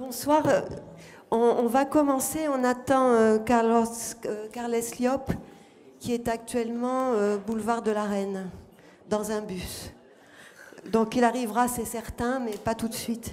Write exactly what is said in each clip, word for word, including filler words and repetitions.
bonsoir. On, on va commencer. On attend euh, Carlos, euh, Carles Liop, qui est actuellement euh, boulevard de la Reine, dans un bus. Donc il arrivera, c'est certain, mais pas tout de suite.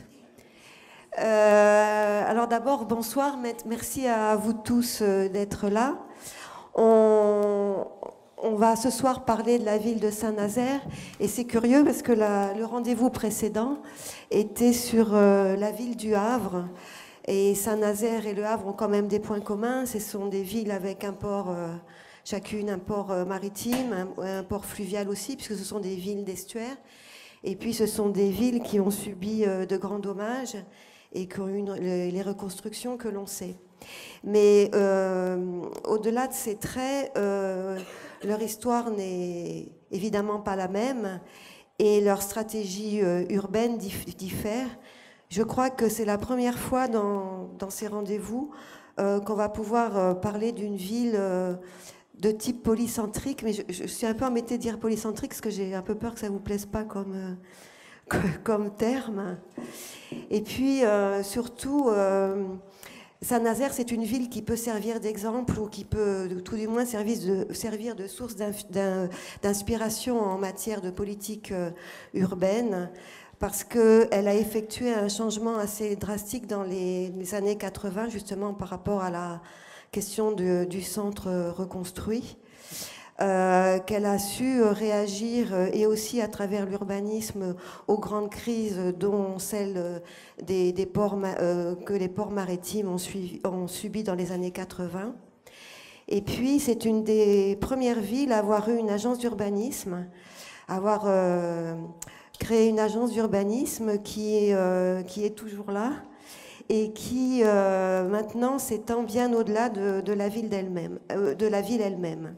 Euh, alors d'abord, bonsoir. Merci à vous tous euh, d'être là. On, on va ce soir parler de la ville de Saint-Nazaire. Et c'est curieux parce que la, le rendez-vous précédent était sur euh, la ville du Havre. Et Saint-Nazaire et Le Havre ont quand même des points communs. Ce sont des villes avec un port, euh, chacune un port euh, maritime, un, un port fluvial aussi, puisque ce sont des villes d'estuaire. Et puis ce sont des villes qui ont subi euh, de grands dommages et qui ont eu une, les, les reconstructions que l'on sait. Mais euh, au-delà de ces traits, euh, leur histoire n'est évidemment pas la même et leur stratégie euh, urbaine dif- diffère. Je crois que c'est la première fois dans, dans ces rendez-vous euh, qu'on va pouvoir euh, parler d'une ville euh, de type polycentrique, mais je, je suis un peu embêtée de dire polycentrique parce que j'ai un peu peur que ça ne vous plaise pas comme, euh, comme terme. Et puis euh, surtout, euh, Saint-Nazaire, c'est une ville qui peut servir d'exemple ou qui peut tout du moins servir de, servir de source d'inspiration en matière de politique euh, urbaine, parce qu'elle a effectué un changement assez drastique dans les, les années quatre-vingts, justement par rapport à la question de, du centre reconstruit, euh, qu'elle a su réagir, et aussi à travers l'urbanisme, aux grandes crises, dont celle des, des ports, euh, que les ports maritimes ont, suivi, ont subi dans les années quatre-vingts. Et puis, c'est une des premières villes à avoir eu une agence d'urbanisme, à avoir... Euh, créer une agence d'urbanisme qui est, euh, qui est toujours là et qui euh, maintenant s'étend bien au-delà de, de la ville d'elle-même, euh, de la ville elle-même.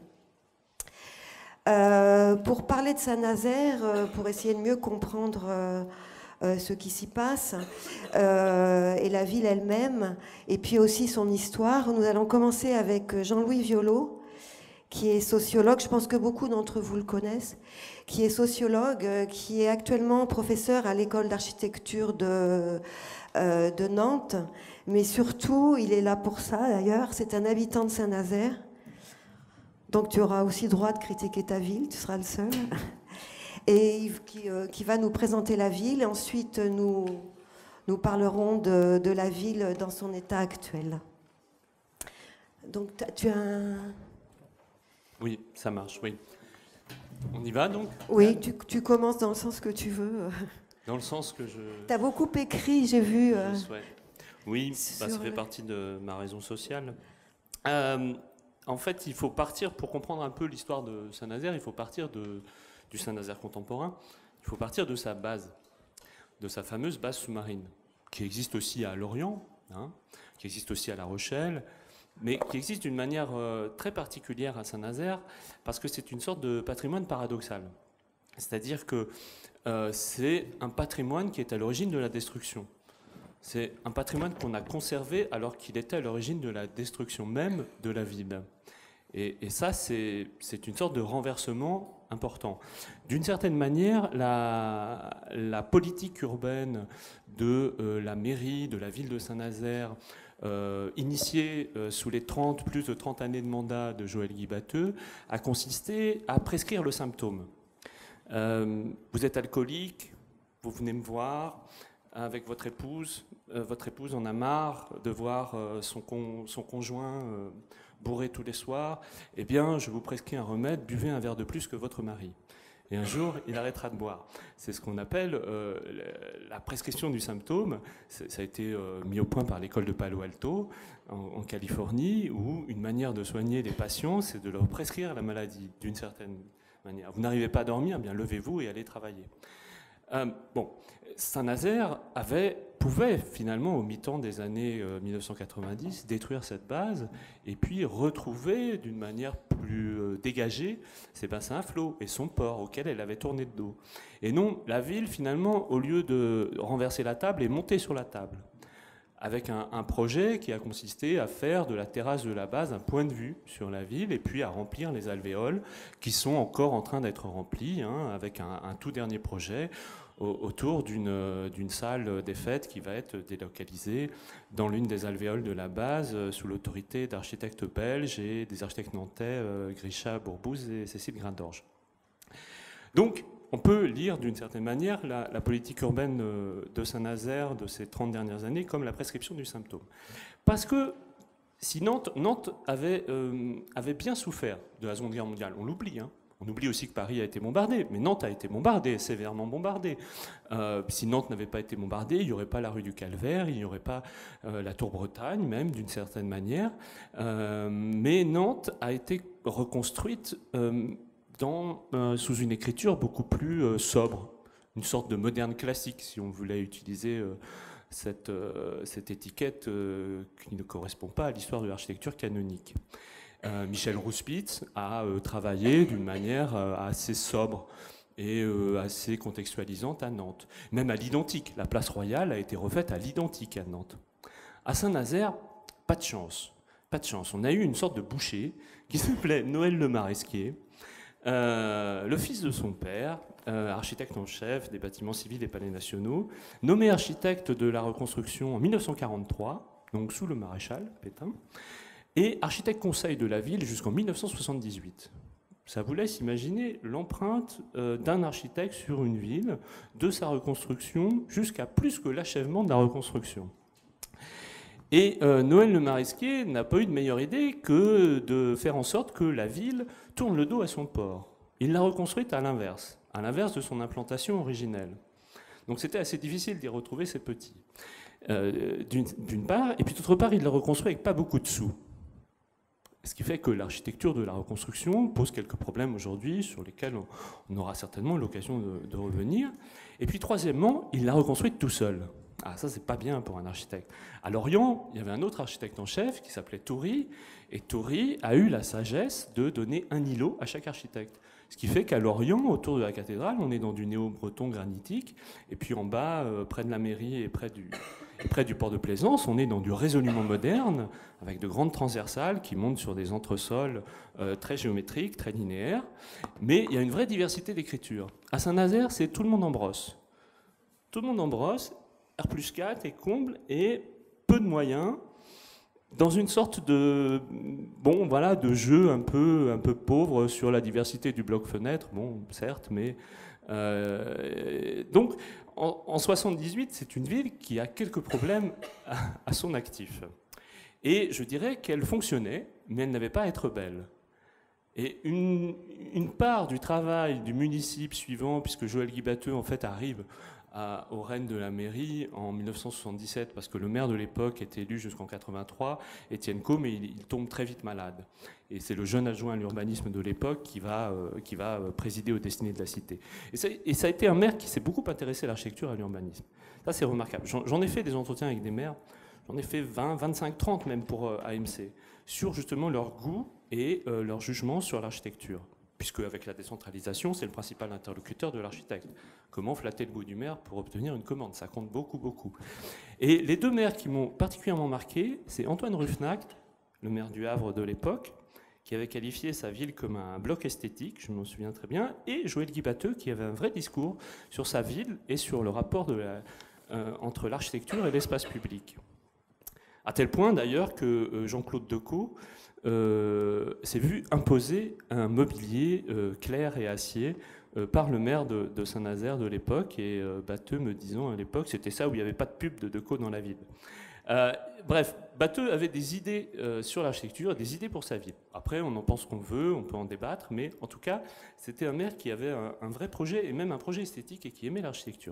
Euh, pour parler de Saint-Nazaire, euh, pour essayer de mieux comprendre euh, euh, ce qui s'y passe euh, et la ville elle-même, et puis aussi son histoire, nous allons commencer avec Jean-Louis Violot, qui est sociologue, je pense que beaucoup d'entre vous le connaissent, qui est sociologue, qui est actuellement professeur à l'école d'architecture de, euh, de Nantes, mais surtout, il est là pour ça d'ailleurs, c'est un habitant de Saint-Nazaire, donc tu auras aussi droit de critiquer ta ville, tu seras le seul, et qui, euh, qui va nous présenter la ville, et ensuite nous, nous parlerons de, de la ville dans son état actuel. Donc tu as un... Oui, ça marche, oui. On y va donc ? Oui, tu, tu commences dans le sens que tu veux. Dans le sens que je... Tu as beaucoup écrit, j'ai vu. Euh, je souhaite. Oui, bah, ça fait partie de ma raison sociale. Euh, en fait, il faut partir, pour comprendre un peu l'histoire de Saint-Nazaire, il faut partir de, du Saint-Nazaire contemporain, il faut partir de sa base, de sa fameuse base sous-marine, qui existe aussi à Lorient, hein, qui existe aussi à La Rochelle, mais qui existe d'une manière euh, très particulière à Saint-Nazaire, parce que c'est une sorte de patrimoine paradoxal. C'est-à-dire que euh, c'est un patrimoine qui est à l'origine de la destruction. C'est un patrimoine qu'on a conservé alors qu'il était à l'origine de la destruction même de la ville. Et, et ça, c'est, c'est une sorte de renversement important. D'une certaine manière, la, la politique urbaine de euh, la mairie, de la ville de Saint-Nazaire, Euh, initié euh, sous les trente, plus de trente années de mandat de Joël Guibatteux, a consisté à prescrire le symptôme. Euh, vous êtes alcoolique, vous venez me voir avec votre épouse, euh, votre épouse en a marre de voir euh, son, con, son conjoint euh, bourré tous les soirs, eh bien je vous prescris un remède, buvez un verre de plus que votre mari. Et un jour, il arrêtera de boire. C'est ce qu'on appelle euh, la prescription du symptôme. Ça a été euh, mis au point par l'école de Palo Alto, en, en Californie, où une manière de soigner les patients, c'est de leur prescrire la maladie, d'une certaine manière. Vous n'arrivez pas à dormir, eh bien levez-vous et allez travailler. Euh, bon, Saint-Nazaire avait, pouvait finalement, au mi-temps des années euh, mille neuf cent quatre-vingt-dix, détruire cette base et puis retrouver d'une manière plus euh, dégagée ses bassins à flot et son port auquel elle avait tourné de dos. Et non, la ville, finalement, au lieu de renverser la table, est montée sur la table avec un, un projet qui a consisté à faire de la terrasse de la base un point de vue sur la ville et puis à remplir les alvéoles qui sont encore en train d'être remplis, hein, avec un, un tout dernier projet autour d'une d'une salle des fêtes qui va être délocalisée dans l'une des alvéoles de la base sous l'autorité d'architectes belges et des architectes nantais euh, Grisha Bourbouze et Cécile Grindorge. Donc, on peut lire d'une certaine manière la, la politique urbaine de Saint-Nazaire de ces trente dernières années comme la prescription du symptôme. Parce que si Nantes, Nantes avait, euh, avait bien souffert de la Seconde Guerre mondiale, on l'oublie, hein. On oublie aussi que Paris a été bombardé, mais Nantes a été bombardée, sévèrement bombardée. Euh, si Nantes n'avait pas été bombardée, il n'y aurait pas la rue du Calvaire, il n'y aurait pas euh, la Tour Bretagne, même d'une certaine manière. Euh, mais Nantes a été reconstruite euh, dans, euh, sous une écriture beaucoup plus euh, sobre, une sorte de moderne classique, si on voulait utiliser euh, cette, euh, cette étiquette euh, qui ne correspond pas à l'histoire de l'architecture canonique. Euh, Michel Rouspitz a euh, travaillé d'une manière euh, assez sobre et euh, assez contextualisante à Nantes. Même à l'identique, la place Royale a été refaite à l'identique à Nantes. À Saint-Nazaire, pas de chance. Pas de chance. On a eu une sorte de boucher qui s'appelait Noël Le Maresquier, euh, le fils de son père, euh, architecte en chef des bâtiments civils et palais nationaux, nommé architecte de la reconstruction en mille neuf cent quarante-trois, donc sous le maréchal Pétain, et architecte conseil de la ville jusqu'en mille neuf cent soixante-dix-huit. Ça vous laisse imaginer l'empreinte euh, d'un architecte sur une ville, de sa reconstruction jusqu'à plus que l'achèvement de la reconstruction. Et euh, Noël Le Maresquier n'a pas eu de meilleure idée que de faire en sorte que la ville tourne le dos à son port. Il l'a reconstruite à l'inverse, à l'inverse de son implantation originelle. Donc c'était assez difficile d'y retrouver ses petits, euh, d'une part, et puis d'autre part, il l'a reconstruit avec pas beaucoup de sous. Ce qui fait que l'architecture de la reconstruction pose quelques problèmes aujourd'hui sur lesquels on aura certainement l'occasion de, de revenir. Et puis troisièmement, il l'a reconstruite tout seul. Ah, ça, c'est pas bien pour un architecte. À Lorient, il y avait un autre architecte en chef qui s'appelait Toury, et Toury a eu la sagesse de donner un îlot à chaque architecte. Ce qui fait qu'à Lorient, autour de la cathédrale, on est dans du néo-breton granitique, et puis en bas, euh, près de la mairie et près du, et près du port de Plaisance, on est dans du résolument moderne, avec de grandes transversales qui montent sur des entresols euh, très géométriques, très linéaires, mais il y a une vraie diversité d'écriture. À Saint-Nazaire, c'est tout le monde en brosse. Tout le monde en brosse, R plus quatre et comble, et peu de moyens, dans une sorte de, bon, voilà, de jeu un peu, un peu pauvre sur la diversité du bloc-fenêtre, bon, certes, mais... Euh, donc, en, en soixante-dix-huit, c'est une ville qui a quelques problèmes à, à son actif. Et je dirais qu'elle fonctionnait, mais elle n'avait pas à être belle. Et une, une part du travail du municipe suivant, puisque Joël Guibatteux, en fait, arrive À, au règne de la mairie en mille neuf cent soixante-dix-sept, parce que le maire de l'époque était élu jusqu'en quatre-vingt-trois, Étienne Caux, mais il, il tombe très vite malade. Et c'est le jeune adjoint à l'urbanisme de l'époque qui va, euh, qui va présider aux destinées de la cité. Et ça, et ça a été un maire qui s'est beaucoup intéressé à l'architecture et à l'urbanisme. Ça, c'est remarquable. J'en ai fait des entretiens avec des maires, j'en ai fait vingt, vingt-cinq, trente même pour euh, A M C, sur justement leur goût et euh, leur jugement sur l'architecture. Puisque avec la décentralisation, c'est le principal interlocuteur de l'architecte. Comment flatter le goût du maire pour obtenir une commande? Ça compte beaucoup, beaucoup. Et les deux maires qui m'ont particulièrement marqué, c'est Antoine Ruffnacht, le maire du Havre de l'époque, qui avait qualifié sa ville comme un bloc esthétique, je m'en souviens très bien, et Joël Guibatteux, qui avait un vrai discours sur sa ville et sur le rapport de la, euh, entre l'architecture et l'espace public. À tel point, d'ailleurs, que euh, Jean-Claude Decaux Euh, s'est vu imposer un mobilier euh, clair et acier euh, par le maire de, de Saint-Nazaire de l'époque, et euh, Batteux me disant à l'époque, c'était ça où il n'y avait pas de pub de Decaux dans la ville. Euh, bref, Batteux avait des idées euh, sur l'architecture, des idées pour sa ville. Après, on en pense qu'on veut, on peut en débattre, mais en tout cas, c'était un maire qui avait un, un vrai projet, et même un projet esthétique, et qui aimait l'architecture.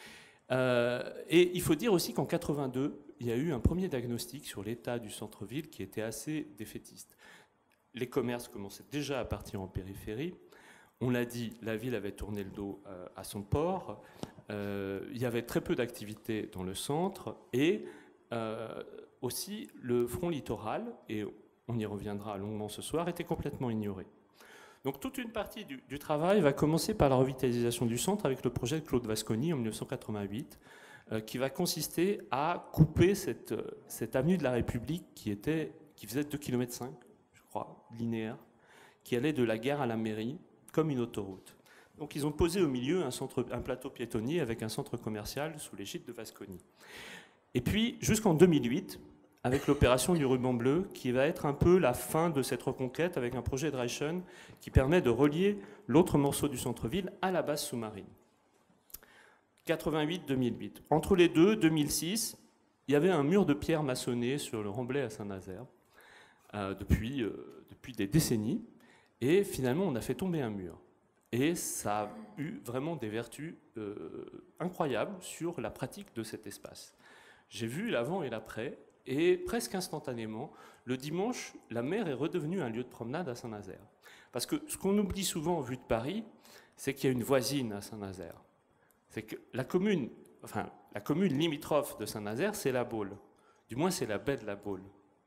Euh, et il faut dire aussi qu'en quatre-vingt-deux, il y a eu un premier diagnostic sur l'état du centre-ville qui était assez défaitiste. Les commerces commençaient déjà à partir en périphérie. On l'a dit, la ville avait tourné le dos euh, à son port. Euh, il y avait très peu d'activités dans le centre. Et euh, aussi, le front littoral, et on y reviendra longuement ce soir, était complètement ignoré. Donc toute une partie du, du travail va commencer par la revitalisation du centre avec le projet de Claude Vasconi en mille neuf cent quatre-vingt-huit, euh, qui va consister à couper cette, cette avenue de la République qui, était, qui faisait deux virgule cinq kilomètres, je crois, linéaire, qui allait de la gare à la mairie comme une autoroute. Donc ils ont posé au milieu un, centre, un plateau piétonnier avec un centre commercial sous l'égide de Vasconi. Et puis jusqu'en deux mille huit, avec l'opération du ruban bleu, qui va être un peu la fin de cette reconquête avec un projet de Reichen qui permet de relier l'autre morceau du centre-ville à la base sous-marine. quatre-vingt-huit deux mille huit. Entre les deux, deux mille six, il y avait un mur de pierre maçonné sur le Remblai à Saint-Nazaire euh, depuis, euh, depuis des décennies. Et finalement, on a fait tomber un mur. Et ça a eu vraiment des vertus euh, incroyables sur la pratique de cet espace. J'ai vu l'avant et l'après. Et presque instantanément, le dimanche, la mer est redevenue un lieu de promenade à Saint-Nazaire. Parce que ce qu'on oublie souvent, vu de Paris, c'est qu'il y a une voisine à Saint-Nazaire. C'est que la commune, enfin, la commune limitrophe de Saint-Nazaire, c'est la Baule. Du moins, c'est la baie de la Baule.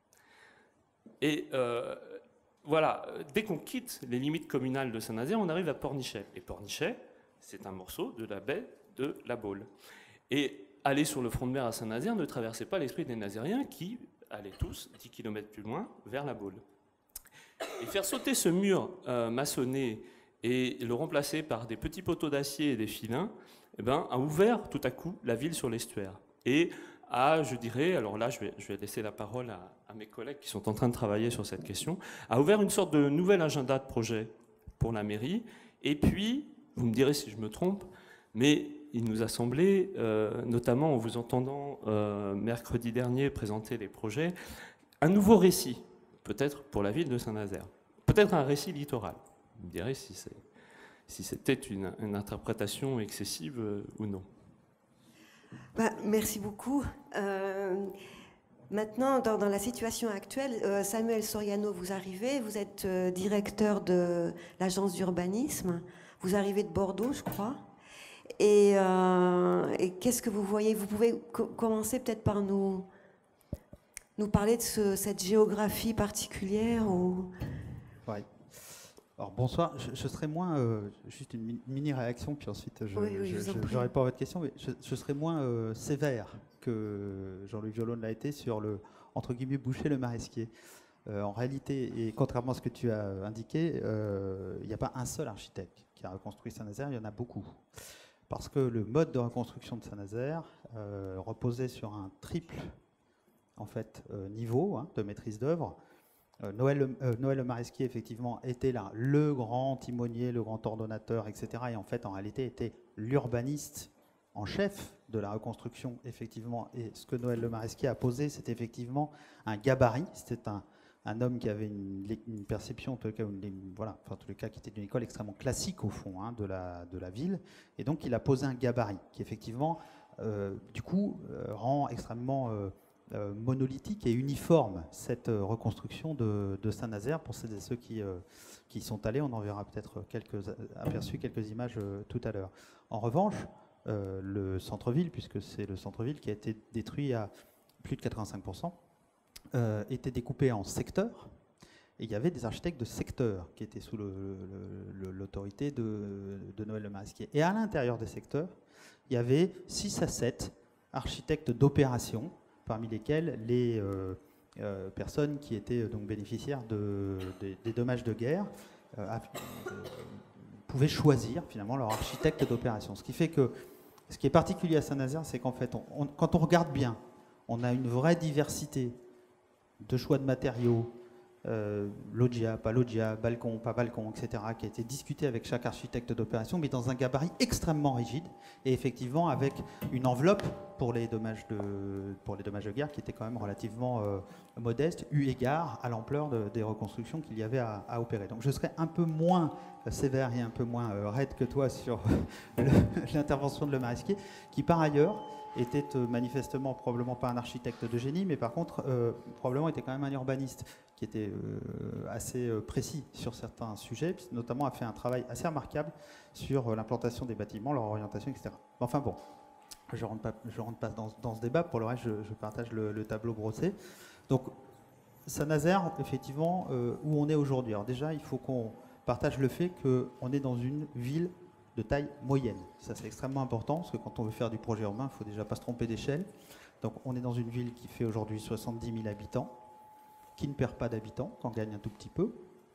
Et euh, voilà, dès qu'on quitte les limites communales de Saint-Nazaire, on arrive à Pornichet. Et Pornichet, c'est un morceau de la baie de la Baule. Et aller sur le front de mer à Saint-Nazaire ne traversait pas l'esprit des Nazériens qui allaient tous dix kilomètres plus loin vers la Baule. Et faire sauter ce mur euh, maçonné et le remplacer par des petits poteaux d'acier et des filins, eh ben, a ouvert tout à coup la ville sur l'estuaire. Et a, je dirais, alors là je vais, je vais laisser la parole à, à mes collègues qui sont en train de travailler sur cette question, a ouvert une sorte de nouvel agenda de projet pour la mairie. Et puis, vous me direz si je me trompe, mais il nous a semblé, euh, notamment en vous entendant euh, mercredi dernier présenter les projets, un nouveau récit, peut-être pour la ville de Saint-Nazaire. Peut-être un récit littoral. Vous me direz si, c'est, si c'était une, une interprétation excessive euh, ou non. Bah, merci beaucoup. Euh, maintenant, dans, dans la situation actuelle, euh, Samuel Soriano, vous arrivez, vous êtes euh, directeur de l'agence d'urbanisme, vous arrivez de Bordeaux, je crois. Et, euh, et qu'est-ce que vous voyez? Vous pouvez co- commencer peut-être par nous, nous parler de ce, cette géographie particulière ou... Ouais. Alors bonsoir, je, je serai moins, euh, juste une mini-réaction, puis ensuite je oui, oui, je je, je, je réponds à votre question, mais je, je serai moins euh, sévère que Jean-Luc Violon l'a été sur le, entre guillemets, boucher le Maresquier. Euh, en réalité, et contrairement à ce que tu as indiqué, euh, il n'y a pas un seul architecte qui a reconstruit Saint-Nazaire, il y en a beaucoup. Parce que le mode de reconstruction de Saint-Nazaire euh, reposait sur un triple en fait, euh, niveau hein, de maîtrise d'œuvre. Euh, Noël, euh, Noël Le Maresquier, effectivement, était là le grand timonier, le grand ordonnateur, et cetera. Et en fait, en réalité, était l'urbaniste en chef de la reconstruction, effectivement. Et ce que Noël Le Maresquier a posé, c'est effectivement un gabarit. C'était un, un homme qui avait une, une perception, en tout cas, une, voilà, enfin, en tous les cas, qui était d'une école extrêmement classique, au fond, hein, de, la, de la ville. Et donc, il a posé un gabarit qui, effectivement, euh, du coup, euh, rend extrêmement... Euh, Euh, monolithique et uniforme cette euh, reconstruction de, de Saint-Nazaire. Pour ceux et ceux qui, euh, qui y sont allés, on en verra peut-être quelques aperçus, quelques images euh, tout à l'heure. En revanche, euh, le centre-ville, puisque c'est le centre-ville qui a été détruit à plus de quatre-vingt-cinq pour cent, euh, était découpé en secteurs. Et il y avait des architectes de secteurs qui étaient sous le, le, le, l'autorité de, de Noël Le Maresquier. Et à l'intérieur des secteurs, il y avait six à sept architectes d'opération, parmi lesquels les euh, euh, personnes qui étaient donc bénéficiaires de, de, des dommages de guerre euh, euh, pouvaient choisir finalement leur architecte d'opération. Ce qui fait que ce qui est particulier à Saint-Nazaire, c'est qu'en fait, on, on, quand on regarde bien, on a une vraie diversité de choix de matériaux, euh, loggia, pas loggia, balcon, pas balcon, et cetera, qui a été discuté avec chaque architecte d'opération, mais dans un gabarit extrêmement rigide, et effectivement avec une enveloppe pour les dommages de, pour les dommages de guerre qui était quand même relativement euh, modeste, eu égard à l'ampleur de, des reconstructions qu'il y avait à, à opérer. Donc je serais un peu moins sévère et un peu moins euh, raide que toi sur l'intervention de Le Maresquier, qui par ailleurs était euh, manifestement probablement pas un architecte de génie, mais par contre euh, probablement était quand même un urbaniste qui était euh, assez euh, précis sur certains sujets, notamment a fait un travail assez remarquable sur euh, l'implantation des bâtiments, leur orientation, et cetera. Enfin bon, je ne rentre pas, je rentre pas dans, dans ce débat, pour le reste je, je partage le, le tableau brossé. Donc Saint-Nazaire, effectivement, euh, où on est aujourd'hui. Alors déjà, il faut qu'on partage le fait qu'on est dans une ville de taille moyenne. Ça, c'est extrêmement important, parce que quand on veut faire du projet urbain, il ne faut déjà pas se tromper d'échelle. Donc on est dans une ville qui fait aujourd'hui soixante-dix mille habitants, qui ne perd pas d'habitants, qui en gagne un tout petit peu,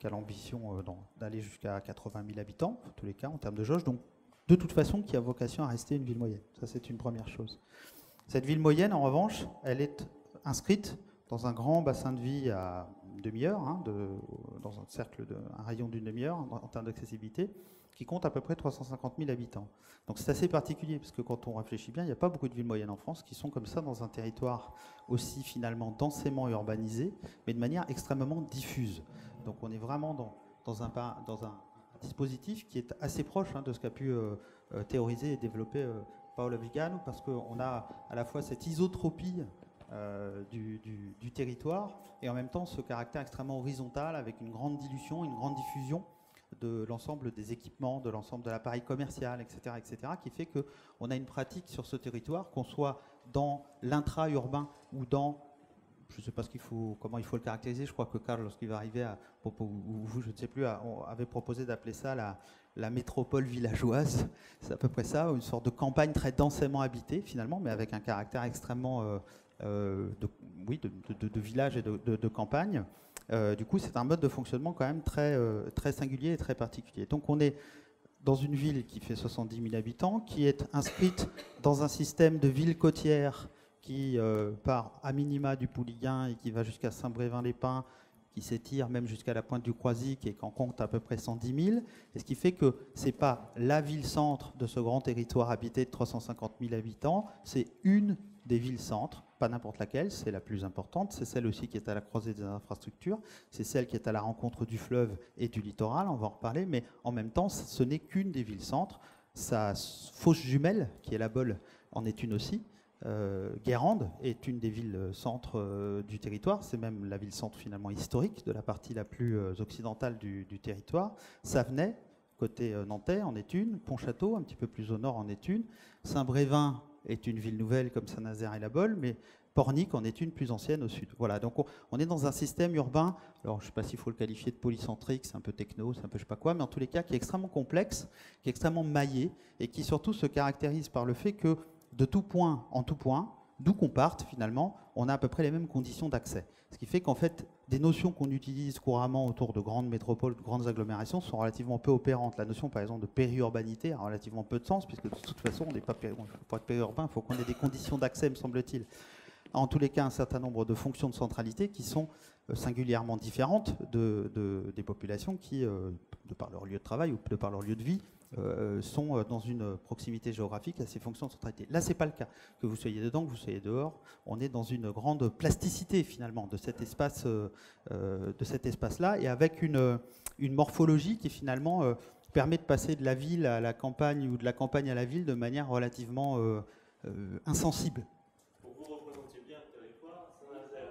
qui a l'ambition euh, d'aller jusqu'à quatre-vingt mille habitants, en tous les cas, en termes de jauge, donc de toute façon qui a vocation à rester une ville moyenne. Ça, c'est une première chose. Cette ville moyenne, en revanche, elle est inscrite dans un grand bassin de vie à une demi-heure, hein, de, dans un cercle, de, un rayon d'une demi-heure en, en termes d'accessibilité, qui compte à peu près trois cent cinquante mille habitants. Donc c'est assez particulier, parce que quand on réfléchit bien, il n'y a pas beaucoup de villes moyennes en France qui sont comme ça dans un territoire aussi finalement densément urbanisé, mais de manière extrêmement diffuse. Donc on est vraiment dans, dans, un, dans un dispositif qui est assez proche hein, de ce qu'a pu euh, euh, théoriser et développer euh, Paolo Vigano, parce qu'on a à la fois cette isotropie euh, du, du, du territoire et en même temps ce caractère extrêmement horizontal avec une grande dilution, une grande diffusion de l'ensemble des équipements, de l'ensemble de l'appareil commercial, et cetera, et cetera, qui fait qu'on a une pratique sur ce territoire, qu'on soit dans l'intra-urbain ou dans, je ne sais pas ce qu'il faut, comment il faut le caractériser, je crois que Carl, lorsqu'il va arriver à, ou vous, je ne sais plus, avait proposé d'appeler ça la, la métropole villageoise, c'est à peu près ça, une sorte de campagne très densément habitée finalement, mais avec un caractère extrêmement, euh, euh, de, oui, de, de, de village et de, de, de campagne. Euh, du coup, c'est un mode de fonctionnement quand même très, euh, très singulier et très particulier. Donc on est dans une ville qui fait soixante-dix mille habitants, qui est inscrite dans un système de ville côtière qui euh, part à minima du Pouliguen et qui va jusqu'à Saint-Brévin-les-Pins, qui s'étire même jusqu'à la pointe du Croisic et qui en compte à peu près cent dix mille. Et ce qui fait que ce n'est pas la ville-centre de ce grand territoire habité de trois cent cinquante mille habitants, c'est une des villes-centres, pas n'importe laquelle, c'est la plus importante, c'est celle aussi qui est à la croisée des infrastructures, c'est celle qui est à la rencontre du fleuve et du littoral, on va en reparler, mais en même temps, ce n'est qu'une des villes-centres. Sa fausse jumelle, qui est la Bolle, en est une aussi. Euh, Guérande est une des villes-centres euh, du territoire, c'est même la ville-centre finalement historique de la partie la plus euh, occidentale du, du territoire. Savenay, côté euh, nantais, en est une. Pontchâteau, un petit peu plus au nord, en est une. Saint-Brévin est une ville nouvelle comme Saint-Nazaire et la Bolle, mais Pornic en est une plus ancienne au sud. Voilà, donc on, on est dans un système urbain, alors je ne sais pas s'il faut le qualifier de polycentrique, c'est un peu techno, c'est un peu je ne sais pas quoi, mais en tous les cas qui est extrêmement complexe, qui est extrêmement maillé, et qui surtout se caractérise par le fait que de tout point en tout point, d'où qu'on parte finalement, on a à peu près les mêmes conditions d'accès. Ce qui fait qu'en fait, des notions qu'on utilise couramment autour de grandes métropoles, de grandes agglomérations, sont relativement peu opérantes. La notion, par exemple, de périurbanité a relativement peu de sens, puisque de toute façon, on n'est pas pour être périurbain, il faut qu'on ait des conditions d'accès, me semble-t-il. En tous les cas, un certain nombre de fonctions de centralité qui sont singulièrement différentes de, de, des populations qui, de par leur lieu de travail ou de par leur lieu de vie, Euh, sont dans une proximité géographique à ces fonctions de centralité. Là, ce n'est pas le cas. Que vous soyez dedans, que vous soyez dehors, on est dans une grande plasticité finalement de cet espace, euh, de cet espace-là, et avec une, une morphologie qui finalement euh, permet de passer de la ville à la campagne ou de la campagne à la ville de manière relativement euh, euh, insensible. Pour que vous représentiez bien le territoire, Saint-Nazaire.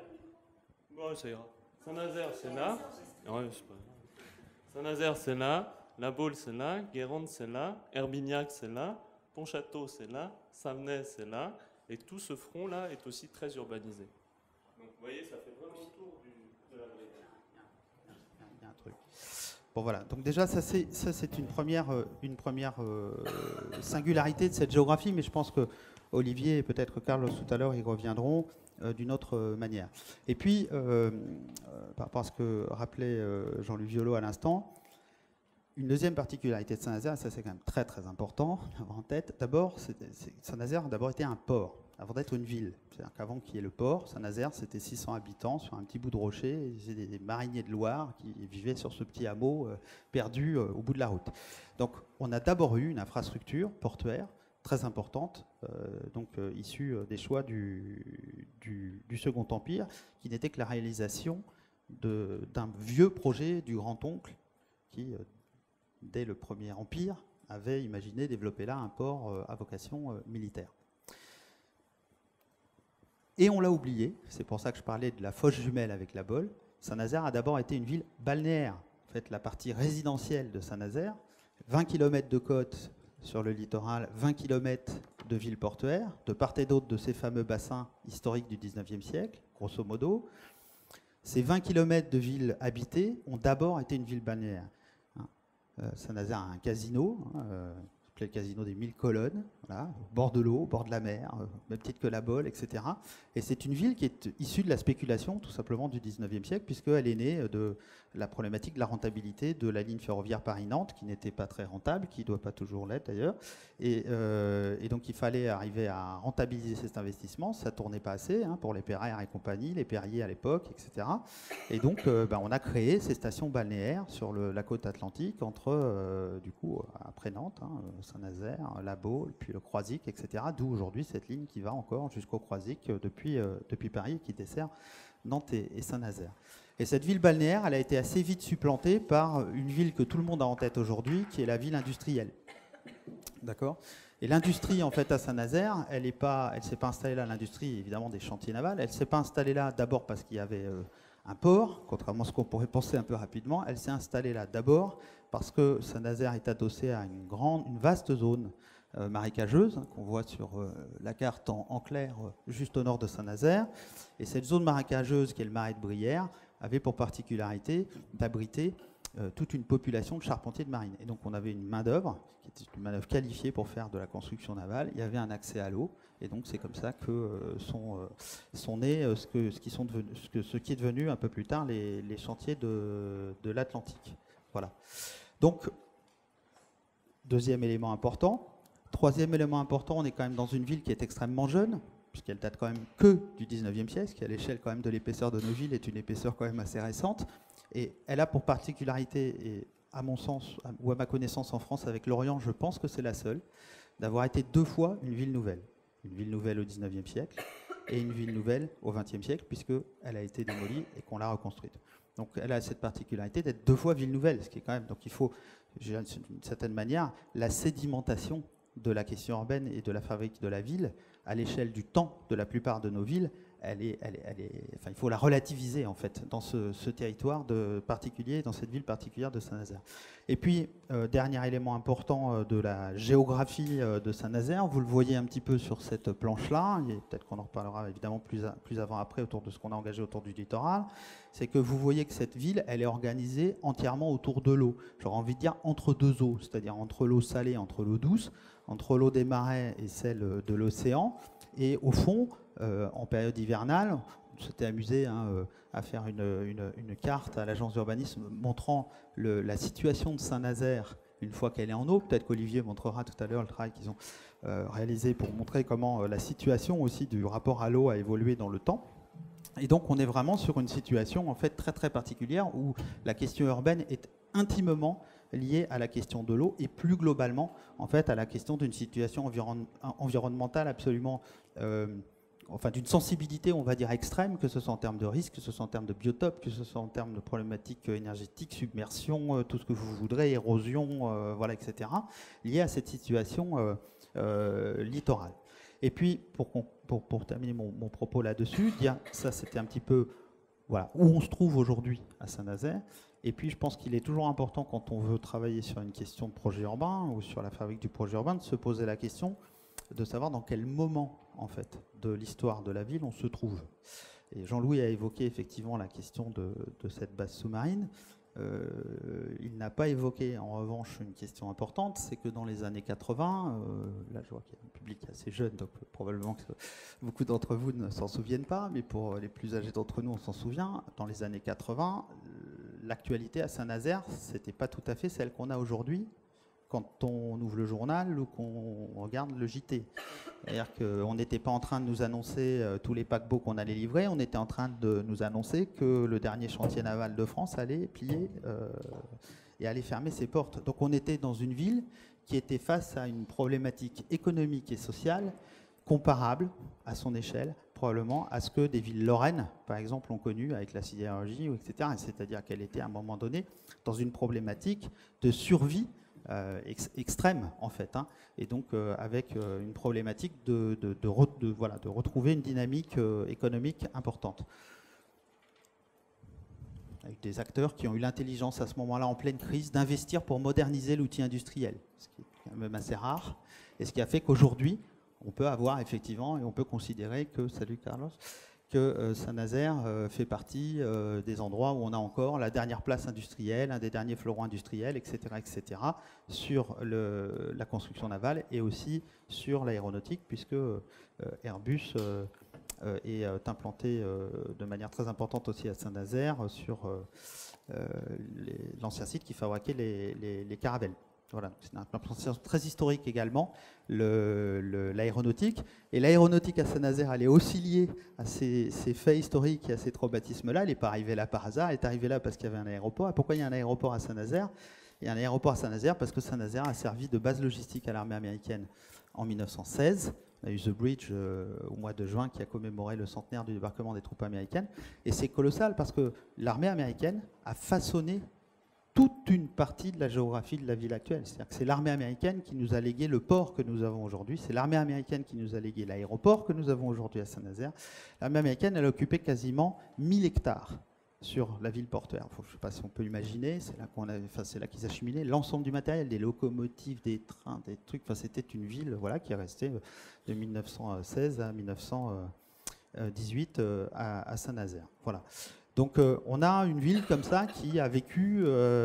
Bon, ça ira. Saint-Nazaire, c'est là. Ouais, c'est pas... Saint-Nazaire, c'est là. La Baule, c'est là, Guérande, c'est là, Herbignac, c'est là, Pontchâteau, c'est là, Savenay, c'est là, et tout ce front-là est aussi très urbanisé. Donc vous voyez, ça fait vraiment le tour du, de la Bretagne. Il y a un truc. Bon voilà, donc déjà ça c'est, ça, c'est une première, une première euh, singularité de cette géographie, mais je pense que Olivier et peut-être Carlos tout à l'heure y reviendront euh, d'une autre manière. Et puis, euh, euh, par rapport à ce que rappelait euh, Jean-Luc Violo à l'instant, une deuxième particularité de Saint-Nazaire, ça c'est quand même très très important à avoir en tête. D'abord, Saint-Nazaire a d'abord été un port, avant d'être une ville. C'est-à-dire qu'avant qu'il y ait le port, Saint-Nazaire c'était six cents habitants sur un petit bout de rocher. C'était des mariniers de Loire qui vivaient sur ce petit hameau euh, perdu euh, au bout de la route. Donc on a d'abord eu une infrastructure portuaire très importante, euh, donc euh, issue des choix du, du, du Second Empire, qui n'était que la réalisation d'un vieux projet du grand-oncle qui... Euh, dès le Premier Empire, avait imaginé développer là un port euh, à vocation euh, militaire. Et on l'a oublié, c'est pour ça que je parlais de la fausse jumelle avec la Bolle. Saint-Nazaire a d'abord été une ville balnéaire. En fait, la partie résidentielle de Saint-Nazaire, vingt kilomètres de côte sur le littoral, vingt kilomètres de ville portuaire, de part et d'autre de ces fameux bassins historiques du dix-neuvième siècle, grosso modo. Ces vingt kilomètres de ville habitée ont d'abord été une ville balnéaire. Euh, Saint-Nazaire a un casino, hein, euh, le casino des mille colonnes, Voilà, au bord de l'eau, au bord de la mer, euh, même petite que la Baule, et cetera. Et c'est une ville qui est issue de la spéculation, tout simplement, du dix-neuvième siècle, puisqu'elle est née de la problématique de la rentabilité de la ligne ferroviaire Paris-Nantes, qui n'était pas très rentable, qui ne doit pas toujours l'être d'ailleurs. Et, euh, et donc il fallait arriver à rentabiliser cet investissement. Ça ne tournait pas assez hein, pour les Pereire et compagnie, les Perrier à l'époque, et cetera. Et donc euh, ben, on a créé ces stations balnéaires sur le, la côte atlantique, entre, euh, du coup, après Nantes, hein, Saint-Nazaire, la Baule, puis le Croisic, et cetera. D'où aujourd'hui cette ligne qui va encore jusqu'au Croisic euh, depuis, euh, depuis Paris, qui dessert Nantes et, et Saint-Nazaire. Et cette ville balnéaire, elle a été assez vite supplantée par une ville que tout le monde a en tête aujourd'hui, qui est la ville industrielle. D'accord ? Et l'industrie, en fait, à Saint-Nazaire, elle ne s'est pas installée là, l'industrie, évidemment, des chantiers navals. Elle ne s'est pas installée là d'abord parce qu'il y avait euh, un port, contrairement à ce qu'on pourrait penser un peu rapidement. Elle s'est installée là d'abord parce que Saint-Nazaire est adossé à une, grande, une vaste zone euh, marécageuse, hein, qu'on voit sur euh, la carte en, en clair, euh, juste au nord de Saint-Nazaire. Et cette zone marécageuse, qui est le marais de Brière, avait pour particularité d'abriter euh, toute une population de charpentiers de marine. Et donc on avait une main-d'œuvre, qui était une main-d'œuvre qualifiée pour faire de la construction navale. Il y avait un accès à l'eau, et donc c'est comme ça que euh, sont, euh, sont nés euh, ce, que, ce, qui sont devenu, ce, que, ce qui est devenu un peu plus tard les, les chantiers de, de l'Atlantique. Voilà. Donc, deuxième élément important. Troisième élément important, on est quand même dans une ville qui est extrêmement jeune, puisqu'elle date quand même que du dix-neuvième siècle, qui à l'échelle quand même de l'épaisseur de nos villes est une épaisseur quand même assez récente. Et elle a pour particularité, et à mon sens, ou à ma connaissance en France avec Lorient, je pense que c'est la seule, d'avoir été deux fois une ville nouvelle. Une ville nouvelle au dix-neuvième siècle et une ville nouvelle au vingtième siècle, puisqu'elle a été démolie et qu'on l'a reconstruite. Donc elle a cette particularité d'être deux fois ville nouvelle, ce qui est quand même, donc il faut, d'une certaine manière, la sédimentation de la question urbaine et de la fabrique de la ville, à l'échelle du temps de la plupart de nos villes, elle est, elle est, elle est, enfin, il faut la relativiser en fait dans ce, ce territoire de particulier, dans cette ville particulière de Saint-Nazaire. Et puis, euh, dernier élément important euh, de la géographie euh, de Saint-Nazaire, vous le voyez un petit peu sur cette planche-là, et peut-être qu'on en reparlera évidemment plus, à, plus avant après autour de ce qu'on a engagé autour du littoral, c'est que vous voyez que cette ville, elle est organisée entièrement autour de l'eau. J'aurais envie de dire entre deux eaux, c'est-à-dire entre l'eau salée, entre l'eau douce, entre l'eau des marais et celle de l'océan. Et au fond, euh, en période hivernale, on s'était amusé hein, euh, à faire une, une, une carte à l'agence d'urbanisme montrant le, la situation de Saint-Nazaire une fois qu'elle est en eau. Peut-être qu'Olivier montrera tout à l'heure le travail qu'ils ont euh, réalisé pour montrer comment euh, la situation aussi du rapport à l'eau a évolué dans le temps. Et donc on est vraiment sur une situation en fait très très particulière où la question urbaine est intimement liée à la question de l'eau et plus globalement en fait à la question d'une situation environ, environnementale absolument euh, enfin d'une sensibilité on va dire extrême, que ce soit en termes de risque, que ce soit en termes de biotope, que ce soit en termes de problématiques énergétiques, submersion, euh, tout ce que vous voudrez, érosion, euh, voilà, et cetera, liée à cette situation euh, euh, littorale. Et puis, pour, pour, pour terminer mon, mon propos là-dessus, dire ça, c'était un petit peu voilà, où on se trouve aujourd'hui à Saint-Nazaire. Et puis, je pense qu'il est toujours important, quand on veut travailler sur une question de projet urbain ou sur la fabrique du projet urbain, de se poser la question de savoir dans quel moment, en fait, de l'histoire de la ville on se trouve. Et Jean-Louis a évoqué effectivement la question de, de cette base sous-marine. Euh, il n'a pas évoqué en revanche une question importante, c'est que dans les années quatre-vingts, euh, là je vois qu'il y a un public assez jeune, donc euh, probablement que beaucoup d'entre vous ne s'en souviennent pas, mais pour les plus âgés d'entre nous on s'en souvient, dans les années quatre-vingts, l'actualité à Saint-Nazaire, c'était pas tout à fait celle qu'on a aujourd'hui quand on ouvre le journal ou qu'on regarde le J T. C'est-à-dire qu'on n'était pas en train de nous annoncer euh, tous les paquebots qu'on allait livrer, on était en train de nous annoncer que le dernier chantier naval de France allait plier euh, et allait fermer ses portes. Donc on était dans une ville qui était face à une problématique économique et sociale comparable à son échelle, probablement, à ce que des villes lorraines, par exemple, ont connu avec la sidérurgie, et cetera. C'est-à-dire qu'elle était à un moment donné dans une problématique de survie Euh, ex extrême en fait, hein, et donc euh, avec euh, une problématique de, de, de, re de, voilà, de retrouver une dynamique euh, économique importante. Avec des acteurs qui ont eu l'intelligence à ce moment-là, en pleine crise, d'investir pour moderniser l'outil industriel, ce qui est quand même assez rare, et ce qui a fait qu'aujourd'hui, on peut avoir effectivement, et on peut considérer que, salut Carlos, que euh, Saint-Nazaire euh, fait partie euh, des endroits où on a encore la dernière place industrielle, un des derniers fleurons industriels, et cetera, et cetera, sur le, la construction navale et aussi sur l'aéronautique, puisque euh, Airbus euh, euh, est euh, implanté euh, de manière très importante aussi à Saint-Nazaire sur euh, euh, l'ancien site qui fabriquait les, les, les caravelles. Voilà, c'est une implantation très historique également, l'aéronautique. Et l'aéronautique à Saint-Nazaire, elle est aussi liée à ces, ces faits historiques et à ces trois baptismes-là. Elle n'est pas arrivée là par hasard, elle est arrivée là parce qu'il y avait un aéroport. Et pourquoi il y a un aéroport à Saint-Nazaire? Il y a un aéroport à Saint-Nazaire parce que Saint-Nazaire a servi de base logistique à l'armée américaine en mille neuf cent seize. On a eu The Bridge euh, au mois de juin qui a commémoré le centenaire du débarquement des troupes américaines. Et c'est colossal parce que l'armée américaine a façonné toute une partie de la géographie de la ville actuelle. C'est-à-dire que c'est l'armée américaine qui nous a légué le port que nous avons aujourd'hui. C'est l'armée américaine qui nous a légué l'aéroport que nous avons aujourd'hui à Saint-Nazaire. L'armée américaine, elle a occupé quasiment mille hectares sur la ville portuaire. Je ne sais pas si on peut imaginer, c'est là qu'on avait, enfin, c'est là qu'ils achemiнаient l'ensemble du matériel, des locomotives, des trains, des trucs. Enfin, c'était une ville, voilà, qui est restée de mille neuf cent seize à mille neuf cent dix-huit à, à Saint-Nazaire. Voilà. Donc euh, on a une ville comme ça qui a vécu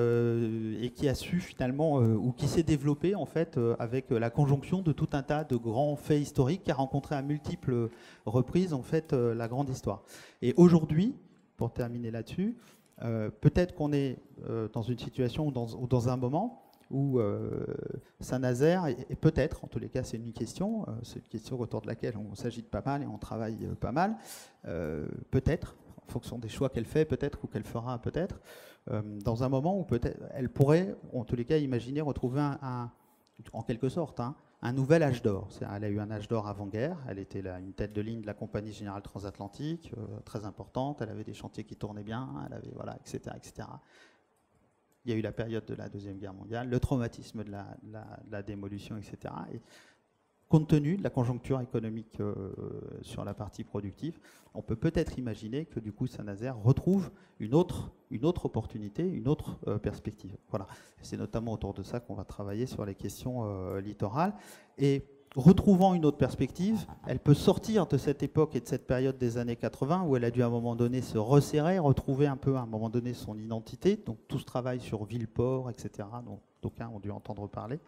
euh, et qui a su finalement, euh, ou qui s'est développée en fait euh, avec la conjonction de tout un tas de grands faits historiques, qui a rencontré à multiples reprises en fait euh, la grande histoire. Et aujourd'hui, pour terminer là-dessus, euh, peut-être qu'on est euh, dans une situation ou dans, ou dans un moment où euh, Saint-Nazaire, et, et peut-être, en tous les cas c'est une question, euh, c'est une question autour de laquelle on s'agite pas mal et on travaille euh, pas mal, euh, peut-être, en fonction des choix qu'elle fait peut-être ou qu'elle fera peut-être, euh, dans un moment où peut-être elle pourrait, en tous les cas, imaginer retrouver un, un en quelque sorte, hein, un nouvel âge d'or. Elle a eu un âge d'or avant-guerre, elle était là, une tête de ligne de la Compagnie Générale Transatlantique, euh, très importante, elle avait des chantiers qui tournaient bien, elle avait, voilà, et cetera, et cetera. Il y a eu la période de la Deuxième Guerre mondiale, le traumatisme de la, de la, de la démolition, et cetera. Et compte tenu de la conjoncture économique euh, sur la partie productive, on peut peut-être imaginer que du coup Saint-Nazaire retrouve une autre, une autre opportunité, une autre euh, perspective. Voilà. C'est notamment autour de ça qu'on va travailler sur les questions euh, littorales. Et retrouvant une autre perspective, elle peut sortir de cette époque et de cette période des années quatre-vingts où elle a dû à un moment donné se resserrer, retrouver un peu à un moment donné son identité. Donc tout ce travail sur ville-port, et cetera, dont d'aucuns ont dû entendre parler.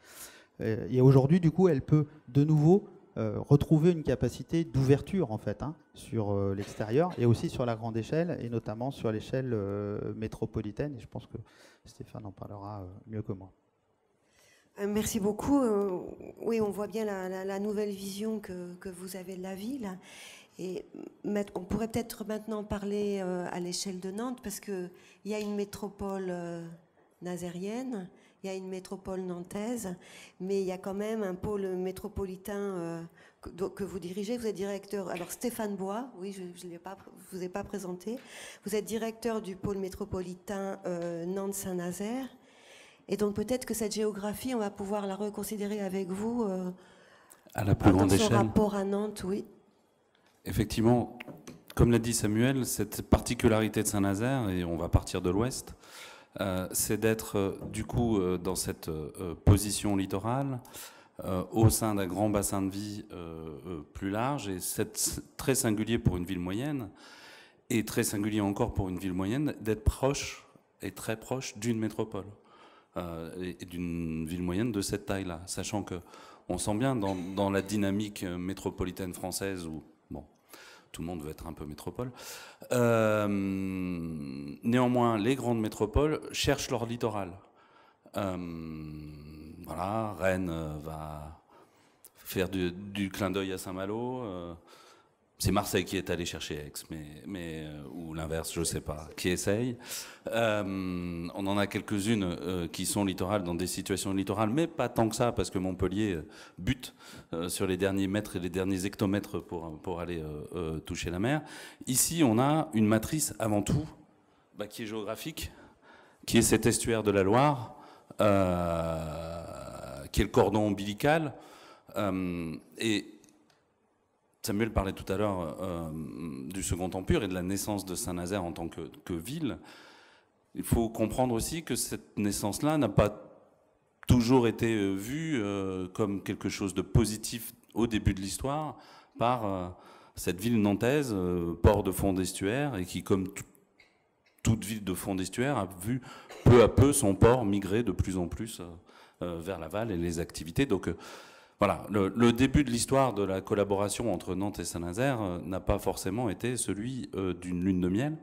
Et aujourd'hui, du coup, elle peut de nouveau euh, retrouver une capacité d'ouverture, en fait, hein, sur euh, l'extérieur et aussi sur la grande échelle, et notamment sur l'échelle euh, métropolitaine. Et je pense que Stéphane en parlera euh, mieux que moi. Merci beaucoup. Euh, oui, on voit bien la, la, la nouvelle vision que, que vous avez de la ville. Et on pourrait peut-être maintenant parler euh, à l'échelle de Nantes, parce qu'il y a une métropole euh, nazérienne, il y a une métropole nantaise, mais il y a quand même un pôle métropolitain euh, que, que vous dirigez. Vous êtes directeur, alors Stéphane Bois, oui, je ne vous ai pas présenté. Vous êtes directeur du pôle métropolitain euh, Nantes-Saint-Nazaire. Et donc peut-être que cette géographie, on va pouvoir la reconsidérer avec vous euh, à la plus grande échelle. Dans son rapport à Nantes, oui. Effectivement, comme l'a dit Samuel, cette particularité de Saint-Nazaire, et on va partir de l'ouest, Euh, c'est d'être euh, du coup euh, dans cette euh, position littorale euh, au sein d'un grand bassin de vie euh, euh, plus large, et c'est très singulier pour une ville moyenne, et très singulier encore pour une ville moyenne d'être proche et très proche d'une métropole euh, et, et d'une ville moyenne de cette taille-là, sachant que on sent bien dans, dans la dynamique métropolitaine française où bon, tout le monde veut être un peu métropole. Euh, néanmoins, les grandes métropoles cherchent leur littoral. Euh, voilà, Rennes va faire du, du clin d'œil à Saint-Malo. Euh, c'est Marseille qui est allé chercher Aix, mais, mais, ou l'inverse, je ne sais pas, qui essaye. Euh, on en a quelques-unes euh, qui sont littorales dans des situations littorales, mais pas tant que ça, parce que Montpellier bute euh, sur les derniers mètres et les derniers hectomètres pour, pour aller euh, euh, toucher la mer. Ici, on a une matrice avant tout, bah, qui est géographique, qui est cet estuaire de la Loire, euh, qui est le cordon ombilical, euh, et Samuel parlait tout à l'heure euh, du Second Empire et de la naissance de Saint-Nazaire en tant que, que ville. Il faut comprendre aussi que cette naissance-là n'a pas toujours été vue euh, comme quelque chose de positif au début de l'histoire par euh, cette ville nantaise, euh, port de fond d'estuaire, et qui, comme tout, toute ville de fond d'estuaire, a vu peu à peu son port migrer de plus en plus euh, euh, vers l'aval et les activités. Donc euh, voilà, le, le début de l'histoire de la collaboration entre Nantes et Saint-Nazaire euh, n'a pas forcément été celui euh, d'une lune de miel.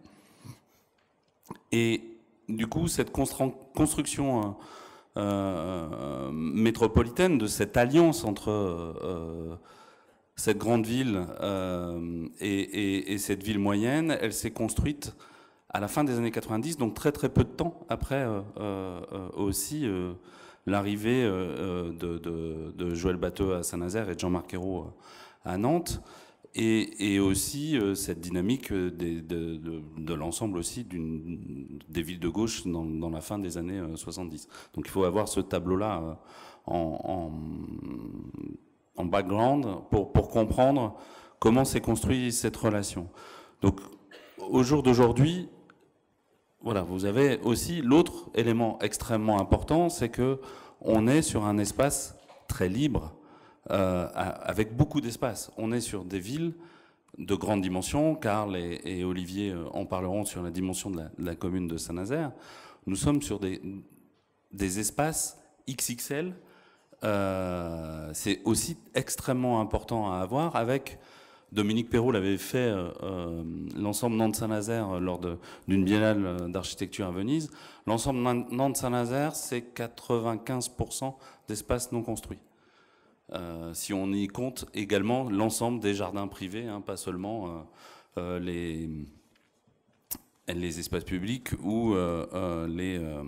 Et du coup, cette construction euh, euh, métropolitaine, de cette alliance entre euh, cette grande ville euh, et, et, et cette ville moyenne, elle s'est construite à la fin des années quatre-vingt-dix, donc très très peu de temps après euh, euh, aussi euh, l'arrivée euh, de, de, de Joël Batteux à Saint-Nazaire et de Jean-Marc Ayrault à Nantes. Et, et aussi euh, cette dynamique des, de, de, de l'ensemble aussi des villes de gauche dans, dans la fin des années euh, soixante-dix. Donc il faut avoir ce tableau-là euh, en, en, en background pour, pour comprendre comment s'est construite cette relation. Donc au jour d'aujourd'hui, voilà, vous avez aussi l'autre élément extrêmement important, c'est que on est sur un espace très libre. Euh, avec beaucoup d'espace. On est sur des villes de grande dimension. Karl et, et Olivier en parleront sur la dimension de la, de la commune de Saint-Nazaire. Nous sommes sur des, des espaces X X L. Euh, c'est aussi extrêmement important à avoir. Avec Dominique Perrault l'avait fait euh, l'ensemble Nantes-Saint-Nazaire lors d'une biennale d'architecture à Venise. L'ensemble Nantes-Saint-Nazaire, c'est quatre-vingt-quinze pour cent d'espaces non construits. Euh, si on y compte également l'ensemble des jardins privés, hein, pas seulement euh, euh, les, les espaces publics ou euh, euh, les, euh,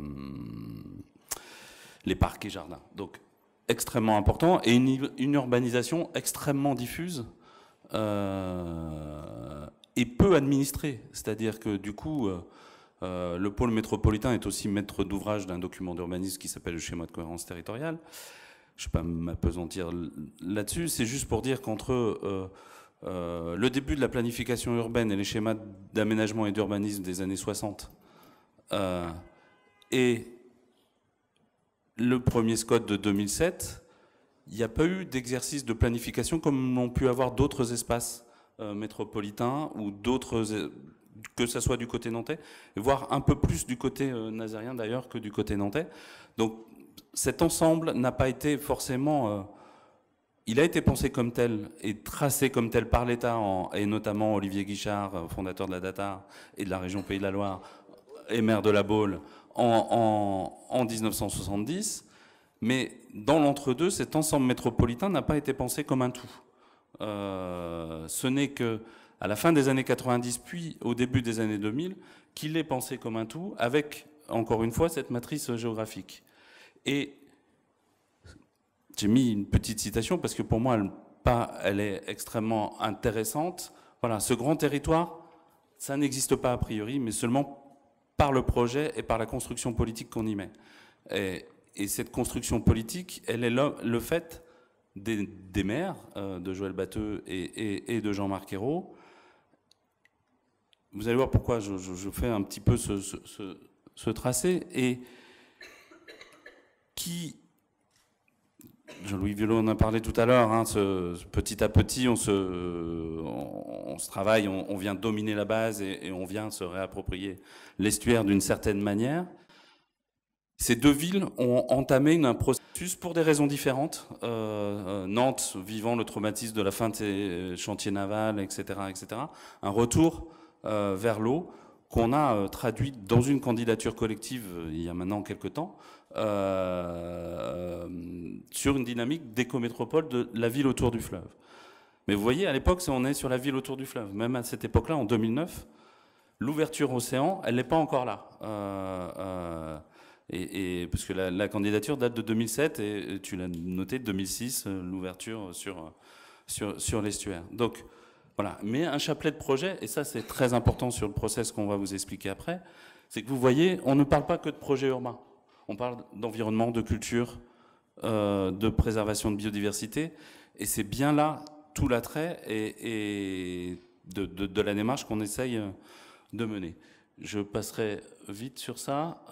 les parcs et jardins. Donc extrêmement important, et une, une urbanisation extrêmement diffuse euh, et peu administrée. C'est-à-dire que du coup, euh, euh, le pôle métropolitain est aussi maître d'ouvrage d'un document d'urbanisme qui s'appelle le schéma de cohérence territoriale. Je ne vais pas m'appesantir là-dessus, c'est juste pour dire qu'entre euh, euh, le début de la planification urbaine et les schémas d'aménagement et d'urbanisme des années soixante euh, et le premier S C O D de deux mille sept, il n'y a pas eu d'exercice de planification comme l'ont pu avoir d'autres espaces euh, métropolitains ou d'autres, que ce soit du côté nantais, voire un peu plus du côté euh, nazérien d'ailleurs que du côté nantais. Donc, cet ensemble n'a pas été forcément... Euh, il a été pensé comme tel et tracé comme tel par l'État, et notamment Olivier Guichard, fondateur de la Data et de la région Pays de la Loire, et maire de la Baule, en, en, en mille neuf cent soixante-dix. Mais dans l'entre-deux, cet ensemble métropolitain n'a pas été pensé comme un tout. Euh, ce n'est qu'à la fin des années quatre-vingt-dix, puis au début des années deux mille, qu'il est pensé comme un tout, avec, encore une fois, cette matrice géographique. Et j'ai mis une petite citation parce que pour moi, elle, pas, elle est extrêmement intéressante. Voilà, ce grand territoire, ça n'existe pas a priori, mais seulement par le projet et par la construction politique qu'on y met. Et, et cette construction politique, elle est le, le fait des, des maires, euh, de Joël Batteux et, et, et de Jean-Marc Ayrault. Vous allez voir pourquoi je, je, je fais un petit peu ce, ce, ce, ce tracé. Et qui, Jean-Louis Violot en a parlé tout à l'heure, hein, ce, ce petit à petit, on se, on, on se travaille, on, on vient dominer la base et, et on vient se réapproprier l'estuaire d'une certaine manière. Ces deux villes ont entamé un processus pour des raisons différentes. Euh, Nantes, vivant le traumatisme de la fin de ses chantiers navals, et cetera, et cetera. Un retour euh, vers l'eau qu'on a euh, traduit dans une candidature collective euh, il y a maintenant quelques temps, euh, sur une dynamique d'écométropole de la ville autour du fleuve. Mais vous voyez, à l'époque, on est sur la ville autour du fleuve. Même à cette époque-là, en deux mille neuf, l'ouverture océan, elle n'est pas encore là. Euh, euh, et, et, parce que la, la candidature date de deux mille sept, et, et tu l'as noté, deux mille six, l'ouverture sur, sur, sur l'estuaire. Donc, voilà. Mais un chapelet de projets, et ça c'est très important sur le process qu'on va vous expliquer après, c'est que vous voyez, on ne parle pas que de projets urbains. On parle d'environnement, de culture, euh, de préservation de biodiversité, et c'est bien là tout l'attrait et, et de, de, de la démarche qu'on essaye de mener. Je passerai vite sur ça.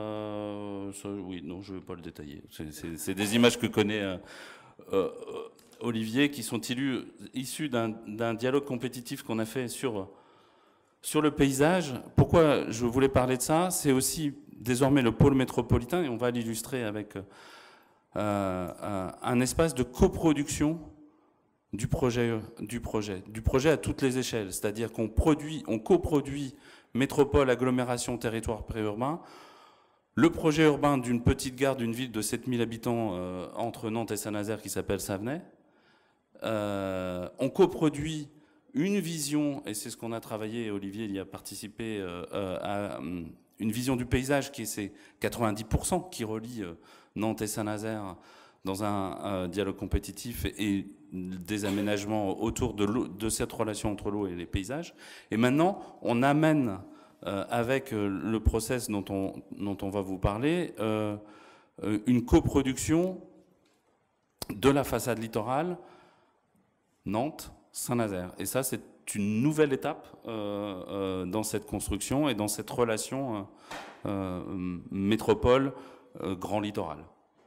Euh, ça oui, non, je ne vais pas le détailler. C'est des images que connaît euh, euh, Olivier, qui sont issus, issus d'un, d'un dialogue compétitif qu'on a fait sur, sur le paysage. Pourquoi je voulais parler de ça? C'est aussi désormais le pôle métropolitain, et on va l'illustrer avec euh, euh, un espace de coproduction du projet, du projet, du projet à toutes les échelles. C'est-à-dire qu'on produit, on coproduit métropole, agglomération, territoire préurbain, le projet urbain d'une petite gare d'une ville de sept mille habitants euh, entre Nantes et Saint-Nazaire qui s'appelle Savenay. Euh, on coproduit une vision, et c'est ce qu'on a travaillé, Olivier il y a participé, euh, euh, à une vision du paysage qui est ces quatre-vingt-dix pour cent qui relie euh, Nantes et Saint-Nazaire dans un euh, dialogue compétitif et, et des aménagements autour de, l'eau, de cette relation entre l'eau et les paysages. Et maintenant, on amène euh, avec euh, le process dont on, dont on va vous parler, euh, euh, une coproduction de la façade littorale Nantes, Saint-Nazaire. Et ça, c'est une nouvelle étape euh, euh, dans cette construction et dans cette relation euh, euh, métropole, euh, grand littoral.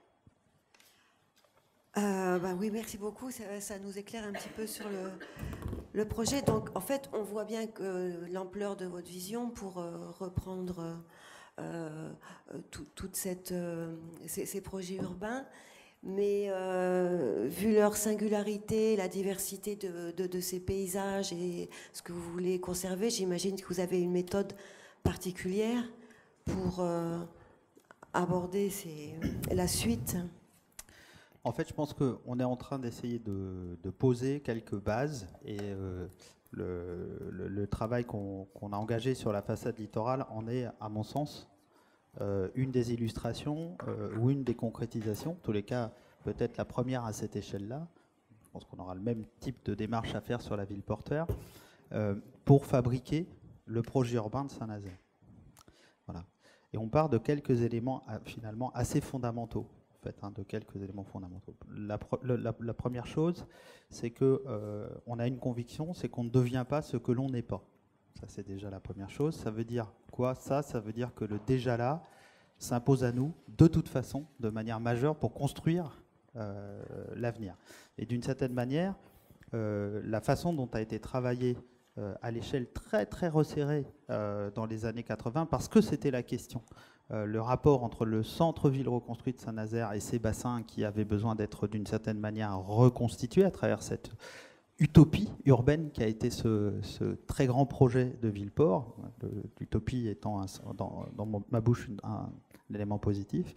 Euh, bah oui, merci beaucoup. Ça, ça nous éclaire un petit peu sur le, le projet. Donc, en fait, on voit bien que l'ampleur de votre vision pour euh, reprendre euh, tout, toute cette, euh, ces, ces projets urbains. Mais euh, vu leur singularité, la diversité de, de, de ces paysages et ce que vous voulez conserver, j'imagine que vous avez une méthode particulière pour euh, aborder ces, la suite. En fait, je pense qu'on est en train d'essayer de, de poser quelques bases et euh, le, le, le travail qu'on qu'on a engagé sur la façade littorale en est, à mon sens, Euh, une des illustrations euh, ou une des concrétisations, en tous les cas peut-être la première à cette échelle-là. Je pense qu'on aura le même type de démarche à faire sur la ville portuaire euh, pour fabriquer le projet urbain de Saint-Nazaire. Voilà. Et on part de quelques éléments euh, finalement assez fondamentaux, en fait, hein, de quelques éléments fondamentaux. La, la, la première chose, c'est que euh, on a une conviction, c'est qu'on ne devient pas ce que l'on n'est pas. Ça, c'est déjà la première chose. Ça veut dire quoi? Ça, ça veut dire que le déjà là s'impose à nous, de toute façon, de manière majeure, pour construire euh, l'avenir. Et d'une certaine manière, euh, la façon dont a été travaillé euh, à l'échelle très, très resserrée euh, dans les années quatre-vingts, parce que c'était la question, euh, le rapport entre le centre-ville reconstruit de Saint-Nazaire et ses bassins qui avaient besoin d'être, d'une certaine manière, reconstitués à travers cette utopie urbaine qui a été ce, ce très grand projet de Villeport, l'utopie étant un, dans, dans mon, ma bouche un, un élément positif.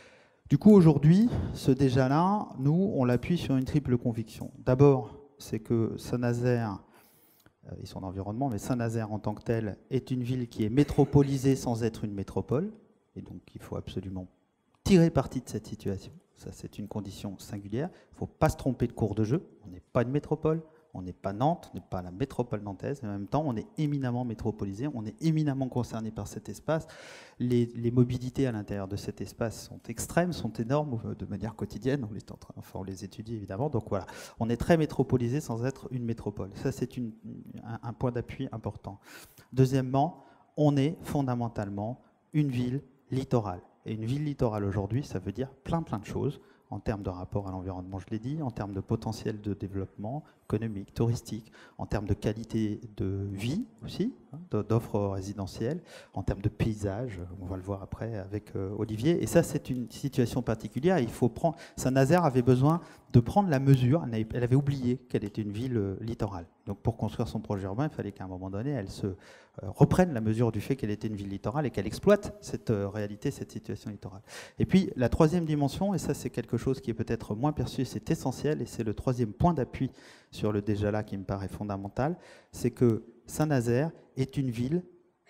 Du coup, aujourd'hui, ce déjà-là, nous, on l'appuie sur une triple conviction. D'abord, c'est que Saint-Nazaire euh, et son environnement, mais Saint-Nazaire en tant que tel, est une ville qui est métropolisée sans être une métropole, et donc il faut absolument tirer parti de cette situation. Ça, c'est une condition singulière. Il ne faut pas se tromper de cours de jeu. On n'est pas une métropole, on n'est pas Nantes, on n'est pas la métropole nantaise, mais en même temps, on est éminemment métropolisé, on est éminemment concerné par cet espace. Les, les mobilités à l'intérieur de cet espace sont extrêmes, sont énormes de manière quotidienne. On les, enfin, on les étudie évidemment. Donc voilà, on est très métropolisé sans être une métropole. Ça, c'est une, un, un point d'appui important. Deuxièmement, on est fondamentalement une ville littorale. Et une ville littorale aujourd'hui, ça veut dire plein plein de choses en termes de rapport à l'environnement, je l'ai dit, en termes de potentiel de développement économique, touristique, en termes de qualité de vie aussi, hein, d'offres résidentielles, en termes de paysage, on va le voir après avec euh, Olivier. Et ça, c'est une situation particulière. Il faut prendre. Saint-Nazaire avait besoin de prendre la mesure. Elle avait, elle avait oublié qu'elle était une ville euh, littorale. Donc, pour construire son projet urbain, il fallait qu'à un moment donné, elle se euh, reprenne la mesure du fait qu'elle était une ville littorale et qu'elle exploite cette euh, réalité, cette situation littorale. Et puis, la troisième dimension, et ça, c'est quelque chose qui est peut-être moins perçu, c'est essentiel, et c'est le troisième point d'appui sur le déjà là qui me paraît fondamental, c'est que Saint-Nazaire est une ville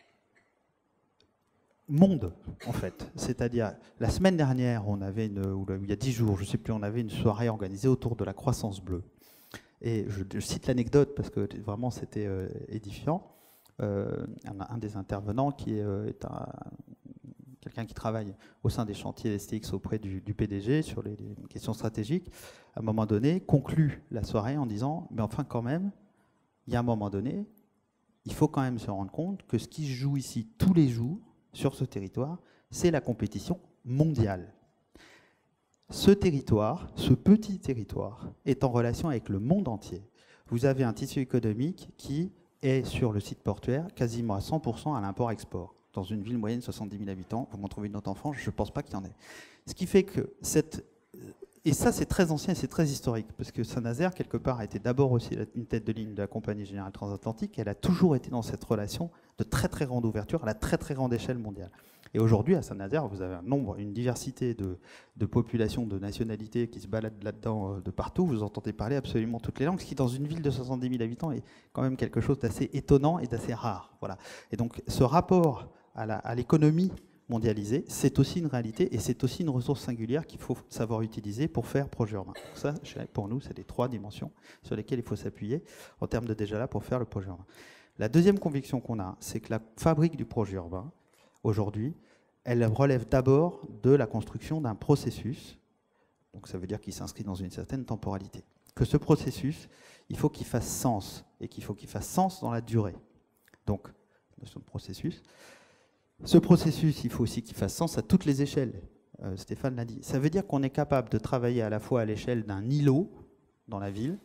monde, en fait. C'est-à-dire, la semaine dernière, on avait une, ou il y a dix jours, je ne sais plus, on avait une soirée organisée autour de la croissance bleue. Et je, je cite l'anecdote parce que vraiment c'était euh, édifiant. Euh, un, un des intervenants qui est, euh, est un, quelqu'un qui travaille au sein des chantiers S T X auprès du, du P D G sur les, les questions stratégiques, à un moment donné, conclut la soirée en disant « Mais enfin, quand même, il y a un moment donné, il faut quand même se rendre compte que ce qui se joue ici tous les jours, sur ce territoire, c'est la compétition mondiale. » ce territoire, ce petit territoire, est en relation avec le monde entier. Vous avez un tissu économique qui est sur le site portuaire quasiment à cent pour cent à l'import-export. Dans une ville moyenne de soixante-dix mille habitants, vous m'en trouvez une autre en France, je ne pense pas qu'il y en ait. Ce qui fait que cette... Et ça, c'est très ancien et c'est très historique, parce que Saint-Nazaire, quelque part, a été d'abord aussi une tête de ligne de la Compagnie Générale Transatlantique. Elle a toujours été dans cette relation de très très grande ouverture à la très très grande échelle mondiale. Et aujourd'hui, à Saint-Nazaire, vous avez un nombre, une diversité de, de populations, de nationalités qui se baladent là-dedans euh, de partout. Vous entendez parler absolument toutes les langues, ce qui, dans une ville de soixante-dix mille habitants, est quand même quelque chose d'assez étonnant et d'assez rare. Voilà. Et donc, ce rapport à l'économie mondialisée, c'est aussi une réalité et c'est aussi une ressource singulière qu'il faut savoir utiliser pour faire projet urbain. Donc ça, pour nous, c'est les trois dimensions sur lesquelles il faut s'appuyer en termes de déjà là pour faire le projet urbain. La deuxième conviction qu'on a, c'est que la fabrique du projet urbain, aujourd'hui, elle relève d'abord de la construction d'un processus, donc ça veut dire qu'il s'inscrit dans une certaine temporalité. Que ce processus, il faut qu'il fasse sens, et qu'il faut qu'il fasse sens dans la durée. Donc, notion de processus. Ce processus, il faut aussi qu'il fasse sens à toutes les échelles. Euh, Stéphane l'a dit. Ça veut dire qu'on est capable de travailler à la fois à l'échelle d'un îlot dans la ville,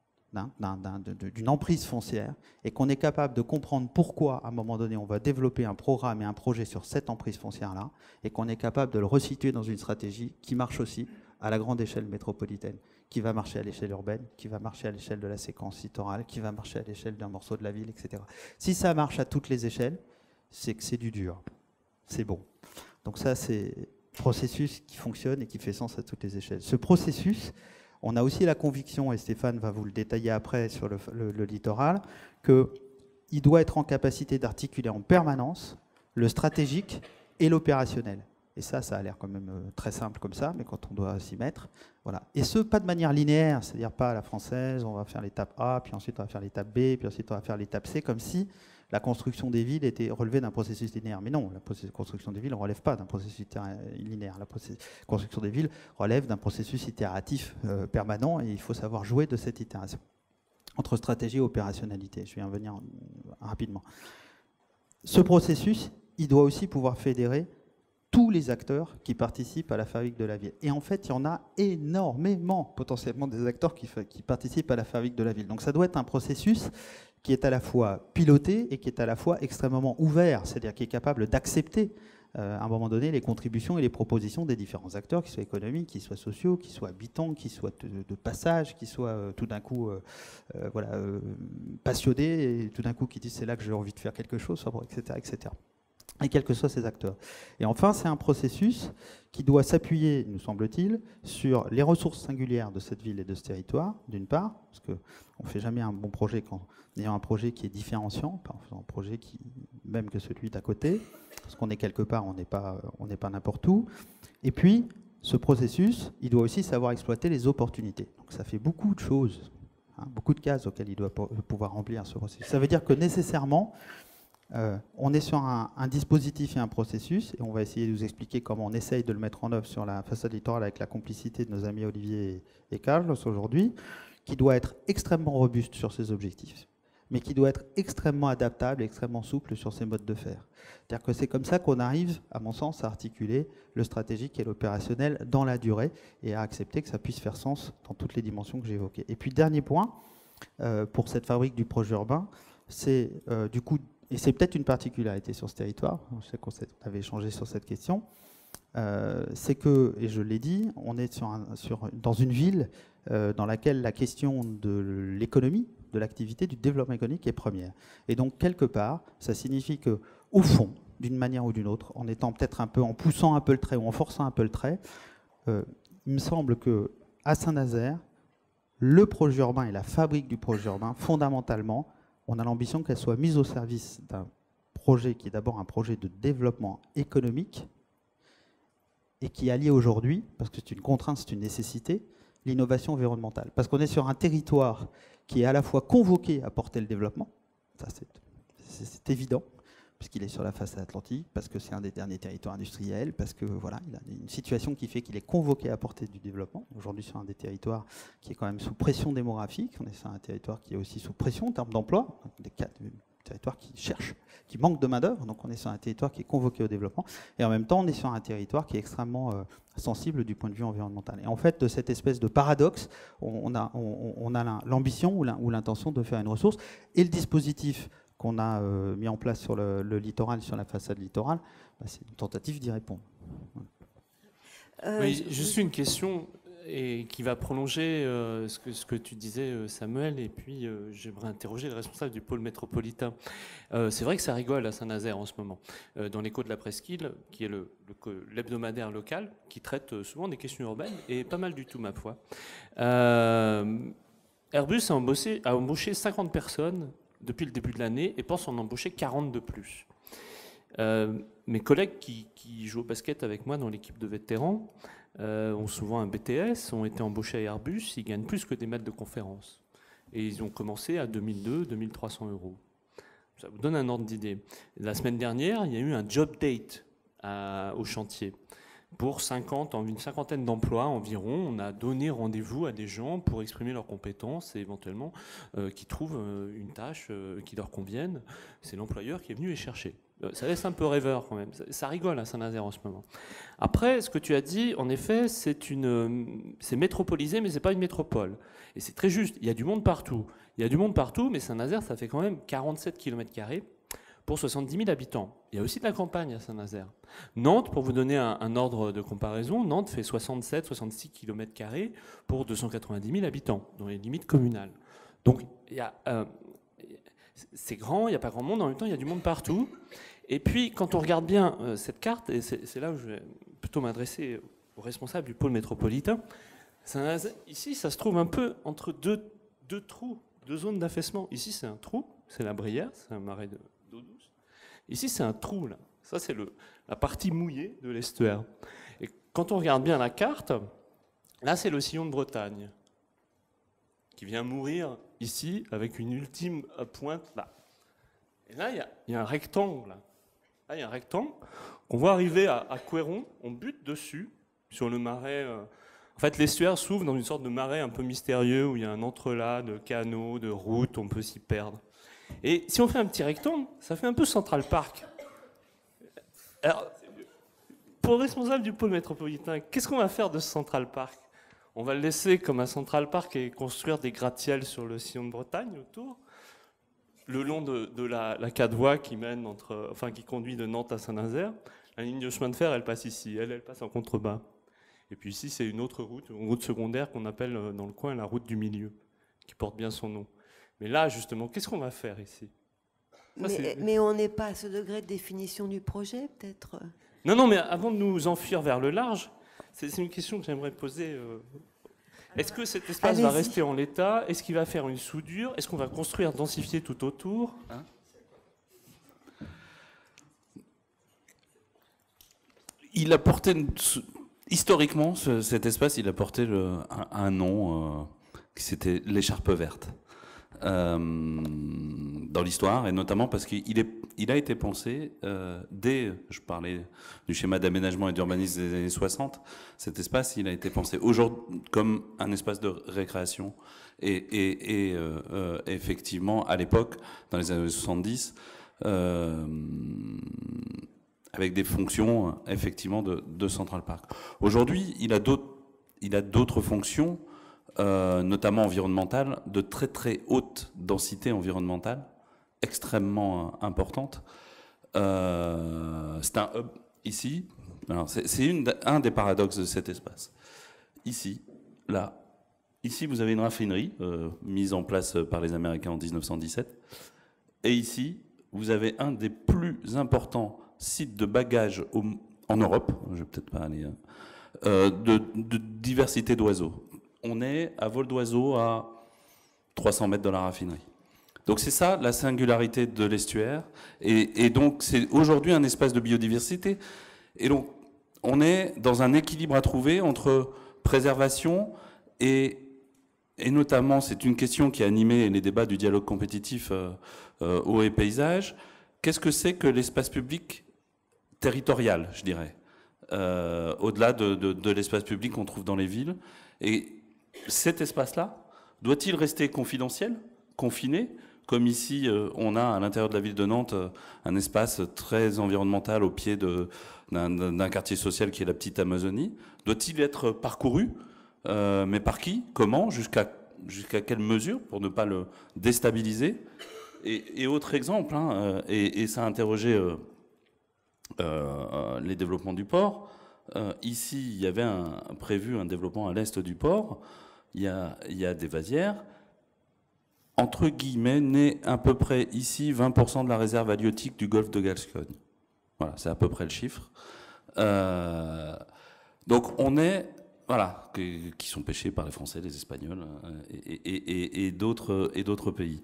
d'une emprise foncière, et qu'on est capable de comprendre pourquoi, à un moment donné, on va développer un programme et un projet sur cette emprise foncière-là, et qu'on est capable de le resituer dans une stratégie qui marche aussi à la grande échelle métropolitaine, qui va marcher à l'échelle urbaine, qui va marcher à l'échelle de la séquence littorale, qui va marcher à l'échelle d'un morceau de la ville, et cetera. Si ça marche à toutes les échelles, c'est que c'est du dur, c'est bon. Donc ça, c'est un processus qui fonctionne et qui fait sens à toutes les échelles. Ce processus, on a aussi la conviction, et Stéphane va vous le détailler après sur le, le, le littoral, qu'il doit être en capacité d'articuler en permanence le stratégique et l'opérationnel. Et ça, ça a l'air quand même très simple comme ça, mais quand on doit s'y mettre, voilà. Et ce, pas de manière linéaire, c'est-à-dire pas à la française, on va faire l'étape A, puis ensuite on va faire l'étape B, puis ensuite on va faire l'étape C, comme si la construction des villes était relevée d'un processus linéaire. Mais non, la construction des villes ne relève pas d'un processus linéaire. La construction des villes relève d'un processus itératif euh, permanent, et il faut savoir jouer de cette itération. Entre stratégie et opérationnalité, je vais en venir rapidement. Ce processus, il doit aussi pouvoir fédérer tous les acteurs qui participent à la fabrique de la ville. Et en fait, il y en a énormément, potentiellement, des acteurs qui, qui participent à la fabrique de la ville. Donc ça doit être un processus qui est à la fois piloté et qui est à la fois extrêmement ouvert, c'est-à-dire qui est capable d'accepter euh, à un moment donné les contributions et les propositions des différents acteurs, qu'ils soient économiques, qu'ils soient sociaux, qu'ils soient habitants, qu'ils soient de, de passage, qu'ils soient euh, tout d'un coup euh, euh, voilà, euh, passionnés, et tout d'un coup qui disent c'est là que j'ai envie de faire quelque chose, et cetera, et cetera. Et quels que soient ces acteurs. Et enfin, c'est un processus qui doit s'appuyer, nous semble-t-il, sur les ressources singulières de cette ville et de ce territoire, d'une part, parce qu'on ne fait jamais un bon projet qu'en ayant un projet qui est différenciant, pas en faisant un projet qui, même que celui d'à côté, parce qu'on est quelque part, on n'est pas, on n'est pas n'importe où. Et puis, ce processus, il doit aussi savoir exploiter les opportunités. Donc ça fait beaucoup de choses, hein, beaucoup de cases auxquelles il doit pouvoir remplir ce processus. Ça veut dire que nécessairement, Euh, on est sur un, un dispositif et un processus, et on va essayer de vous expliquer comment on essaye de le mettre en œuvre sur la façade littorale avec la complicité de nos amis Olivier et, et Carlos aujourd'hui, qui doit être extrêmement robuste sur ses objectifs, mais qui doit être extrêmement adaptable et extrêmement souple sur ses modes de faire. C'est-à-dire que c'est comme ça qu'on arrive, à mon sens, à articuler le stratégique et l'opérationnel dans la durée, et à accepter que ça puisse faire sens dans toutes les dimensions que j'ai évoquées. Et puis, dernier point, euh, pour cette fabrique du projet urbain, c'est euh, du coup... Et c'est peut-être une particularité sur ce territoire, je sais qu'on avait échangé sur cette question, euh, c'est que, et je l'ai dit, on est sur un, sur, dans une ville euh, dans laquelle la question de l'économie, de l'activité, du développement économique est première. Et donc, quelque part, ça signifie qu'au fond, d'une manière ou d'une autre, en étant peut-être un peu, en poussant un peu le trait ou en forçant un peu le trait, euh, il me semble qu'à Saint-Nazaire, le projet urbain et la fabrique du projet urbain, fondamentalement, on a l'ambition qu'elle soit mise au service d'un projet qui est d'abord un projet de développement économique et qui allie aujourd'hui, parce que c'est une contrainte, c'est une nécessité, l'innovation environnementale. Parce qu'on est sur un territoire qui est à la fois convoqué à porter le développement, ça c'est évident, puisqu'il est sur la façade atlantique, parce que c'est un des derniers territoires industriels, parce que voilà, il a une situation qui fait qu'il est convoqué à porter du développement. Aujourd'hui, sur un des territoires qui est quand même sous pression démographique, on est sur un territoire qui est aussi sous pression en termes d'emploi, des territoire qui cherche, qui manque de main-d'œuvre. Donc on est sur un territoire qui est convoqué au développement. Et en même temps, on est sur un territoire qui est extrêmement euh, sensible du point de vue environnemental. Et en fait, de cette espèce de paradoxe, on a, on, on a l'ambition ou l'intention de faire une ressource. Et le dispositif qu'on a euh, mis en place sur le, le littoral, sur la façade littorale, bah, c'est une tentative d'y répondre. Euh, oui, juste une question et qui va prolonger euh, ce, que, ce que tu disais, euh, Samuel, et puis euh, j'aimerais interroger le responsable du pôle métropolitain. Euh, c'est vrai que ça rigole à Saint-Nazaire en ce moment, euh, dans l'écho de la Presqu'île, qui est l'hebdomadaire local, qui traite souvent des questions urbaines, et pas mal du tout, ma foi. Euh, Airbus a embauché, a embauché cinquante personnes depuis le début de l'année et pense en embaucher quarante de plus. Euh, mes collègues qui, qui jouent au basket avec moi dans l'équipe de vétérans euh, ont souvent un B T S, ont été embauchés à Airbus, ils gagnent plus que des maîtres de conférences. Et ils ont commencé à deux mille deux, deux mille trois cents euros. Ça vous donne un ordre d'idée. La semaine dernière, il y a eu un job date à, au chantier. Pour cinquante, une cinquantaine d'emplois environ, on a donné rendez-vous à des gens pour exprimer leurs compétences et éventuellement euh, qu'ils trouvent euh, une tâche euh, qui leur convienne. C'est l'employeur qui est venu les chercher. Euh, ça laisse un peu rêveur quand même. Ça, ça rigole à Saint-Nazaire en ce moment. Après, ce que tu as dit, en effet, c'est une, c'est métropolisé, mais c'est pas une métropole. Et c'est très juste. Il y a du monde partout. Il y a du monde partout, mais Saint-Nazaire, ça fait quand même quarante-sept kilomètres carrés. Pour soixante-dix mille habitants. Il y a aussi de la campagne à Saint-Nazaire. Nantes, pour vous donner un, un ordre de comparaison, Nantes fait soixante-sept à soixante-six kilomètres carrés pour deux cent quatre-vingt-dix mille habitants, dans les limites communales. Donc, il y a, euh, c'est grand, il n'y a pas grand monde, en même temps, il y a du monde partout. Et puis, quand on regarde bien euh, cette carte, et c'est là où je vais plutôt m'adresser aux responsables du pôle métropolitain, ici, ça se trouve un peu entre deux, deux trous, deux zones d'affaissement. Ici, c'est un trou, c'est la Brière, c'est un marais de d'eau douce. Ici, c'est un trou, là. Ça, c'est la partie mouillée de l'estuaire. Et quand on regarde bien la carte, là, c'est le sillon de Bretagne, qui vient mourir ici, avec une ultime pointe, là. Et là, il y, y a un rectangle, là. Là, il y a un rectangle qu'on voit arriver à, à Couéron, on bute dessus, sur le marais. Euh... En fait, l'estuaire s'ouvre dans une sorte de marais un peu mystérieux, où il y a un entrelac de canaux, de routes, on peut s'y perdre. Et si on fait un petit rectangle, ça fait un peu Central Park. Alors, pour le responsable du pôle métropolitain, qu'est-ce qu'on va faire de ce Central Park? On va le laisser comme un Central Park et construire des gratte-ciels sur le sillon de Bretagne autour, le long de, de la, la quatre voies qui mène entre, enfin qui conduit de Nantes à Saint-Nazaire. La ligne de chemin de fer, elle passe ici, elle, elle passe en contrebas. Et puis ici, c'est une autre route, une route secondaire qu'on appelle dans le coin la route du milieu, qui porte bien son nom. Mais là, justement, qu'est-ce qu'on va faire ici? Ça, mais, mais on n'est pas à ce degré de définition du projet, peut-être? Non, non, mais avant de nous enfuir vers le large, c'est une question que j'aimerais poser. Euh, Est-ce que cet espace va rester en l'état? Est-ce qu'il va faire une soudure? Est-ce qu'on va construire, densifier tout autour? Hein? Il a porté, une, historiquement, ce, cet espace, il a porté le, un, un nom, euh, qui c'était l'écharpe verte. Euh, dans l'histoire, et notamment parce qu'il est, il a été pensé euh, dès, je parlais du schéma d'aménagement et d'urbanisme des années soixante, cet espace, il a été pensé aujourd'hui comme un espace de récréation. Et, et, et euh, euh, effectivement, à l'époque, dans les années soixante-dix, euh, avec des fonctions, effectivement, de, de Central Park. Aujourd'hui, il a d'autres, il a d'autres fonctions, Euh, notamment environnementale, de très très haute densité environnementale, extrêmement euh, importante. Euh, c'est un hub ici. C'est un des paradoxes de cet espace. Ici, là, ici vous avez une raffinerie euh, mise en place par les Américains en mille neuf cent dix-sept. Et ici, vous avez un des plus importants sites de bagages au, en Europe, je vais peut-être pas aller, euh, de, de diversité d'oiseaux. On est à vol d'oiseau à trois cents mètres de la raffinerie. Donc c'est ça la singularité de l'estuaire. Et, et donc c'est aujourd'hui un espace de biodiversité. Et donc on est dans un équilibre à trouver entre préservation et, et notamment, c'est une question qui a animé les débats du dialogue compétitif euh, euh, eau et paysage. Qu'est-ce que c'est que l'espace public territorial, je dirais, euh, au-delà de, de, de l'espace public qu'on trouve dans les villes. Et cet espace-là, doit-il rester confidentiel, confiné, comme ici, euh, on a à l'intérieur de la ville de Nantes euh, un espace très environnemental au pied d'un quartier social qui est la petite Amazonie. Doit-il être parcouru? euh, Mais par qui? Comment? Jusqu'à jusqu'à quelle mesure pour ne pas le déstabiliser? Et, et autre exemple, hein, euh, et, et ça a interrogé euh, euh, les développements du port. Euh, ici, il y avait un, prévu un développement à l'est du port. Il y a, il y a des vasières. Entre guillemets, naît à peu près ici vingt pour cent de la réserve halieutique du golfe de Gascogne. Voilà, c'est à peu près le chiffre. Euh, donc on est, voilà, qui, qui sont pêchés par les Français, les Espagnols et, et, et, et d'autres et d'autres pays.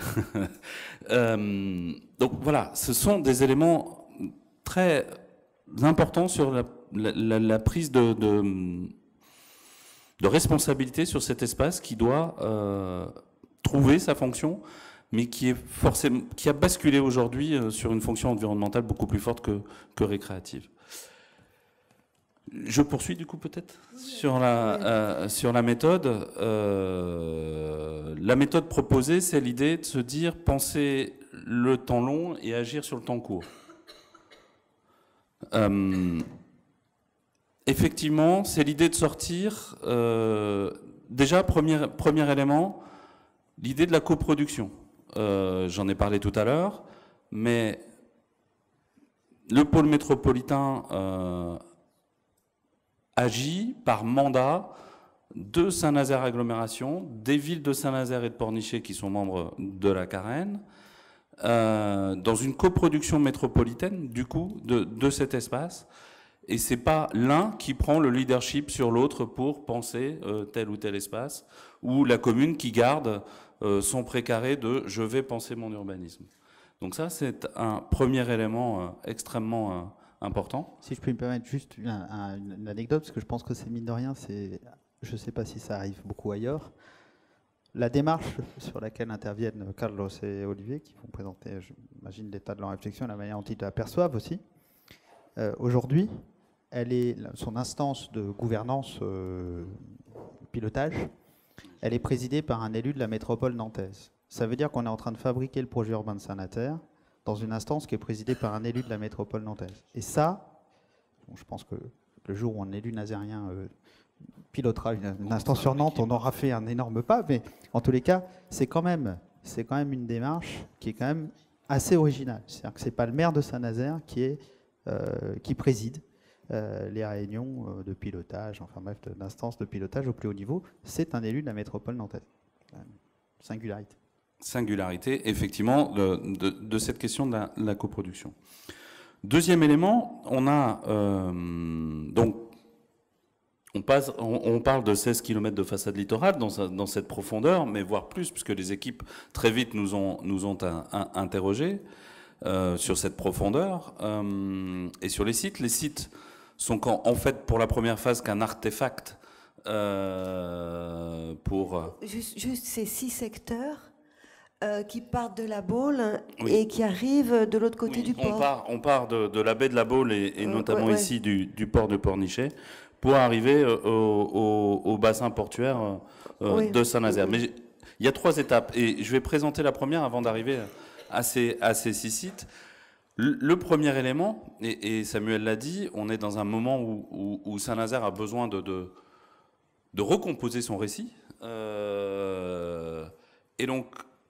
euh, donc voilà, ce sont des éléments très importants sur la, la, la, la prise de, de, de responsabilité sur cet espace qui doit euh, trouver sa fonction, mais qui est forcément, qui a basculé aujourd'hui sur une fonction environnementale beaucoup plus forte que, que récréative. Je poursuis du coup peut-être sur la euh, sur la méthode. Euh, la méthode proposée, c'est l'idée de se dire penser le temps long et agir sur le temps court. Euh, effectivement, c'est l'idée de sortir. Euh, déjà, premier premier élément. L'idée de la coproduction, euh, j'en ai parlé tout à l'heure, mais le pôle métropolitain euh, agit par mandat de Saint-Nazaire Agglomération, des villes de Saint-Nazaire et de Pornichet qui sont membres de la Carène, euh, dans une coproduction métropolitaine, du coup, de, de cet espace. Et c'est pas l'un qui prend le leadership sur l'autre pour penser euh, tel ou tel espace, ou la commune qui garde euh, son précaré de « je vais penser mon urbanisme ». Donc ça, c'est un premier élément euh, extrêmement euh, important. Si je peux me permettre juste une, une anecdote, parce que je pense que c'est mine de rien, je ne sais pas si ça arrive beaucoup ailleurs. La démarche sur laquelle interviennent Carlos et Olivier, qui vont présenter, j'imagine, l'état de leur réflexion, la manière dont ils la perçoivent aussi, euh, aujourd'hui, elle est, son instance de gouvernance, euh, pilotage, elle est présidée par un élu de la métropole nantaise. Ça veut dire qu'on est en train de fabriquer le projet urbain de Saint-Nazaire dans une instance qui est présidée par un élu de la métropole nantaise. Et ça, bon, je pense que le jour où un élu nazérien euh, pilotera une, une instance sur Nantes, on aura fait un énorme pas, mais en tous les cas, c'est quand même, c'est quand même une démarche qui est quand même assez originale. C'est-à-dire que c'est pas le maire de Saint-Nazaire qui est euh, qui préside euh, les réunions euh, de pilotage, enfin bref, d'instances de pilotage au plus haut niveau. C'est un élu de la métropole nantaise. Euh, singularité. Singularité, effectivement, de, de, de cette question de la, de la coproduction. Deuxième élément, on a euh, donc on, passe, on, on parle de seize kilomètres de façade littorale dans, dans cette profondeur, mais voire plus, puisque les équipes très vite nous ont, nous ont un, un, interrogés euh, sur cette profondeur euh, et sur les sites. Les sites sont quand, en fait pour la première phase qu'un artefact euh, pour... Juste, juste ces six secteurs Euh, qui partent de la Baule oui. et qui arrivent de l'autre côté oui, du on port. Part, on part de, de la baie de la Baule et, et euh, notamment ouais, ouais. ici du, du port de Pornichet pour arriver au, au, au bassin portuaire euh, oui. de Saint-Nazaire. Mais il y a trois étapes et je vais présenter la première avant d'arriver à ces, à ces six sites. Le, le premier élément, et, et Samuel l'a dit, on est dans un moment où, où, où Saint-Nazaire a besoin de, de, de recomposer son récit. Euh, et donc,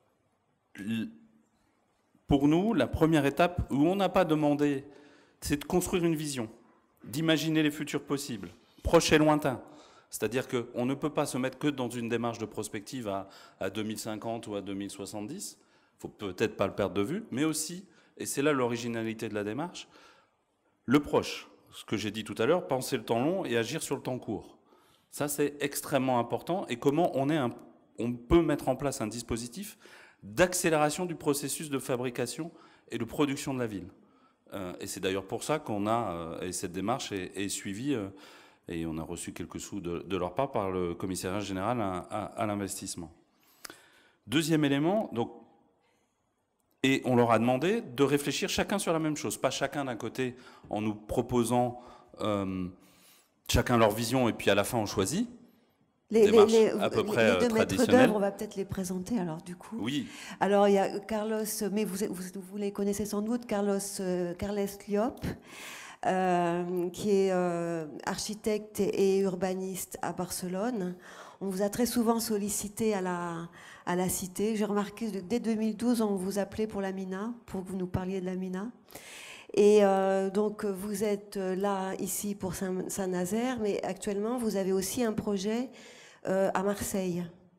pour nous, la première étape où on n'a pas demandé, c'est de construire une vision, d'imaginer les futurs possibles, proches et lointains. C'est-à-dire qu'on ne peut pas se mettre que dans une démarche de prospective à, à deux mille cinquante ou à deux mille soixante-dix. Il ne faut peut-être pas le perdre de vue, mais aussi, et c'est là l'originalité de la démarche, le proche. Ce que j'ai dit tout à l'heure, penser le temps long et agir sur le temps court. Ça, c'est extrêmement important. Et comment on, est un, on peut mettre en place un dispositif d'accélération du processus de fabrication et de production de la ville. Euh, et c'est d'ailleurs pour ça qu'on a, euh, et cette démarche est, est suivie, euh, et on a reçu quelques sous de, de leur part par le commissariat général à, à, à l'investissement. Deuxième élément, donc, et on leur a demandé de réfléchir chacun sur la même chose, pas chacun d'un côté en nous proposant euh, chacun leur vision et puis à la fin on choisit, Les, démarche les, les, à peu près les deux maîtres traditionnelle. d'œuvre, on va peut-être les présenter alors du coup. Oui. Alors il y a Carlos, mais vous, vous, vous les connaissez sans doute, Carlos, euh, Carles Llop, euh, qui est euh, architecte et urbaniste à Barcelone. On vous a très souvent sollicité à la, à la Cité. J'ai remarqué que dès deux mille douze, on vous appelait pour la Mina, pour que vous nous parliez de la Mina. Et euh, donc, vous êtes là, ici, pour Saint- Saint-Nazaire, mais actuellement, vous avez aussi un projet euh, à Marseille.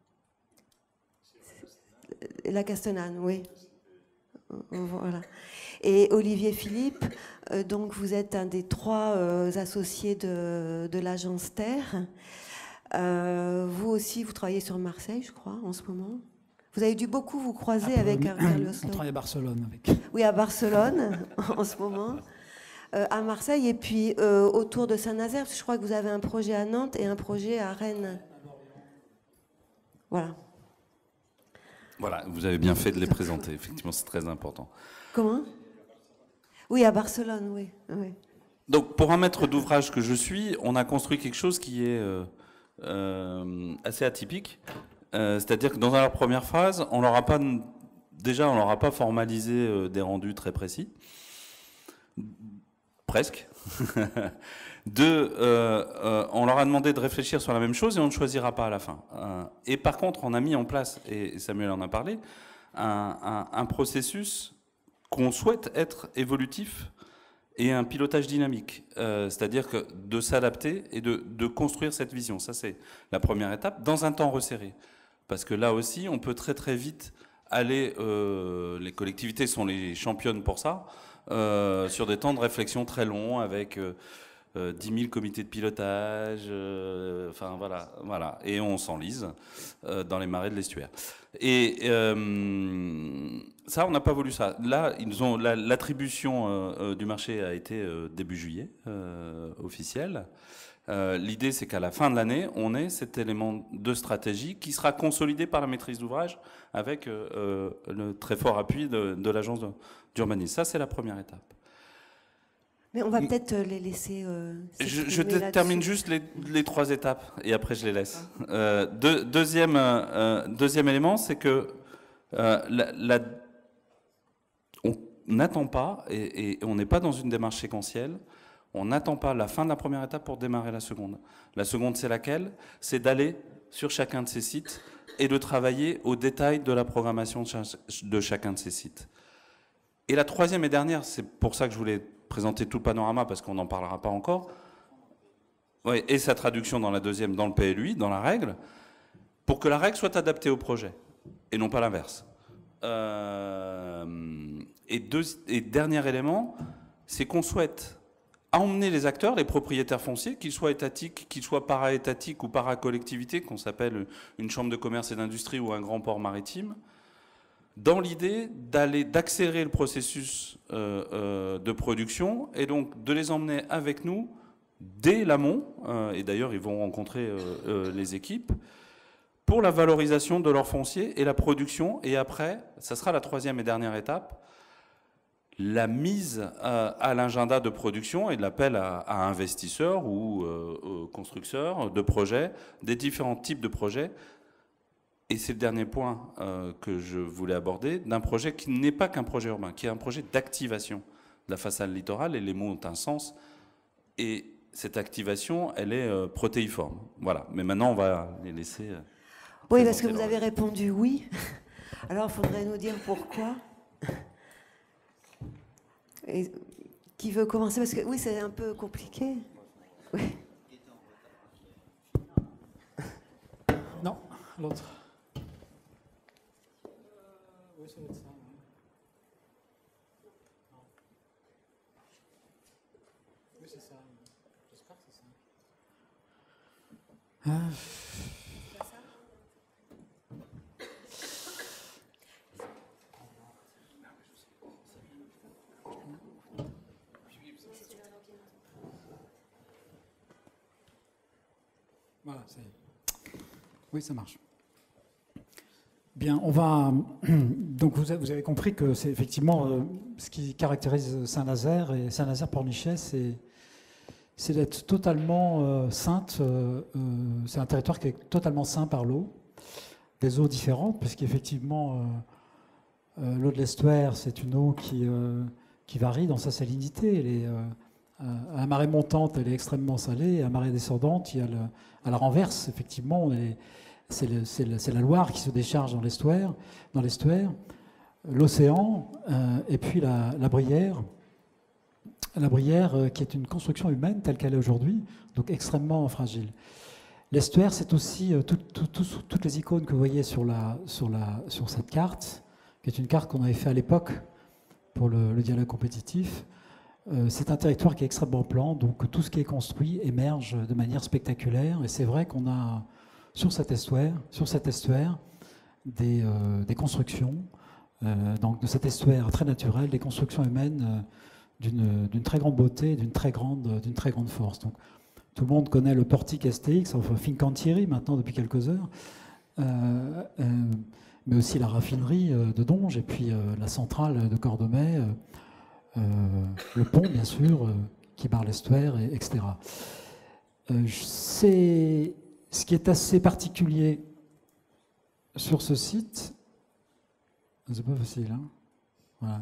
La Castellane, oui. Voilà. Et Olivier Philippe, euh, donc vous êtes un des trois euh, associés de, de l'agence Terre. Euh, vous aussi, vous travaillez sur Marseille, je crois, en ce moment. Vous avez dû beaucoup vous croiser Après, avec Carlos. On travaille à Barcelone avec. Oui, à Barcelone, en ce moment. Euh, à Marseille, et puis euh, autour de Saint-Nazaire, je crois que vous avez un projet à Nantes et un projet à Rennes. Voilà. Voilà, vous avez bien fait de les présenter. Effectivement, c'est très important. Comment? Oui, à Barcelone, oui. oui. Donc, pour un maître d'ouvrage que je suis, on a construit quelque chose qui est euh, euh, assez atypique. Euh, C'est-à-dire que dans la première phase, on leur a pas, déjà, on leur a pas formalisé euh, des rendus très précis. Presque. Deux, euh, euh, on leur a demandé de réfléchir sur la même chose et on ne choisira pas à la fin. Euh, et par contre, on a mis en place, et Samuel en a parlé, un, un, un processus qu'on souhaite être évolutif et un pilotage dynamique. Euh, C'est-à-dire que de s'adapter et de, de construire cette vision. Ça, c'est la première étape, dans un temps resserré. Parce que là aussi, on peut très très vite aller... Euh, les collectivités sont les championnes pour ça, euh, sur des temps de réflexion très longs, avec... Euh, Euh, dix mille comités de pilotage, euh, enfin voilà, voilà, et on s'enlise euh, dans les marais de l'estuaire. Et euh, ça, on n'a pas voulu ça. Là, ils ont l'attribution euh, du marché a été euh, début juillet euh, officielle. Euh, L'idée, c'est qu'à la fin de l'année, on ait cet élément de stratégie qui sera consolidé par la maîtrise d'ouvrage avec euh, le très fort appui de, de l'agence d'urbanisme. Ça, c'est la première étape. Mais on va peut-être les laisser... Euh, je je termine juste les, les trois étapes et après je les laisse. Euh, deux, deuxième, euh, deuxième élément, c'est que euh, la, la, on n'attend pas, et, et on n'est pas dans une démarche séquentielle, on n'attend pas la fin de la première étape pour démarrer la seconde. La seconde, c'est laquelle? C'est d'aller sur chacun de ces sites et de travailler au détail de la programmation de, cha de chacun de ces sites. Et la troisième et dernière, c'est pour ça que je voulais présenter tout le panorama, parce qu'on n'en parlera pas encore, ouais, et sa traduction dans la deuxième, dans le P L U I, dans la règle, pour que la règle soit adaptée au projet, et non pas l'inverse. Euh, et, deux, et dernier élément, c'est qu'on souhaite emmener les acteurs, les propriétaires fonciers, qu'ils soient étatiques, qu'ils soient para-étatiques ou para-collectivités, qu'on s'appelle une chambre de commerce et d'industrie ou un grand port maritime, dans l'idée d'aller d'accélérer le processus euh, euh, de production et donc de les emmener avec nous dès l'amont, euh, et d'ailleurs ils vont rencontrer euh, euh, les équipes, pour la valorisation de leur foncier et la production, et après, ça sera la troisième et dernière étape, la mise à, à l'agenda de production et de l'appel à, à investisseurs ou euh, constructeurs de projets, des différents types de projets. Et c'est le dernier point euh, que je voulais aborder, d'un projet qui n'est pas qu'un projet urbain, qui est un projet d'activation de la façade littorale, et les mots ont un sens. Et cette activation, elle est euh, protéiforme. Voilà. Mais maintenant, on va les laisser... Euh, oui, parce que vous avez répondu oui. Alors, il faudrait nous dire pourquoi. Et qui veut commencer? Parce que oui, c'est un peu compliqué. Oui. Non, l'autre. Oui, ça va être ça. Oui, c'est ça. J'espère que c'est ça. Euh... Voilà, c'est... Oui, ça marche. Bien, on va... Donc, vous avez compris que c'est effectivement euh, ce qui caractérise Saint-Nazaire et Saint-Nazaire-Pornichet, c'est c'est d'être totalement euh, sainte. Euh, euh, c'est un territoire qui est totalement saint par l'eau, des eaux différentes, puisqu'effectivement, euh, euh, l'eau de l'estuaire, c'est une eau qui, euh, qui varie dans sa salinité. Elle est, euh, à la marée montante, elle est extrêmement salée, et à la marée descendante, il y a le, à la renverse, effectivement, c'est la Loire qui se décharge dans l'estuaire, dans l'estuaire, l'océan, euh, et puis la, la Brière. La Brière, euh, qui est une construction humaine telle qu'elle est aujourd'hui, donc extrêmement fragile. L'estuaire, c'est aussi euh, tout, tout, tout, toutes les icônes que vous voyez sur, la, sur, la, sur cette carte, qui est une carte qu'on avait fait à l'époque pour le, le dialogue compétitif. Euh, c'est un territoire qui est extrêmement plan, donc tout ce qui est construit émerge de manière spectaculaire. Et c'est vrai qu'on a sur cet estuaire, sur cet estuaire des, euh, des constructions, euh, donc de cet estuaire très naturel, des constructions humaines euh, d'une très grande beauté, d'une très grande, d'une très grande force. Donc, tout le monde connaît le portique S T X, enfin Fincantieri maintenant depuis quelques heures, euh, euh, mais aussi la raffinerie euh, de Donge et puis euh, la centrale de Cordemais, euh, euh, le pont bien sûr euh, qui barre l'estuaire, et, etc. Euh, c'est ce qui est assez particulier sur ce site. C'est pas facile, hein, voilà.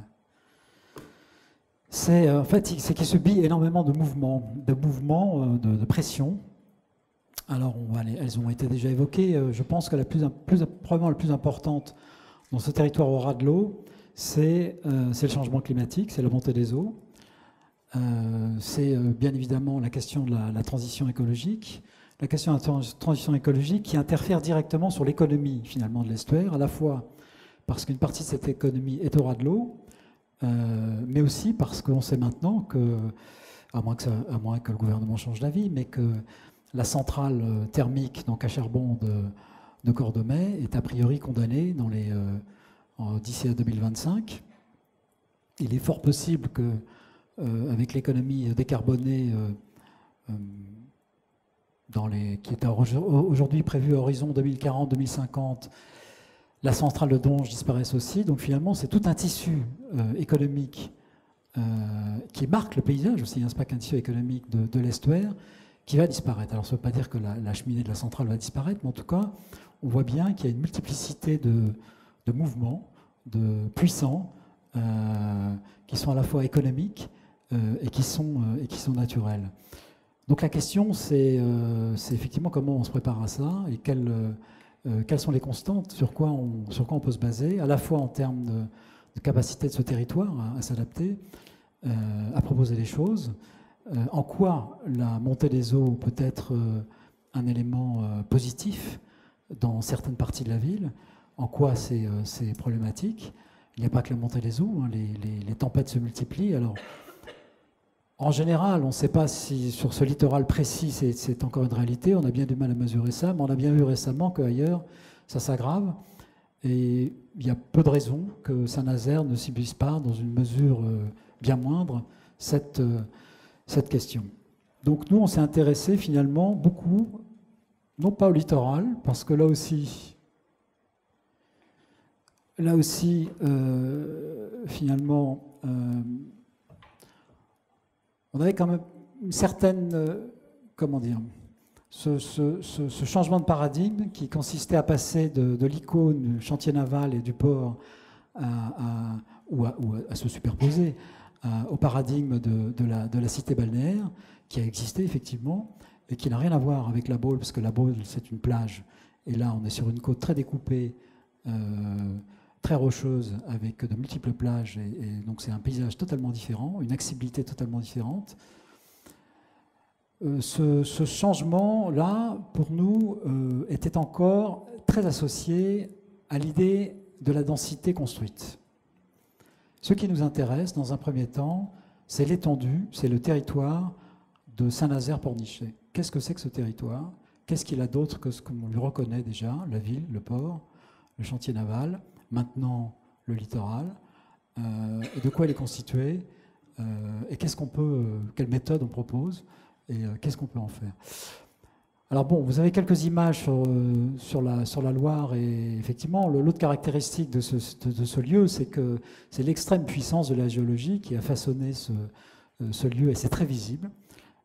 C'est en fait, c'est qu'il subit énormément de mouvements, de mouvements, de, de pression. Alors, on va les, elles ont été déjà évoquées. Je pense que la plus, plus, probablement la plus importante dans ce territoire au ras de l'eau, c'est euh, le changement climatique, c'est la montée des eaux. Euh, c'est euh, bien évidemment la question de la, la transition écologique. La question de la transition écologique qui interfère directement sur l'économie, finalement, de l'estuaire, à la fois parce qu'une partie de cette économie est au ras de l'eau, Euh, mais aussi parce qu'on sait maintenant que, à moins que, ça, à moins que le gouvernement change d'avis, mais que la centrale thermique donc à charbon de, de Cordemais est a priori condamnée dans les, euh, d'ici à deux mille vingt-cinq. Il est fort possible que, euh, avec l'économie décarbonée euh, euh, dans les, qui est aujourd'hui prévue à horizon deux mille quarante deux mille cinquante, la centrale de Donge disparaisse aussi. Donc finalement, c'est tout un tissu euh, économique euh, qui marque le paysage aussi, hein, c'est pas qu'un tissu économique de, de l'estuaire qui va disparaître. Alors ça ne veut pas dire que la, la cheminée de la centrale va disparaître, mais en tout cas, on voit bien qu'il y a une multiplicité de, de mouvements, de puissants, euh, qui sont à la fois économiques euh, et, qui sont, euh, et qui sont naturels. Donc la question, c'est euh, effectivement comment on se prépare à ça et quelle... Euh, Euh, quelles sont les constantes, sur quoi, on, sur quoi on peut se baser, à la fois en termes de, de capacité de ce territoire à, à s'adapter, euh, à proposer des choses, euh, en quoi la montée des eaux peut être euh, un élément euh, positif dans certaines parties de la ville, en quoi c'est euh, problématique. Il n'y a pas que la montée des eaux, hein, les, les, les tempêtes se multiplient. Alors, en général, on ne sait pas si sur ce littoral précis c'est encore une réalité, on a bien du mal à mesurer ça, mais on a bien vu récemment qu'ailleurs ça s'aggrave et il y a peu de raisons que Saint-Nazaire ne subisse pas dans une mesure bien moindre cette, cette question. Donc nous on s'est intéressé finalement beaucoup, non pas au littoral, parce que là aussi, là aussi euh, finalement... Euh, on avait quand même une certaine, euh, comment dire, ce, ce, ce, ce changement de paradigme qui consistait à passer de, de l'icône du chantier naval et du port à, à, ou, à, ou à se superposer à, au paradigme de, de, la, de la cité balnéaire qui a existé effectivement et qui n'a rien à voir avec la Baule, parce que la Baule c'est une plage et là on est sur une côte très découpée, euh, très rocheuse, avec de multiples plages, et, et donc c'est un paysage totalement différent, une accessibilité totalement différente. Euh, ce, ce changement-là, pour nous, euh, était encore très associé à l'idée de la densité construite. Ce qui nous intéresse, dans un premier temps, c'est l'étendue, c'est le territoire de Saint-Nazaire-Pornichet. Qu'est-ce que c'est que ce territoire? Qu'est-ce qu'il a d'autre que ce qu'on lui reconnaît déjà? La ville, le port, le chantier naval, maintenant le littoral, euh, et de quoi il est constitué, euh, et qu'est-ce qu'on peut, euh, quelle méthode on propose, et euh, qu'est-ce qu'on peut en faire. Alors bon, vous avez quelques images sur, euh, sur, la, sur la Loire, et effectivement, l'autre caractéristique de ce, de, de ce lieu, c'est que c'est l'extrême puissance de la géologie qui a façonné ce, euh, ce lieu, et c'est très visible.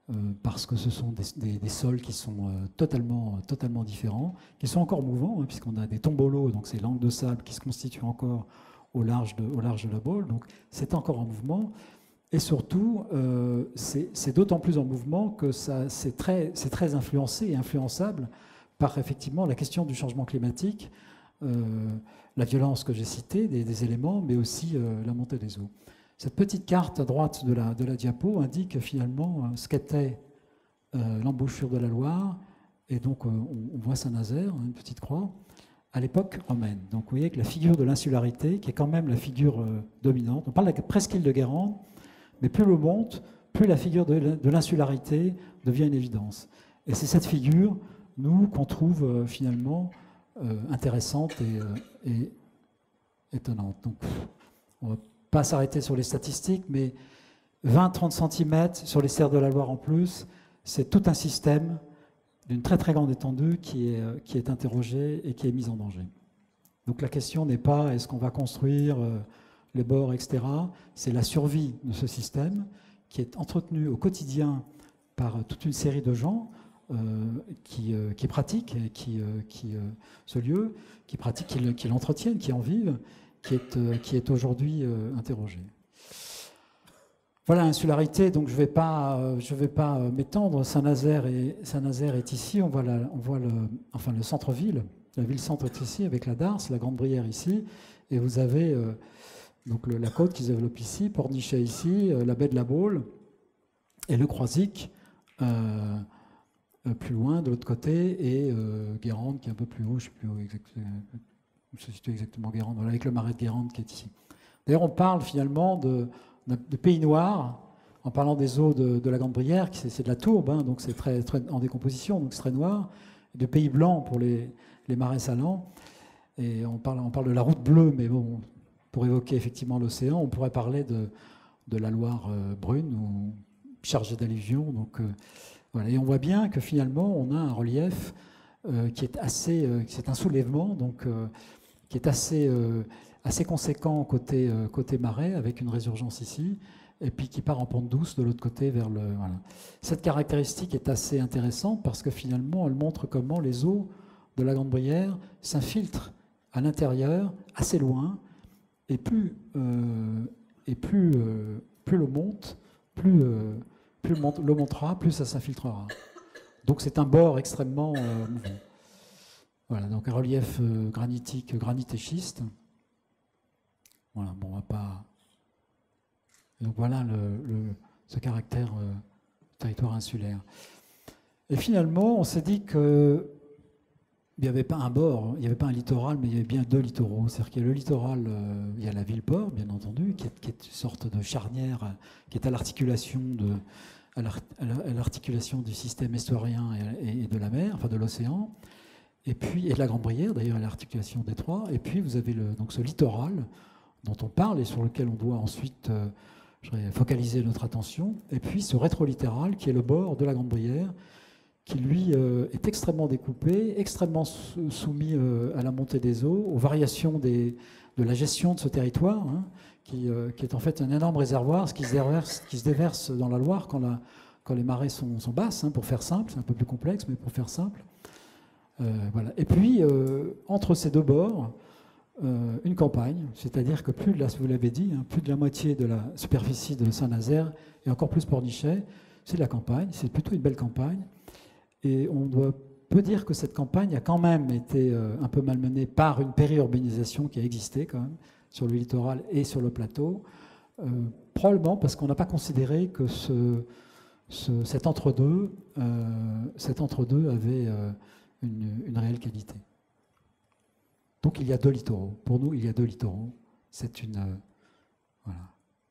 euh, parce que ce sont des, des, des sols qui sont euh, totalement, totalement différents, qui sont encore mouvants, hein, puisqu'on a des tombolos, donc ces langues de sable qui se constituent encore au large de, au large de la Baule, donc c'est encore en mouvement. Et surtout, euh, c'est d'autant plus en mouvement que c'est très, très influencé et influençable par effectivement la question du changement climatique, euh, la violence que j'ai citée, des, des éléments, mais aussi euh, la montée des eaux. Cette petite carte à droite de la, de la diapo indique finalement euh, ce qu'était euh, l'embouchure de la Loire, et donc euh, on, on voit Saint-Nazaire, une petite croix, à l'époque romaine. Donc vous voyez que la figure de l'insularité, qui est quand même la figure euh, dominante, on parle de la presqu'île de Guérande, mais plus l'eau monte, plus la figure de l'insularité devient une évidence. Et c'est cette figure, nous, qu'on trouve euh, finalement euh, intéressante et, euh, et étonnante. Donc, on ne va pas s'arrêter sur les statistiques, mais vingt à trente centimètres sur les serres de la Loire en plus, c'est tout un système d'une très très grande étendue qui est, euh, qui est interrogé et qui est mis en danger. Donc la question n'est pas est-ce qu'on va construire euh, les bords, et cetera. C'est la survie de ce système qui est entretenu au quotidien par toute une série de gens euh, qui, euh, qui pratiquent qui, euh, qui, euh, ce lieu, qui pratiquent, qui, qui l'entretiennent, qui en vivent, qui est, euh, qui est aujourd'hui euh, interrogé. Voilà l'insularité, donc je ne vais pas, euh, je vais pas m'étendre. Saint-Nazaire est, Saint-Nazaire est ici, on voit, la, on voit le, enfin, le centre-ville, la ville-centre est ici, avec la Darse, la Grande Brière ici, et vous avez... Euh, Donc le, la côte qui se développe ici, Pornichet ici, euh, la baie de la Baule, et le Croisic euh, euh, plus loin de l'autre côté, et euh, Guérande qui est un peu plus haut, je ne sais plus où, exactement, où se situe exactement Guérande, voilà, avec le marais de Guérande qui est ici. D'ailleurs on parle finalement de, de, de pays noirs, en parlant des eaux de, de la Grande Brière, c'est de la tourbe, hein, donc c'est très, très en décomposition, donc c'est très noir, et de pays blancs pour les, les marais salants, et on parle, on parle de la route bleue, mais bon... Pour évoquer effectivement l'océan, on pourrait parler de, de la Loire euh, brune, ou chargée d'alluvions. Donc, euh, voilà. Et on voit bien que finalement, on a un relief euh, qui est assez, euh, c'est un soulèvement, donc euh, qui est assez, euh, assez conséquent côté, euh, côté marais, avec une résurgence ici, et puis qui part en pente douce de l'autre côté vers le. Voilà. Cette caractéristique est assez intéressante parce que finalement, elle montre comment les eaux de la Grande Brière s'infiltrent à l'intérieur, assez loin. Et plus, euh, et plus, euh, plus l'eau monte, plus, euh, plus l'eau montera, plus ça s'infiltrera. Donc c'est un bord extrêmement euh, mouvant. Voilà, donc un relief euh, granitique, granit et schiste. Voilà, bon, on va pas. Et donc voilà le, le, ce caractère euh, territoire insulaire. Et finalement, on s'est dit que. Il n'y avait pas un bord, il n'y avait pas un littoral, mais il y avait bien deux littoraux. C'est-à-dire qu'il y a le littoral, euh, il y a la ville-port, bien entendu, qui est, qui est une sorte de charnière, euh, qui est à l'articulation de, à l'articulation du système estuarien et, et de la mer, enfin de l'océan, et puis et de la Grande Brière, d'ailleurs à l'articulation des trois. Et puis vous avez le, donc ce littoral dont on parle et sur lequel on doit ensuite euh, je dirais, focaliser notre attention. Et puis ce rétrolittéral qui est le bord de la Grande Brière, qui lui euh, est extrêmement découpé, extrêmement sou soumis euh, à la montée des eaux, aux variations des, de la gestion de ce territoire, hein, qui, euh, qui est en fait un énorme réservoir, ce qui se déverse, qui se déverse dans la Loire quand, la, quand les marées sont, sont basses, hein, pour faire simple, c'est un peu plus complexe, mais pour faire simple. Euh, voilà. Et puis, euh, entre ces deux bords, euh, une campagne, c'est-à-dire que plus de la, vous l'avez dit, hein, plus de la moitié de la superficie de Saint-Nazaire, et encore plus Pornichet, c'est de la campagne, c'est plutôt une belle campagne. Et on doit, peut dire que cette campagne a quand même été euh, un peu malmenée par une périurbanisation qui a existé quand même sur le littoral et sur le plateau, euh, probablement parce qu'on n'a pas considéré que ce, ce, cet entre-deux euh, cet entre-deux avait euh, une, une réelle qualité. Donc il y a deux littoraux. Pour nous, il y a deux littoraux. C'est une... Euh, voilà.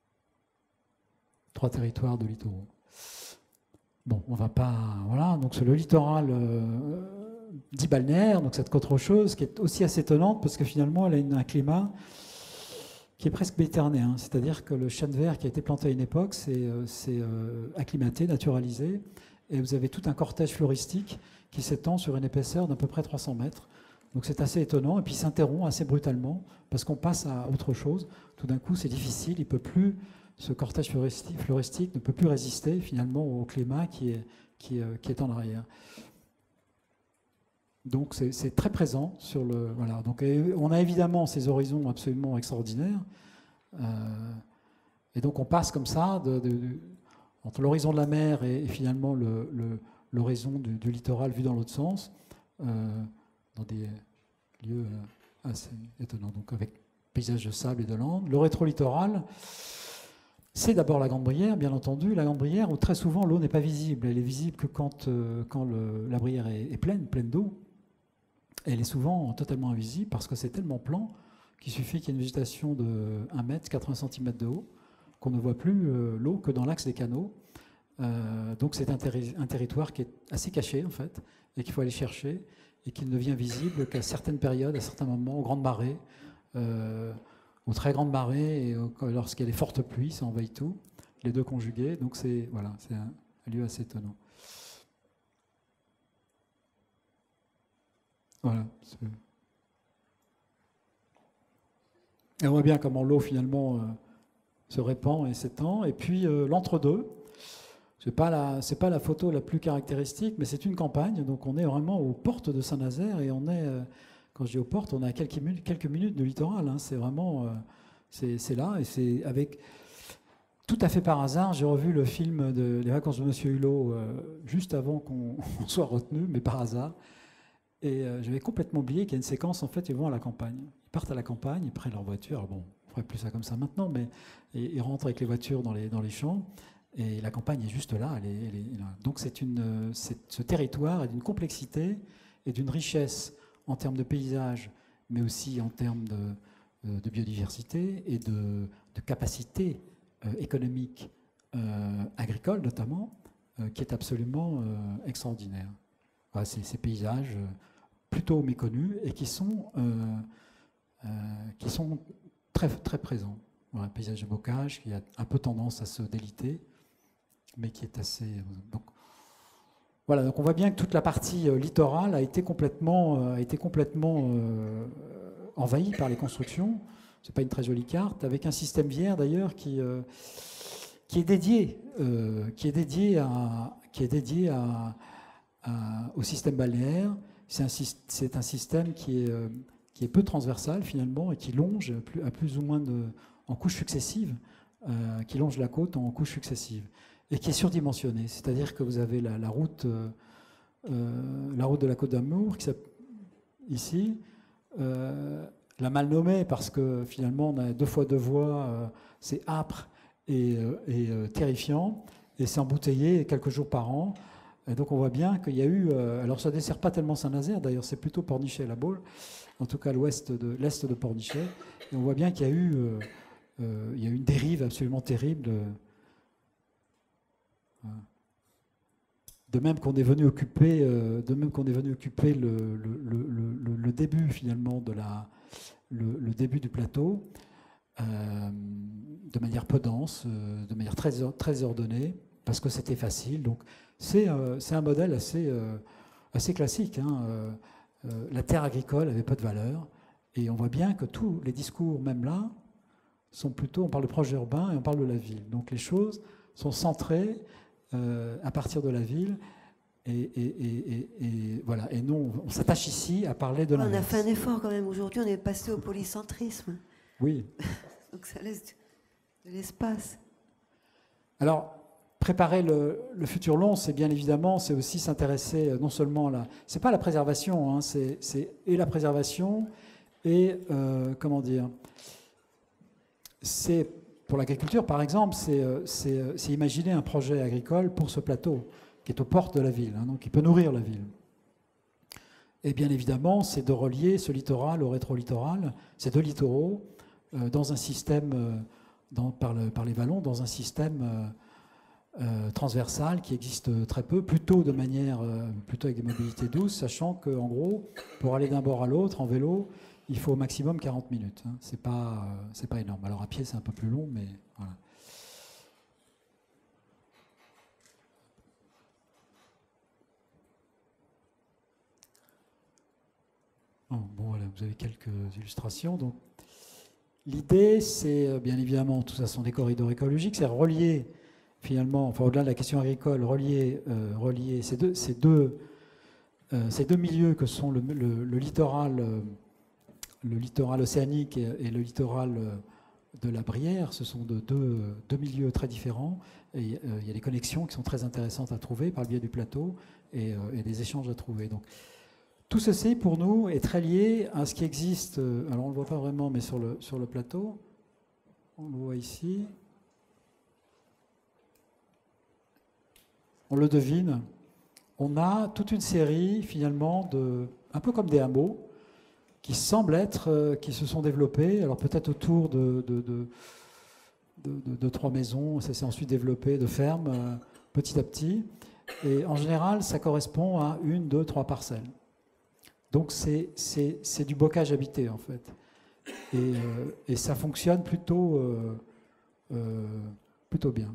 Trois territoires de littoraux. Bon, on va pas... Voilà, donc c'est le littoral euh, dit balnéaire, donc cette côte rocheuse, qui est aussi assez étonnante, parce que finalement, elle a une, un climat qui est presque méditerranéen. C'est-à-dire que le chêne vert qui a été planté à une époque, c'est euh, euh, acclimaté, naturalisé, et vous avez tout un cortège floristique qui s'étend sur une épaisseur d'à peu près trois cents mètres. Donc c'est assez étonnant, et puis il s'interrompt assez brutalement, parce qu'on passe à autre chose. Tout d'un coup, c'est difficile, il peut plus, ce cortège floristique, floristique ne peut plus résister finalement au climat qui est, qui, qui est en arrière. Donc c'est très présent sur le... Voilà. Donc, on a évidemment ces horizons absolument extraordinaires, euh, et donc on passe comme ça de, de, de, entre l'horizon de la mer et, et finalement l'horizon du, du littoral vu dans l'autre sens, euh, dans des lieux assez étonnants, donc avec paysages de sable et de landes. Le rétro-littoral, c'est d'abord la Grande Brière, bien entendu. La Grande Brière, où très souvent l'eau n'est pas visible. Elle est visible que quand, euh, quand le, la Brière est, est pleine, pleine d'eau. Elle est souvent totalement invisible parce que c'est tellement plan qu'il suffit qu'il y ait une végétation de un mètre, quatre-vingts centimètres de haut, qu'on ne voit plus euh, l'eau que dans l'axe des canaux. Euh, donc c'est un, terri un territoire qui est assez caché en fait, et qu'il faut aller chercher, et qui ne devient visible qu'à certaines périodes, à certains moments, aux grandes marées, euh, aux très grandes marées, et lorsqu'il y a des fortes pluies, ça envahit tout, les deux conjugués. Donc c'est voilà, c'est un, un lieu assez étonnant. Voilà. Et on voit bien comment l'eau finalement euh, se répand et s'étend. Et puis euh, l'entre-deux, c'est pas la, c'est pas la photo la plus caractéristique, mais c'est une campagne. Donc on est vraiment aux portes de Saint-Nazaire et on est, euh, quand je dis aux portes, on est à quelques minutes, quelques minutes de littoral. Hein. C'est vraiment, euh, c'est là et c'est avec. Tout à fait par hasard, j'ai revu le film de Les Vacances de Monsieur Hulot euh, juste avant qu'on soit retenu, mais par hasard. Et euh, j'avais complètement oublié qu'il y a une séquence, en fait, ils vont à la campagne. Ils partent à la campagne, ils prennent leur voiture. Alors bon, on ne ferait plus ça comme ça maintenant, mais ils, ils rentrent avec les voitures dans les, dans les champs. Et la campagne est juste là. Elle est, elle est là. Donc c'est une, ce territoire est d'une complexité et d'une richesse en termes de paysage, mais aussi en termes de, de biodiversité et de, de capacité euh, économique, euh, agricole notamment, euh, qui est absolument euh, extraordinaire. Voilà, ces, ces paysages euh, plutôt méconnus et qui sont, euh, euh, qui sont très, très présents. Voilà, un paysage de bocage qui a un peu tendance à se déliter, mais qui est assez... Euh, donc, voilà, donc on voit bien que toute la partie euh, littorale a été complètement, euh, a été complètement euh, envahie par les constructions. C'est pas une très jolie carte, avec un système viaire d'ailleurs qui, euh, qui est dédié, euh, qui est dédié à, qui est dédié à, à, au système balnéaire. C'est un, un système qui est, euh, qui est peu transversal finalement et qui longe plus, à plus ou moins de, en couches successives, euh, qui longe la côte en couches successives et qui est surdimensionné. C'est-à-dire que vous avez la, la route, euh, euh, la route de la Côte d'Amour ici. Euh, la mal nommée parce que finalement on a deux fois deux voies, euh, c'est âpre et, euh, et euh, terrifiant, et c'est embouteillé quelques jours par an. Et donc on voit bien qu'il y a eu, euh, alors ça ne dessert pas tellement Saint-Nazaire, d'ailleurs c'est plutôt Pornichet-la-Baule, en tout cas l'ouest de l'est de Pornichet, et on voit bien qu'il y a eu, euh, euh, il y a eu une dérive absolument terrible. Euh, De même qu'on est venu occuper, euh, de même qu'on est venu occuper le, le, le, le, le début finalement de la, le, le début du plateau, euh, de manière peu dense, euh, de manière très, très ordonnée, parce que c'était facile. Donc c'est euh, c'est un modèle assez, euh, assez classique. Hein. Euh, euh, la terre agricole avait peu de valeur, et on voit bien que tous les discours, même là, sont plutôt, on parle de projet urbain et on parle de la ville. Donc les choses sont centrées Euh, à partir de la ville, et, et, et, et voilà. Et non, on s'attache ici à parler de l'inverse. On a fait un effort quand même. Aujourd'hui, on est passé au polycentrisme. Oui. Donc ça laisse de l'espace. Alors, préparer le, le futur long, c'est bien évidemment, c'est aussi s'intéresser non seulement à la... C'est pas la préservation, hein, c'est et la préservation, et euh, comment dire, c'est... Pour l'agriculture, par exemple, c'est imaginer un projet agricole pour ce plateau, qui est aux portes de la ville, hein, donc qui peut nourrir la ville. Et bien évidemment, c'est de relier ce littoral au rétro-littoral, ces deux littoraux, euh, dans un système, euh, dans, par, le, par les vallons, dans un système euh, euh, transversal qui existe très peu, plutôt de manière, euh, plutôt avec des mobilités douces, sachant qu'en gros, pour aller d'un bord à l'autre en vélo, il faut au maximum quarante minutes. Hein. C'est pas, euh, c'est pas énorme. Alors à pied, c'est un peu plus long, mais voilà. Oh, vous avez quelques illustrations. Donc, l'idée, c'est bien évidemment, tout ça sont des corridors écologiques, c'est relier finalement, enfin au-delà de la question agricole, relier, euh, relier ces, deux, ces, deux, euh, ces deux milieux que sont le, le, le littoral, euh, le littoral océanique et, et le littoral euh, de la Brière. Ce sont de deux, deux milieux très différents et euh, il y a des connexions qui sont très intéressantes à trouver par le biais du plateau et, euh, et des échanges à trouver. Donc, tout ceci, pour nous, est très lié à ce qui existe, alors on ne le voit pas vraiment, mais sur le, sur le plateau, on le voit ici, on le devine, on a toute une série, finalement, de, un peu comme des hameaux, qui semblent être, qui se sont développés, alors peut-être autour de, de, de, de, de, de trois maisons, ça s'est ensuite développé de fermes, euh, petit à petit, et en général, ça correspond à une, deux, trois parcelles. Donc c'est du bocage habité en fait. Et, euh, et ça fonctionne plutôt, euh, euh, plutôt bien.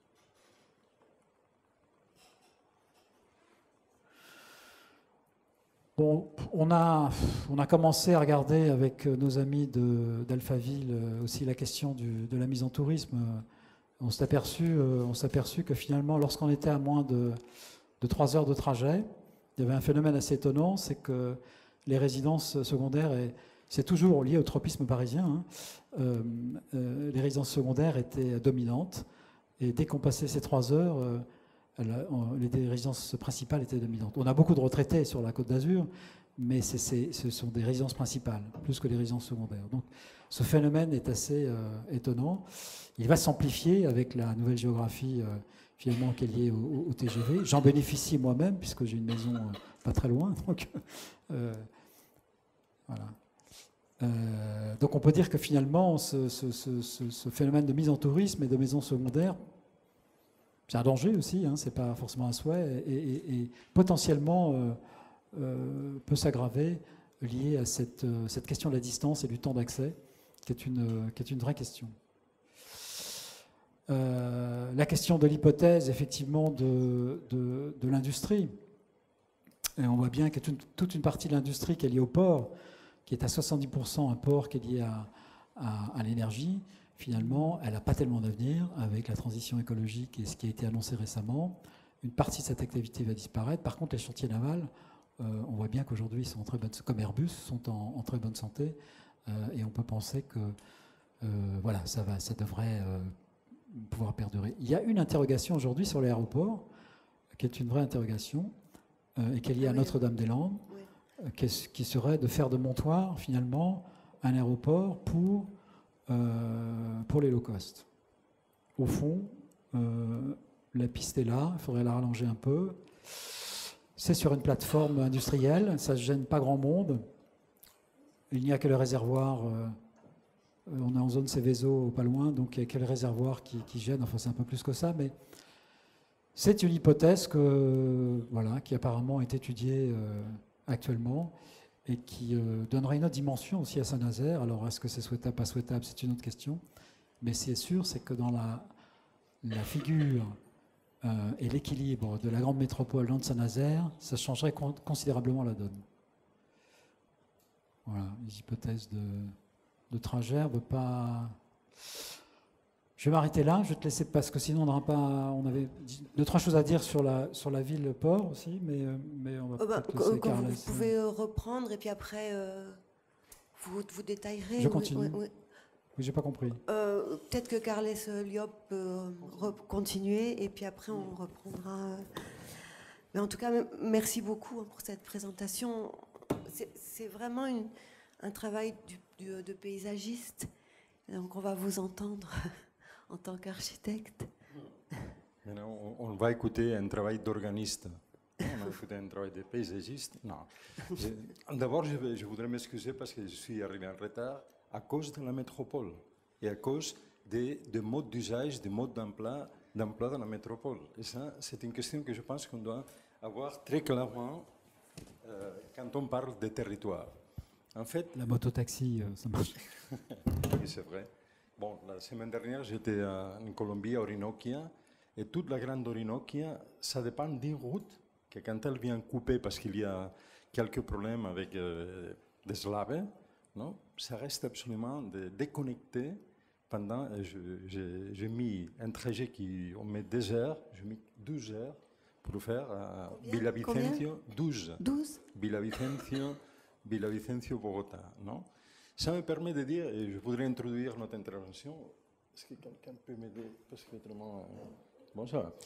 Bon, on a, on a commencé à regarder avec nos amis d'Alphaville aussi la question du, de la mise en tourisme. On s'est aperçu, on s'est aperçu que finalement, lorsqu'on était à moins de, de trois heures de trajet, il y avait un phénomène assez étonnant, c'est que les résidences secondaires, c'est toujours lié au tropisme parisien, hein, euh, euh, les résidences secondaires étaient dominantes, et dès qu'on passait ces trois heures, euh, les résidences principales étaient dominantes. On a beaucoup de retraités sur la Côte d'Azur, mais c'est, c'est, ce sont des résidences principales, plus que les résidences secondaires. Donc ce phénomène est assez euh, étonnant. Il va s'amplifier avec la nouvelle géographie euh, finalement qui est liée au, au T G V. J'en bénéficie moi-même, puisque j'ai une maison euh, pas très loin. Donc, euh, voilà. Euh, donc on peut dire que finalement, ce, ce, ce, ce phénomène de mise en tourisme et de maisons secondaires, c'est un danger aussi, hein, c'est pas forcément un souhait, et, et, et potentiellement euh, euh, peut s'aggraver lié à cette, euh, cette question de la distance et du temps d'accès, qui est une, qui est une vraie question. Euh, la question de l'hypothèse, effectivement, de, de, de l'industrie. Et on voit bien qu'il y a toute, toute une partie de l'industrie qui est liée au port, qui est à soixante-dix pour cent un port qui est lié à, à, à l'énergie. Finalement, elle n'a pas tellement d'avenir avec la transition écologique et ce qui a été annoncé récemment. Une partie de cette activité va disparaître. Par contre, les chantiers navals, euh, on voit bien qu'aujourd'hui, ils sont en très bonne, comme Airbus, sont en, en très bonne santé. Euh, et on peut penser que euh, voilà, ça, va, ça devrait euh, pouvoir perdurer. Il y a une interrogation aujourd'hui sur l'aéroport, qui est une vraie interrogation, euh, et qui est liée à Notre-Dame-des-Landes, oui. euh, qui, qui serait de faire de Montoire, finalement, un aéroport pour... Euh, pour les low cost. Au fond, euh, la piste est là, il faudrait la rallonger un peu. C'est sur une plateforme industrielle, ça ne gêne pas grand monde. Il n'y a que le réservoir, euh, on est en zone Céveso pas loin, donc il n'y a que le réservoir qui, qui gêne, enfin c'est un peu plus que ça, mais c'est une hypothèse que, voilà, qui apparemment est étudiée euh, actuellement, et qui euh, donnerait une autre dimension aussi à Saint-Nazaire. Alors, est-ce que c'est souhaitable, pas souhaitable, c'est une autre question. Mais c'est sûr, c'est que dans la, la figure euh, et l'équilibre de la grande métropole de Saint-Nazaire, ça changerait con considérablement la donne. Voilà, les hypothèses de, de trajet, on veut pas... Je vais m'arrêter là, je vais te laisser, parce que sinon on n'aura pas... On avait deux, trois choses à dire sur la, sur la ville-port aussi, mais, mais on va euh, bah, peut-être laisser Carles. Vous pouvez reprendre et puis après euh, vous, vous détaillerez. Je continue. Oui, oui, oui. Oui, j'ai pas compris. Euh, peut-être que Carles Liop peut continuer et puis après on reprendra. Mais en tout cas, merci beaucoup pour cette présentation. C'est vraiment une, un travail du, du, de paysagiste. Donc on va vous entendre en tant qu'architecte. On, on va écouter un travail d'organiste. On va écouter un travail de paysagiste. Non. D'abord, je, je voudrais m'excuser parce que je suis arrivé en retard à cause de la métropole et à cause des, des modes d'usage, des modes d'emploi d'emploi dans la métropole. Et ça, c'est une question que je pense qu'on doit avoir très clairement euh, quand on parle des territoires. En fait, la mototaxi, euh, ça marche. Oui, c'est vrai. Bon, la semaine dernière, j'étais en Colombie, à Orinoquia, et toute la grande Orinoquia, ça dépend d'une route que quand elle vient couper, parce qu'il y a quelques problèmes avec euh, d'Eslave, non, ça reste absolument de, déconnecté. Pendant, j'ai mis un trajet qui, on met deux heures, j'ai mis douze heures pour faire euh, Villavicencio, douze. douze Villavicencio, Villavicencio, Bogota, non? Ça me permet de dire, et je voudrais introduire notre intervention, est-ce que quelqu'un peut m'aider? Parce que autrement, euh, bon, ça va.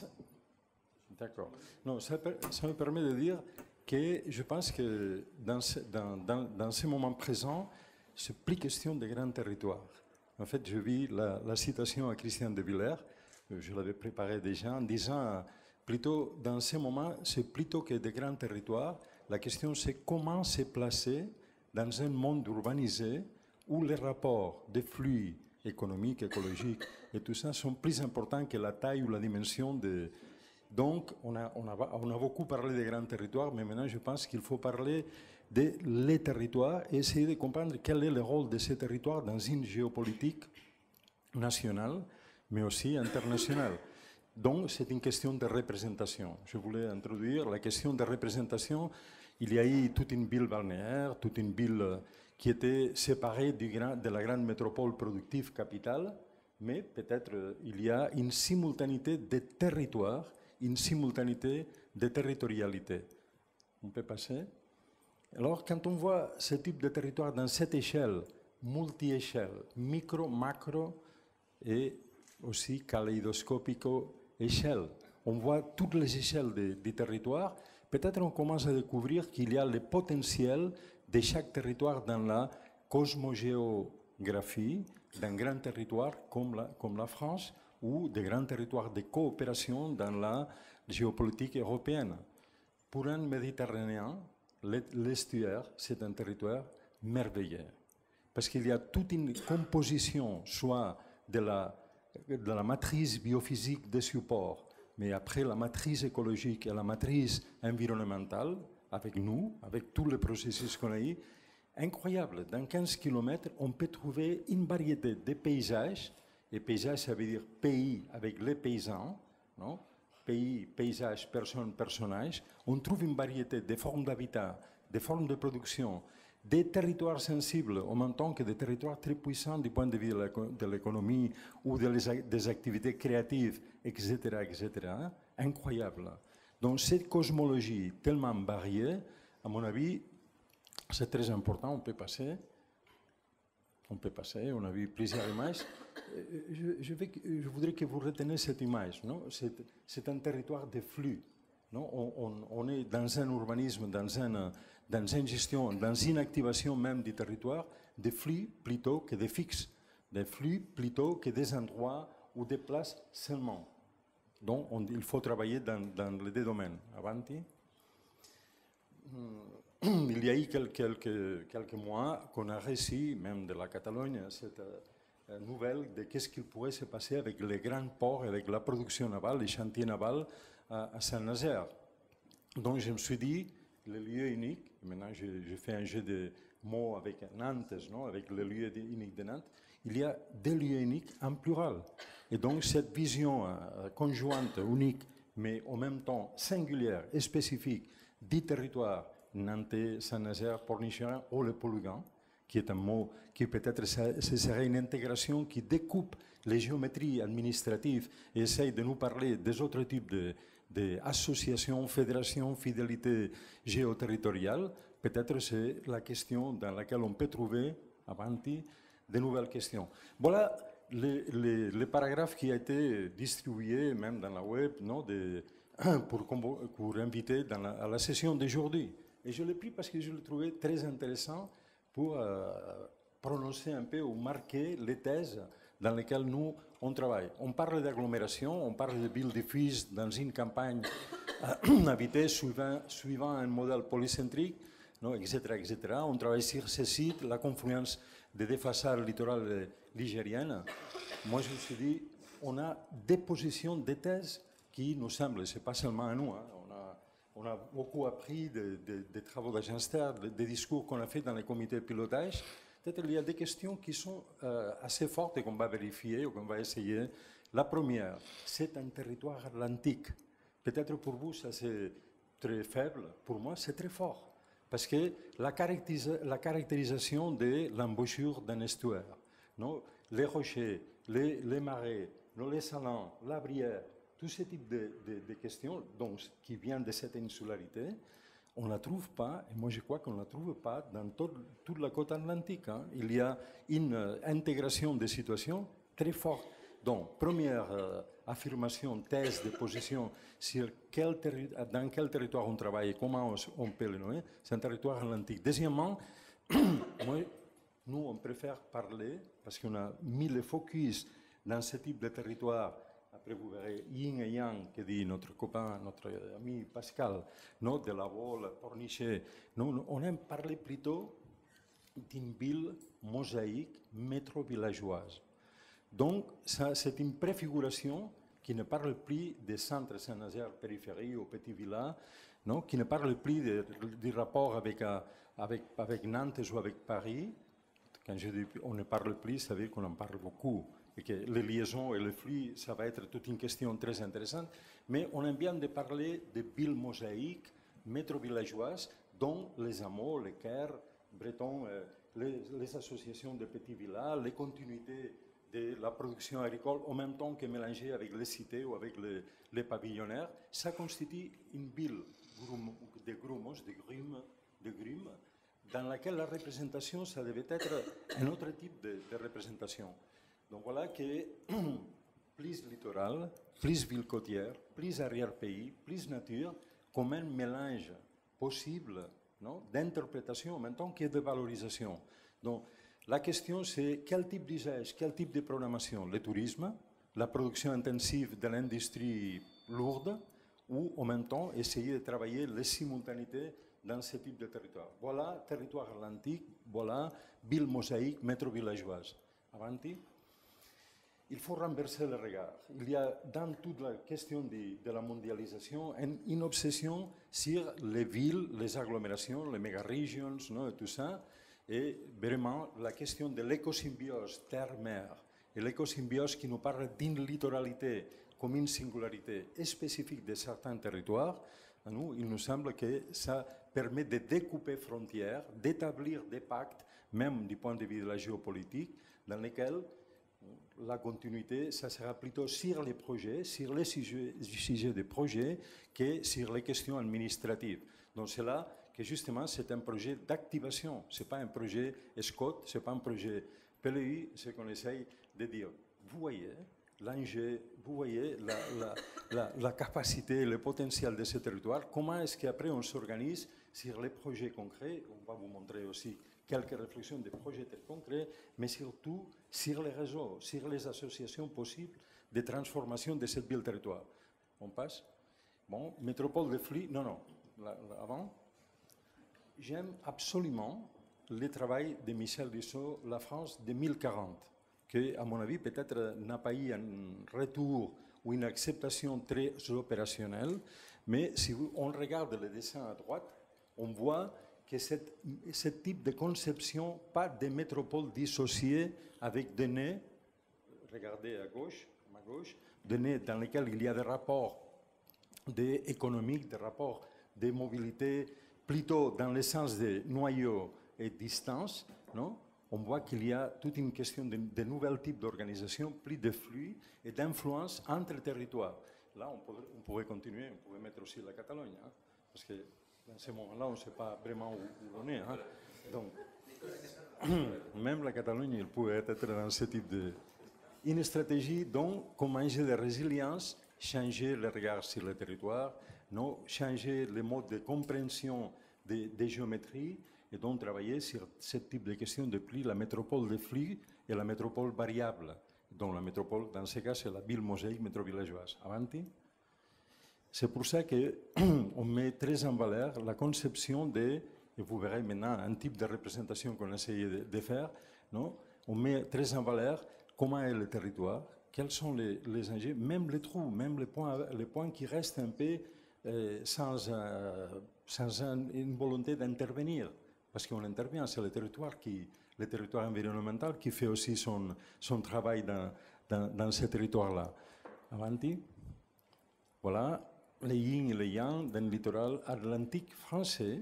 D'accord. Non, ça, ça me permet de dire que je pense que dans ce, dans, dans, dans ce moment présent, c'est plus question de grands territoires. En fait, je vis la, la citation à Christian de Villers, je l'avais préparée déjà, en disant, plutôt, dans ce moment, c'est plutôt que de grands territoires, la question c'est comment se placer dans un monde urbanisé où les rapports de flux économiques, écologiques et tout ça sont plus importants que la taille ou la dimension de... Donc, on a, on a, on a beaucoup parlé des grands territoires, mais maintenant je pense qu'il faut parler de les territoires et essayer de comprendre quel est le rôle de ces territoires dans une géopolitique nationale, mais aussi internationale. Donc, c'est une question de représentation. Je voulais introduire la question de représentation. Il y a eu toute une ville balnéaire, toute une ville qui était séparée du grand, de la grande métropole productive capitale, mais peut-être il y a une simultanéité de territoires, une simultanéité de territorialité. On peut passer? Alors, quand on voit ce type de territoire dans cette échelle, multi-échelle, micro, macro et aussi kaléidoscopico-échelle, on voit toutes les échelles du territoire, peut-être on commence à découvrir qu'il y a le potentiel de chaque territoire dans la cosmogéographie d'un grand territoire comme la, comme la France ou de grands territoires de coopération dans la géopolitique européenne. Pour un Méditerranéen, l'estuaire, c'est un territoire merveilleux, parce qu'il y a toute une composition, soit de la, de la matrice biophysique des supports, mais après la matrice écologique et la matrice environnementale, avec nous, avec tous les processus qu'on a eu, incroyable. Dans quinze kilomètres, on peut trouver une variété de paysages, et paysage, ça veut dire pays avec les paysans, non? Pays, paysage, personne, personnage. On trouve une variété de formes d'habitat, de formes de production, des territoires sensibles, en même temps que des territoires très puissants du point de vue de l'économie ou de les, des activités créatives, et cetera, et cetera. Incroyable. Donc cette cosmologie tellement variée, à mon avis, c'est très important. On peut passer. On peut passer. On a vu plusieurs images. Je, je, vais, je voudrais que vous reteniez cette image. C'est un territoire de flux. Non? On, on, on est dans un urbanisme, dans, un, dans une gestion, dans une activation même du territoire, des flux plutôt que des fixes, des flux plutôt que des endroits ou des places seulement. Donc on, il faut travailler dans, dans les deux domaines. Avanti. Il y a eu quelques, quelques, quelques mois qu'on a reçu, même de la Catalogne, cette euh, nouvelle de qu'est-ce qu'il pourrait se passer avec les grands ports, avec la production navale, les chantiers navals à, à Saint-Nazaire. Donc je me suis dit, le lieu unique, maintenant je, je fais un jeu de mots avec Nantes, non, avec le lieu unique de Nantes, il y a des lieux uniques en plural. Et donc cette vision euh, conjointe, unique, mais en même temps singulière et spécifique du territoire nantais, Saint-Nazaire, Pornichet ou le Pollugan, qui est un mot qui peut-être ce serait une intégration qui découpe les géométries administratives et essaye de nous parler des autres types d'associations, de, fédérations, fidélité géoterritoriale. Peut-être c'est la question dans laquelle on peut trouver, avanti, de nouvelles questions. Voilà les, les, les paragraphes qui ont été distribués, même dans la web, non, de, pour, pour inviter dans la, à la session d'aujourd'hui. Et je l'ai pris parce que je le trouvais très intéressant pour euh, prononcer un peu ou marquer les thèses dans lesquelles nous, on travaille. On parle d'agglomération, on parle de villes diffuses dans une campagne euh, habitée suivant, suivant un modèle polycentrique, non, et cetera, et cetera. On travaille sur ces sites, la confluence des deux façades littorales ligériennes. Moi, je me suis dit, on a des positions, des thèses qui nous semblent, ce n'est pas seulement à nous, hein, on, a, on a beaucoup appris des de, de travaux d'Agenster, des de discours qu'on a fait dans les comités de pilotage. Peut-être qu'il y a des questions qui sont euh, assez fortes et qu'on va vérifier ou qu'on va essayer. La première, c'est un territoire atlantique. Peut-être pour vous, ça c'est très faible. Pour moi, c'est très fort. parce que la, caractéris la caractérisation de l'embouchure d'un estuaire, non, les rochers, les, les marais, non, les salants, la brière, tout ce type de, de, de questions donc, qui viennent de cette insularité, on ne la trouve pas, et moi je crois qu'on ne la trouve pas dans tout, toute la côte atlantique. Hein. Il y a une euh, intégration des situations très forte. Donc, première euh, affirmation, thèse de position sur quel dans quel territoire on travaille et comment on, on peut le nommer, c'est un territoire atlantique. Deuxièmement, moi, nous on préfère parler, parce qu'on a mis le focus dans ce type de territoire. Après, vous verrez yin et yang, que dit notre copain, notre ami Pascal, non, de la Vole, Pornichet. Non, on aime parler plutôt d'une ville mosaïque métro-villageoise. Donc, c'est une préfiguration qui ne parle plus des centres Saint-Nazaire, périphérie ou petits villas, non, qui ne parle plus de, du rapport avec, avec, avec Nantes ou avec Paris. Quand je dis on ne parle plus, ça veut dire qu'on en parle beaucoup. Et que les liaisons et les flux, ça va être toute une question très intéressante. Mais on aime bien de parler de villes mosaïques, métro-villageoises, dont les hameaux, les caires bretons, euh, les, les associations de petits villas, les continuités de la production agricole, en même temps que mélangées avec les cités ou avec les, les pavillonnaires, ça constitue une ville de grumos, de grumes, de grumes, dans laquelle la représentation, ça devait être un autre type de, de représentation. Donc voilà que plus littoral, plus ville côtière, plus arrière-pays, plus nature, comme un mélange possible d'interprétation en même temps que de valorisation. Donc la question c'est quel type d'usage, quel type de programmation, le tourisme, la production intensive de l'industrie lourde, ou en même temps essayer de travailler les simultanéités dans ce type de territoire. Voilà territoire atlantique, voilà ville mosaïque, métro-villageoise. Avanti. Il faut renverser le regard. Il y a dans toute la question de, de la mondialisation une obsession sur les villes, les agglomérations, les méga-régions, no, tout ça. Et vraiment, la question de l'écosymbiose terre-mer et l'écosymbiose qui nous parle d'une littoralité comme une singularité spécifique de certains territoires, à nous, il nous semble que ça permet de découper frontières, d'établir des pactes, même du point de vue de la géopolitique, dans lesquels la continuité, ça sera plutôt sur les projets, sur les sujets, sujets des projets, que sur les questions administratives. Donc c'est là que justement c'est un projet d'activation, ce n'est pas un projet SCOT, ce n'est pas un projet P L U, c'est qu'on essaye de dire, vous voyez l'enjeu, vous voyez la, la, la, la capacité, le potentiel de ce territoire, comment est-ce qu'après on s'organise sur les projets concrets, on va vous montrer aussi quelques réflexions de projets très concrets, mais surtout sur les réseaux, sur les associations possibles de transformation de cette ville-territoire. On passe. Bon, métropole de flux, non, non, là, là, avant. J'aime absolument le travail de Michel Dussault, La France de mille quarante, qui, à mon avis, peut-être n'a pas eu un retour ou une acceptation très opérationnelle, mais si on regarde le dessin à droite, on voit que cette, ce type de conception, pas de métropole dissociée avec des nez, regardez à gauche, à gauche, des nez dans lesquels il y a des rapports des économiques, des rapports de mobilité, plutôt dans le sens de noyau et distance, non? On voit qu'il y a toute une question de, de nouveaux types d'organisation, plus de flux et d'influence entre territoires. Là, on pourrait, on pourrait continuer, on pourrait mettre aussi la Catalogne, hein, parce que dans ce moment-là, on ne sait pas vraiment où, où on est. Hein. Donc, même la Catalogne, il pourrait être dans ce type de... Une stratégie, donc, comme un jeu de résilience, changer le regard sur le territoire, non, changer les modes de compréhension des, des géométries, et donc travailler sur ce type de questions depuis la métropole de flux et la métropole variable. Donc la métropole, dans ce cas, c'est la ville mosaïque métro-villageoise. Avanti. C'est pour ça qu'on met très en valeur la conception de, et vous verrez maintenant un type de représentation qu'on essaye de, de faire, non? On met très en valeur comment est le territoire, quels sont les, les enjeux, même les trous, même les points, les points qui restent un peu euh, sans, euh, sans un, une volonté d'intervenir. Parce qu'on intervient, c'est le territoire, qui, le territoire environnemental qui fait aussi son, son travail dans, dans, dans ce territoire-là. Avanti. Voilà les yin et les yang d'un littoral atlantique français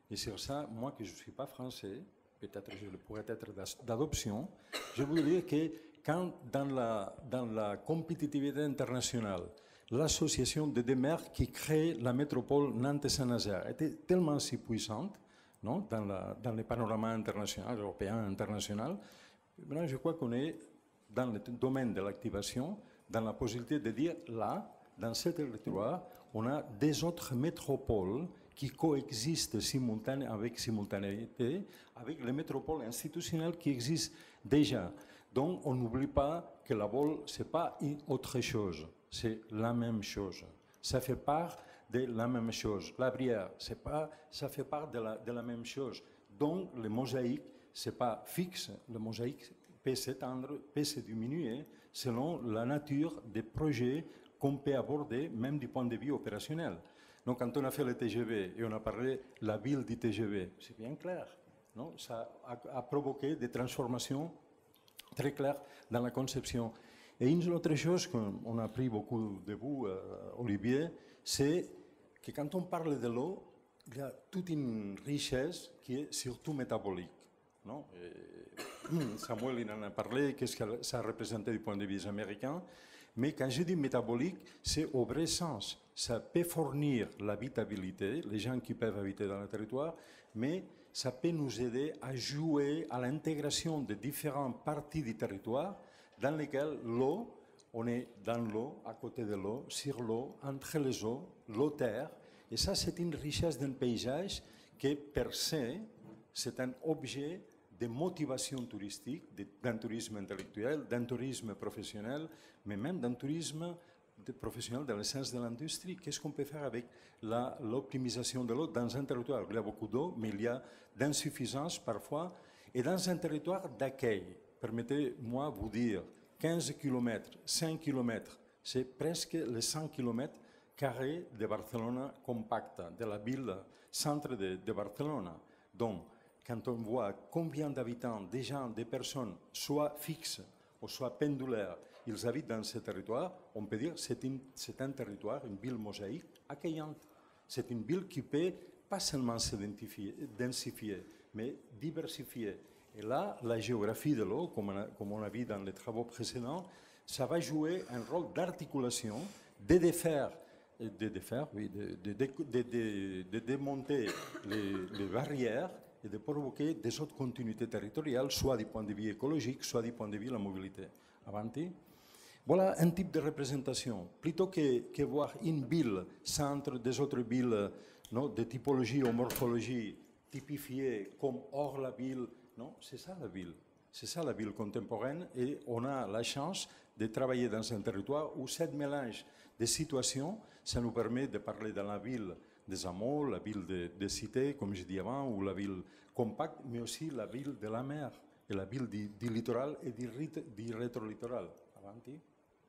Et sur ça, moi que je ne suis pas français, peut-être je pourrais être d'adoption, je voudrais dire que quand dans la, dans la compétitivité internationale, l'association des deux mers qui crée la métropole Nantes-Saint-Nazaire était tellement si puissante, non, dans, la, dans le panorama international, européen, international, maintenant je crois qu'on est dans le domaine de l'activation, dans la possibilité de dire là, dans ce territoire, on a des autres métropoles qui coexistent simultanément avec simultanéité avec les métropoles institutionnelles qui existent déjà. Donc on n'oublie pas que la Baule, ce n'est pas une autre chose, c'est la même chose. Ça fait part de la même chose. La Brière, c'est pas, ça fait part de la, de la même chose. Donc le mosaïque, ce n'est pas fixe, le mosaïque peut s'étendre, peut se diminuer selon la nature des projets qu'on peut aborder, même du point de vue opérationnel. Donc, quand on a fait le T G V et on a parlé de la ville du T G V, c'est bien clair. Non, ça a, a provoqué des transformations très claires dans la conception. Et une autre chose qu'on a appris beaucoup de vous, euh, Olivier, c'est que quand on parle de l'eau, il y a toute une richesse qui est surtout métabolique. Non? Et Samuel il en a parlé, qu'est-ce que ça représentait du point de vue américain. Mais quand je dis métabolique, c'est au vrai sens. Ça peut fournir l'habitabilité, les gens qui peuvent habiter dans le territoire, mais ça peut nous aider à jouer à l'intégration de différentes parties du territoire dans lesquelles l'eau, on est dans l'eau, à côté de l'eau, sur l'eau, entre les eaux, l'eau-terre. Et ça, c'est une richesse d'un paysage qui, per se, c'est un objet de motivation touristique, d'un tourisme intellectuel, d'un tourisme professionnel, mais même d'un tourisme professionnel dans le sens de l'industrie. Qu'est-ce qu'on peut faire avec l'optimisation de l'eau dans un territoire? Il y a beaucoup d'eau, mais il y a d'insuffisance parfois. Et dans un territoire d'accueil, permettez-moi de vous dire, quinze kilomètres, cinq kilomètres, c'est presque les cent kilomètres carrés de Barcelone compacta, de la ville centre de, de Barcelone. Donc, quand on voit combien d'habitants, des gens, des personnes, soit fixes ou soit pendulaires, ils habitent dans ce territoire, on peut dire que c'est un territoire, une ville mosaïque accueillante. C'est une ville qui peut pas seulement se densifier, mais diversifier. Et là, la géographie de l'eau, comme, comme on a vu dans les travaux précédents, ça va jouer un rôle d'articulation, de défaire, de, défaire, oui, de, de, de, de, de, de démonter les, les barrières et de provoquer des autres continuités territoriales, soit du point de vue écologique, soit du point de vue de la mobilité. Avanti. Voilà un type de représentation. Plutôt que, que voir une ville centre des autres villes, non, de typologie ou morphologie typifiée comme hors la ville, non, c'est ça la ville. C'est ça la ville contemporaine et on a la chance de travailler dans un territoire où ce mélange de situations, ça nous permet de parler dans la ville des hameaux, la ville des de cités, comme je dis avant, ou la ville compacte, mais aussi la ville de la mer, et la ville du, du littoral et du, du rétro-littoral. Avanti.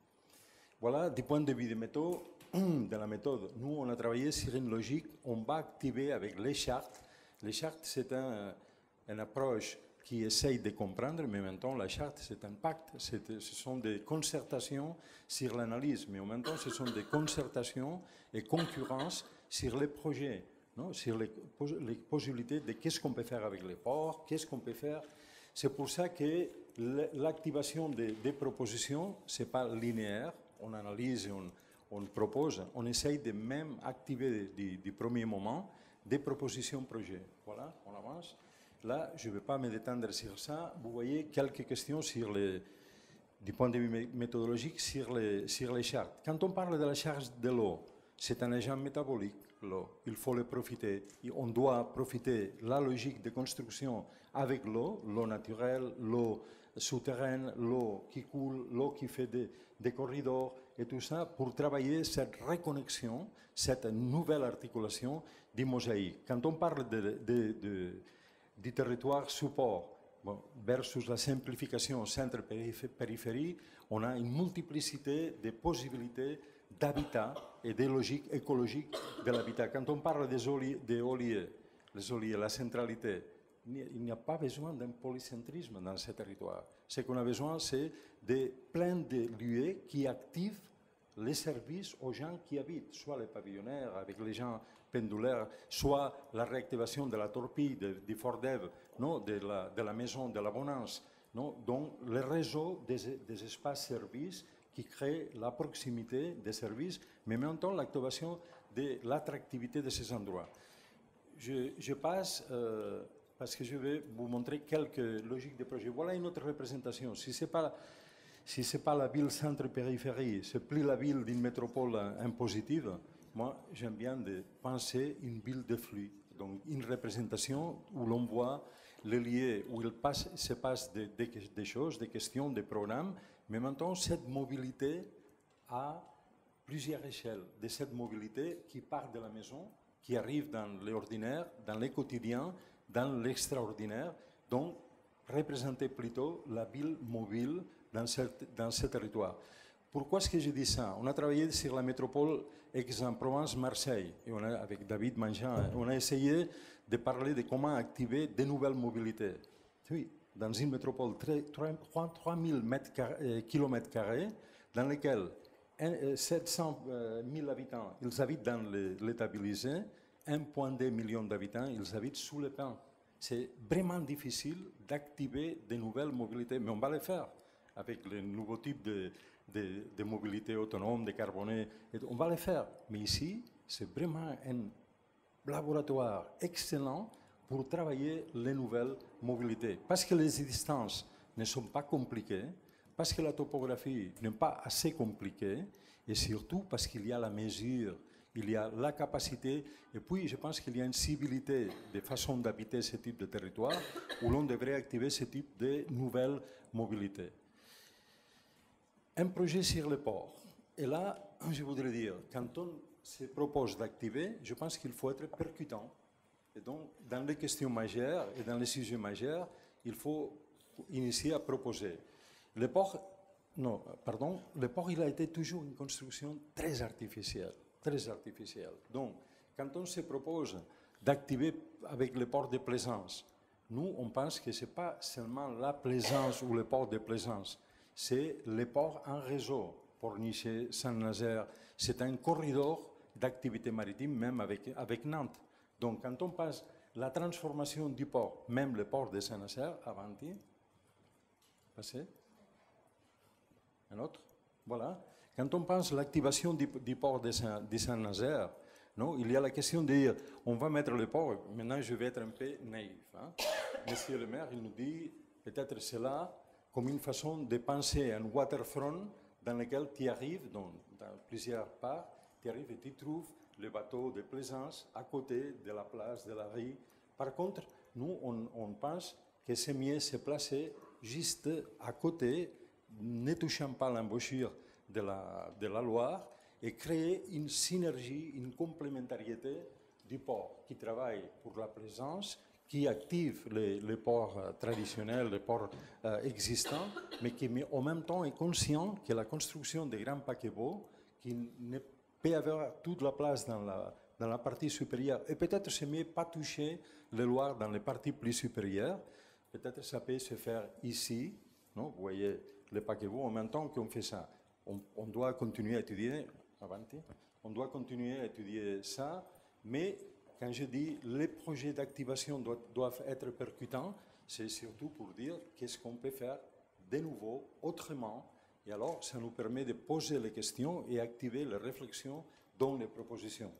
Voilà, du point de vue de, méthode, de la méthode, nous, on a travaillé sur une logique, on va activer avec les chartes. Les chartes, c'est un, une approche qui essaye de comprendre, mais maintenant, la charte, c'est un pacte, ce sont des concertations sur l'analyse, mais en même temps, ce sont des concertations et concurrences sur les projets, non? Sur les, les possibilités de qu'est-ce qu'on peut faire avec les ports, qu'est-ce qu'on peut faire. C'est pour ça que l'activation des, des propositions, ce n'est pas linéaire, on analyse et on, on propose, on essaye de même activer du, du premier moment des propositions projets. Voilà, on avance. Là, je ne vais pas me détendre sur ça. Vous voyez quelques questions sur les, du point de vue méthodologique sur les, sur les chartes. Quand on parle de la charge de l'eau, c'est un agent métabolique, l'eau. Il faut le profiter. On doit profiter la logique de construction avec l'eau, l'eau naturelle, l'eau souterraine, l'eau qui coule, l'eau qui fait des, des corridors et tout ça pour travailler cette reconnexion, cette nouvelle articulation du mosaïque. Quand on parle de, de, de, du territoire support bon, versus la simplification centre-périphérie, on a une multiplicité de possibilités d'habitat et des logiques écologiques de l'habitat. Quand on parle des éoliers, les éoliers, la centralité, il n'y a pas besoin d'un polycentrisme dans ce territoire. Ce qu'on a besoin, c'est de plein de lieux qui activent les services aux gens qui habitent, soit les pavillonnaires, avec les gens pendulaire, soit la réactivation de la torpille de, du Fort d'Ève, non, de, la, de la maison de l'abondance. Non, donc le réseau des, des espaces-services qui crée la proximité des services, mais en même temps l'activation de l'attractivité de ces endroits. Je, je passe, euh, parce que je vais vous montrer quelques logiques de projet. Voilà une autre représentation. Si ce n'est pas, si c'est pas la ville centre-périphérie, c'est plus la ville d'une métropole impositive, moi j'aime bien de penser une ville de flux. Donc une représentation où l'on voit les lieux, où il passe, se passe des, des, des choses, des questions, des programmes, mais maintenant cette mobilité à plusieurs échelles, de cette mobilité qui part de la maison, qui arrive dans l'ordinaire, dans le quotidien, dans l'extraordinaire, donc représenter plutôt la ville mobile dans ce, dans ce territoire. Pourquoi est-ce que je dis ça? On a travaillé sur la métropole Aix-en-Provence-Marseille, et on a, avec David Mangean, on a essayé de parler de comment activer de nouvelles mobilités. Oui, dans une métropole de trois mille kilomètres carrés, dans laquelle sept cent mille habitants, ils habitent dans l'état bilisé, un virgule deux million d'habitants, ils habitent sous les pins. C'est vraiment difficile d'activer de nouvelles mobilités, mais on va le faire avec le nouveau type de, de, de mobilité autonome, décarbonée. On va le faire. Mais ici, c'est vraiment un laboratoire excellent pour travailler les nouvelles mobilités. Parce que les distances ne sont pas compliquées, parce que la topographie n'est pas assez compliquée, et surtout parce qu'il y a la mesure, il y a la capacité, et puis je pense qu'il y a une civilité de façon d'habiter ce type de territoire où l'on devrait activer ce type de nouvelles mobilités. Un projet sur le port. Et là, je voudrais dire, quand on se propose d'activer, je pense qu'il faut être percutant. Et donc, dans les questions majeures et dans les sujets majeurs, il faut initier à proposer. Le port, non, pardon, le port, il a été toujours une construction très artificielle, très artificielle. Donc, quand on se propose d'activer avec le port de plaisance, nous, on pense que ce n'est pas seulement la plaisance ou le port de plaisance, c'est le port en réseau, Pornichet, Saint-Nazaire. C'est un corridor d'activité maritime, même avec, avec Nantes. Donc, quand on passe la transformation du port, même le port de Saint-Nazaire, avanti, passez. Un autre, voilà. Quand on pense l'activation du, du port de Saint-Nazaire, non, il y a la question de dire, on va mettre le port, maintenant je vais être un peu naïf. Hein. Monsieur le maire, il nous dit, peut-être c'est là, comme une façon de penser un waterfront dans lequel tu arrives, dans, dans plusieurs parts, tu arrives et tu trouves le bateau de plaisance à côté de la place de la rue. Par contre, nous, on, on pense que c'est mieux se placer juste à côté, ne touchant pas l'embouchure de la, de la Loire, et créer une synergie, une complémentarité du port qui travaille pour la plaisance, qui active les, les ports euh, traditionnels, les ports euh, existants, mais qui en même temps est conscient que la construction des grands paquebots, qui ne peut avoir toute la place dans la, dans la partie supérieure, et peut-être c'est mieux pas toucher le Loire dans les parties plus supérieures, peut-être ça peut se faire ici, non? Vous voyez les paquebots, en même temps qu'on fait ça. On, on doit continuer à étudier, avanti, on doit continuer à étudier ça, mais quand je dis les projets d'activation doivent, doivent être percutants, c'est surtout pour dire qu'est-ce qu'on peut faire de nouveau, autrement, et alors ça nous permet de poser les questions et activer les réflexions dans les propositions.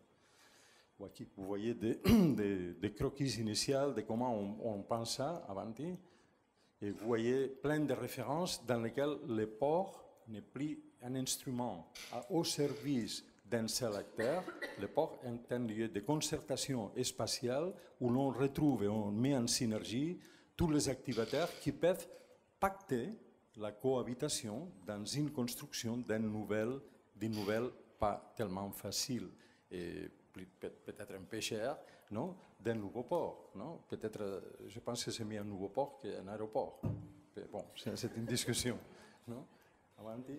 Vous voyez des, des, des croquis initiales de comment on, on pense ça, avanti, et vous voyez plein de références dans lesquelles le port n'est plus un instrument au service d'un seul acteur. Le port est un lieu de concertation spatiale où l'on retrouve et on met en synergie tous les activateurs qui peuvent pacter la cohabitation dans une construction d'une nouvelle, d'une nouvelle pas tellement facile et peut-être un peu cher, non, d'un nouveau port. Non? Peut-être, je pense que c'est mieux un nouveau port qu'un aéroport. Mais bon, c'est une discussion. Non? Avanti.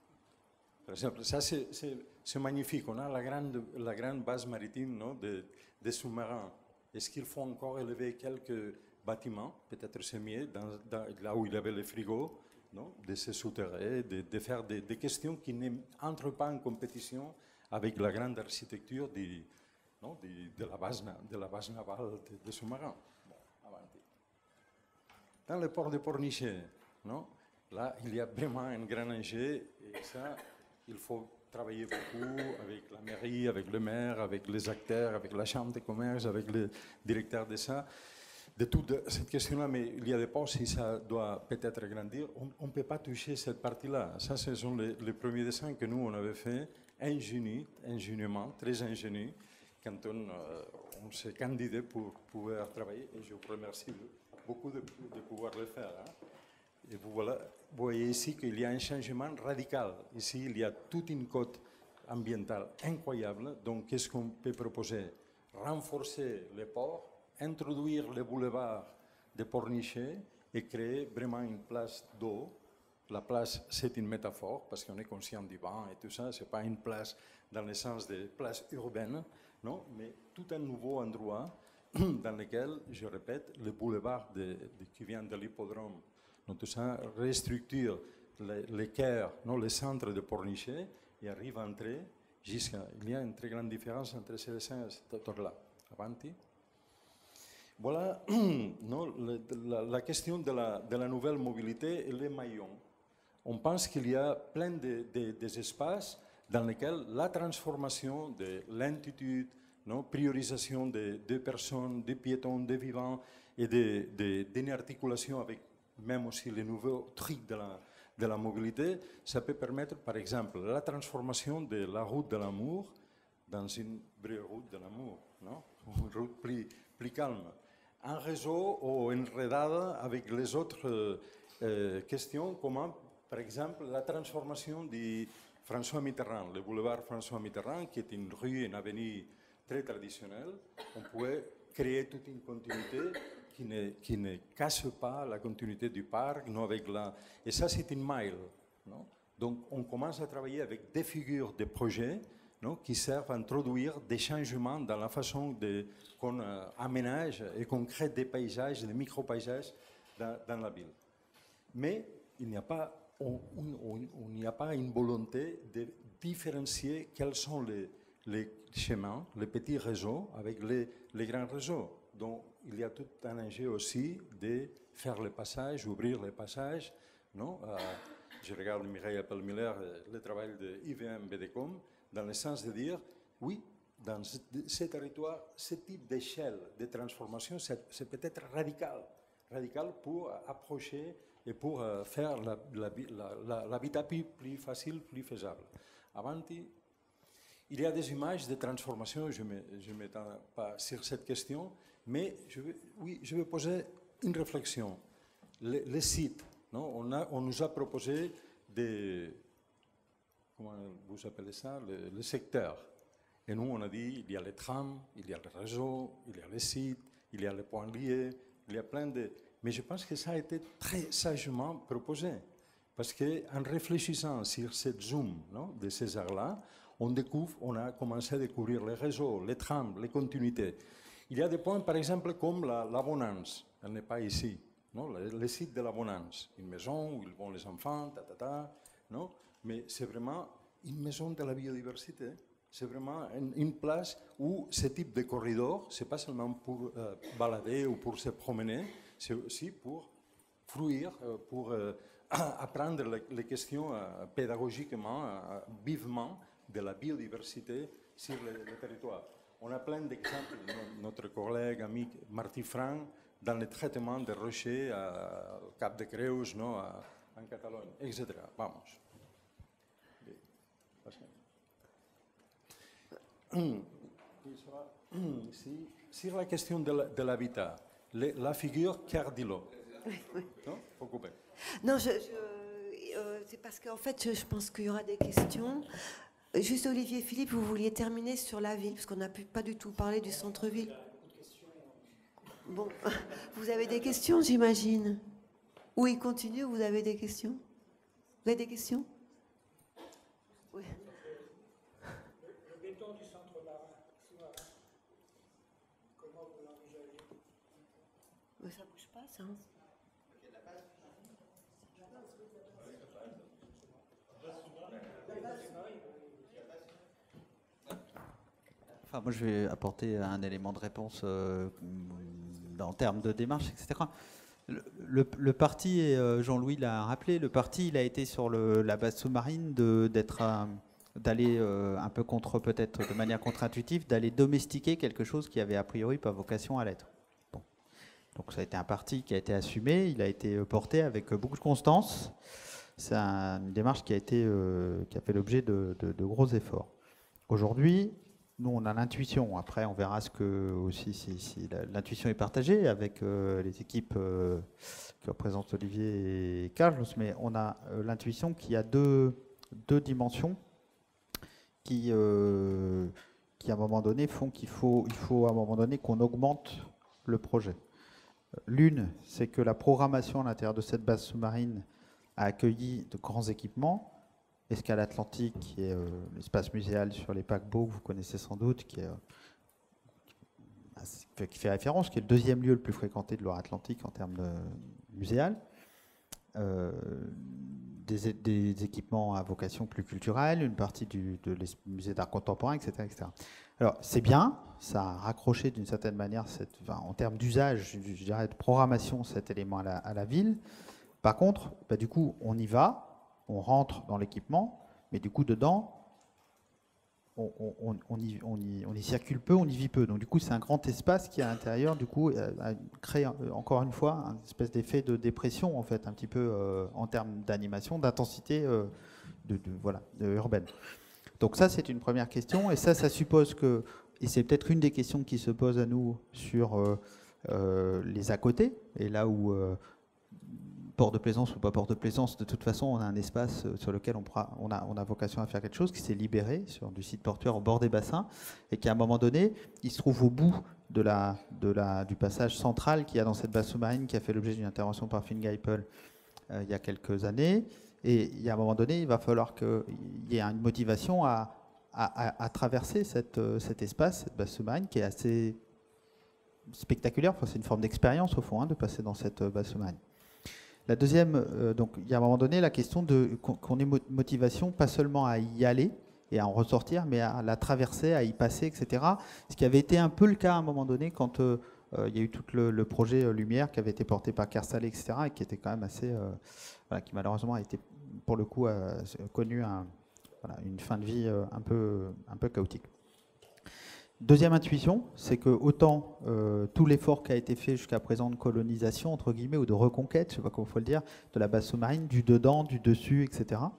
Par exemple, ça c'est magnifique. On a la grande, la grande base maritime, non, de, des sous-marins. Est-ce qu'il faut encore élever quelques bâtiments? Peut-être c'est mieux, dans, dans, là où il y avait les frigos, non, de se souterrer, de, de faire des, des questions qui n'entrent pas en compétition avec la grande architecture du, non, de, de, la base, de la base navale de, de sous-marins. Bon, avanti. Dans le port de Pornichet, non, là, il y a vraiment un grand enjeu et ça, il faut travailler beaucoup avec la mairie, avec le maire, avec les acteurs, avec la chambre de commerce, avec le directeur de ça, de toute cette question-là. Mais il y a des ports, si ça doit peut-être grandir, on ne peut pas toucher cette partie-là. Ça, ce sont les, les premiers dessins que nous, on avait fait, ingénu, ingénuement, très ingénus, quand on, euh, on s'est candidaté pour pouvoir travailler. Et je vous remercie beaucoup de, de pouvoir le faire. Hein. Et vous, voilà, vous voyez ici qu'il y a un changement radical. Ici, il y a toute une côte ambientale incroyable. Donc, qu'est-ce qu'on peut proposer? Renforcer les ports, introduire les boulevards de Pornichet et créer vraiment une place d'eau. La place, c'est une métaphore, parce qu'on est conscient du vent et tout ça. Ce n'est pas une place dans le sens de place urbaine, non, mais tout un nouveau endroit dans lequel, je répète, le boulevard de, de, qui vient de l'hippodrome, donc tout ça restructure les, les cœurs, non, les centres de Pornichet et arrive à entrer jusqu'à... Il y a une très grande différence entre ces dessins et cet auteur-là. Avanti. Voilà non, le, la, la question de la, de la nouvelle mobilité et les maillons. On pense qu'il y a plein de, de, de espaces dans lesquels la transformation de l'intitude, non, priorisation de, de personnes, de piétons, de vivants et d'une articulation avec même aussi les nouveaux trucs de la, de la mobilité, ça peut permettre par exemple la transformation de la route de l'amour dans une vraie route de l'amour, non? Une route plus, plus calme. Un réseau ou enredada avec les autres euh, questions, comme par exemple la transformation de François Mitterrand, le boulevard François Mitterrand, qui est une rue, une avenue très traditionnelle. On pouvait créer toute une continuité qui ne, qui ne casse pas la continuité du parc, non, avec la... Et ça, c'est une maille. Non? Donc, on commence à travailler avec des figures de projets, non, qui servent à introduire des changements dans la façon de, qu'on euh, aménage et qu'on crée des paysages, des micro-paysages dans, dans la ville. Mais il n'y a pas, on, on, on n'y a pas une volonté de différencier quels sont les, les chemins, les petits réseaux avec les, les grands réseaux. Donc, il y a tout un enjeu aussi de faire les passages, ouvrir les passages. Non, euh, je regarde Mireille Appel-Miller, le travail de I V M B D C O M, dans le sens de dire, oui, dans ce, ce territoire, ce type d'échelle de transformation, c'est peut-être radical, radical pour approcher et pour euh, faire l'habitat plus, plus facile, plus faisable. Avanti. Il y a des images de transformation, je ne m'étends pas sur cette question, mais je vais, oui, je vais poser une réflexion. Les, les sites, non, on, a, on nous a proposé des, comment vous appelez ça, le, le secteur. Et nous, on a dit, il y a les trams, il y a le réseau, il y a les sites, il y a les points liés, il y a plein de... Mais je pense que ça a été très sagement proposé. Parce qu'en réfléchissant sur cette zoom, non, de ces arts-là, on découvre, on a commencé à découvrir les réseaux, les trams, les continuités. Il y a des points, par exemple, comme la, la Bonance. Elle n'est pas ici. Non, le, le site de la Bonance. Une maison où ils vont les enfants, ta, ta, ta, non? Mais c'est vraiment une maison de la biodiversité. C'est vraiment une, une place où ce type de corridor, ce n'est pas seulement pour euh, balader ou pour se promener, c'est aussi pour fruire, euh, pour euh, apprendre les, les questions euh, pédagogiquement, euh, vivement, de la biodiversité sur le, le territoire. On a plein d'exemples. Notre collègue, ami Martí Franc, dans le traitement des rochers à Cap de Creus, non, à, en Catalogne, et cetera. Vamos. Si, sur la question de l'habitat, la, la figure Cardillo. Non, faut couper. Non, je, je, euh, c'est parce qu'en fait, je, je pense qu'il y aura des questions. Juste Olivier Philippe, vous vouliez terminer sur la ville, parce qu'on n'a pas du tout parlé du centre-ville. Bon, vous avez des questions, j'imagine. Oui, continue, vous avez des questions? Vous avez des questions? Oui. Le béton du centre sous-marin, comment vous l'envisagez? Ça ne bouge pas, ça, hein? Enfin, moi, je vais apporter un élément de réponse euh, en termes de démarche, et cetera. Le, le, le parti, et euh, Jean-Louis l'a rappelé, le parti, il a été sur le, la base sous-marine de, d'être un, d'aller euh, un peu contre, peut-être de manière contre-intuitive, d'aller domestiquer quelque chose qui avait a priori pas vocation à l'être. Bon. Donc ça a été un parti qui a été assumé, il a été porté avec beaucoup de constance. C'est un, une démarche qui a, été, euh, qui a fait l'objet de, de, de gros efforts. Aujourd'hui, nous, on a l'intuition. Après, on verra ce que aussi si, si l'intuition est partagée avec euh, les équipes euh, que représentent Olivier et Carlos, mais on a euh, l'intuition qu'il y a deux, deux dimensions qui, euh, qui, à un moment donné, font qu'il faut, il faut, à un moment donné, qu'on augmente le projet. L'une, c'est que la programmation à l'intérieur de cette base sous-marine a accueilli de grands équipements. Escale Atlantique, qui est euh, l'espace muséal sur les paquebots, que vous connaissez sans doute, qui, est, euh, qui fait référence, qui est le deuxième lieu le plus fréquenté de Loire-Atlantique en termes de muséal. Euh, des, des équipements à vocation plus culturelle, une partie du de musée d'art contemporain, et cetera, et cetera. Alors, c'est bien, ça a raccroché d'une certaine manière, cette, enfin, en termes d'usage, je, je dirais de programmation, cet élément à la, à la ville. Par contre, bah, du coup, on y va. On rentre dans l'équipement, mais du coup, dedans, on, on, on, y, on, y, on y circule peu, on y vit peu. Donc, du coup, c'est un grand espace qui, à l'intérieur, du coup, crée, encore une fois, une espèce d'effet de dépression, en fait, un petit peu euh, en termes d'animation, d'intensité euh, de, de, voilà, de urbaine. Donc, ça, c'est une première question. Et ça, ça suppose que, et c'est peut-être une des questions qui se posent à nous sur euh, euh, les à côté, et là où... Euh, port de plaisance ou pas port de plaisance, de toute façon, on a un espace sur lequel on, on, a, on a vocation à faire quelque chose qui s'est libéré sur du site portuaire au bord des bassins et qui, à un moment donné, il se trouve au bout de la, de la, du passage central qu'il y a dans cette base sous-marine qui a fait l'objet d'une intervention par Finn Geipel euh, il y a quelques années. Et il y a un moment donné, il va falloir qu'il y ait une motivation à, à, à, à traverser cette, cet espace, cette base sous-marine qui est assez spectaculaire. Enfin, c'est une forme d'expérience, au fond, hein, de passer dans cette base sous-marine. La deuxième, euh, donc il y a à un moment donné la question de qu'on ait motivation pas seulement à y aller et à en ressortir, mais à la traverser, à y passer, et cetera. Ce qui avait été un peu le cas à un moment donné quand euh, il y a eu tout le, le projet euh, Lumière qui avait été porté par Kersalé, et cetera, et qui était quand même assez, euh, voilà, qui malheureusement a été pour le coup euh, connu un, voilà, une fin de vie euh, un peu, un peu chaotique. Deuxième intuition, c'est que autant euh, tout l'effort qui a été fait jusqu'à présent de colonisation, entre guillemets, ou de reconquête, je ne sais pas comment il faut le dire, de la base sous-marine, du dedans, du dessus, et cetera,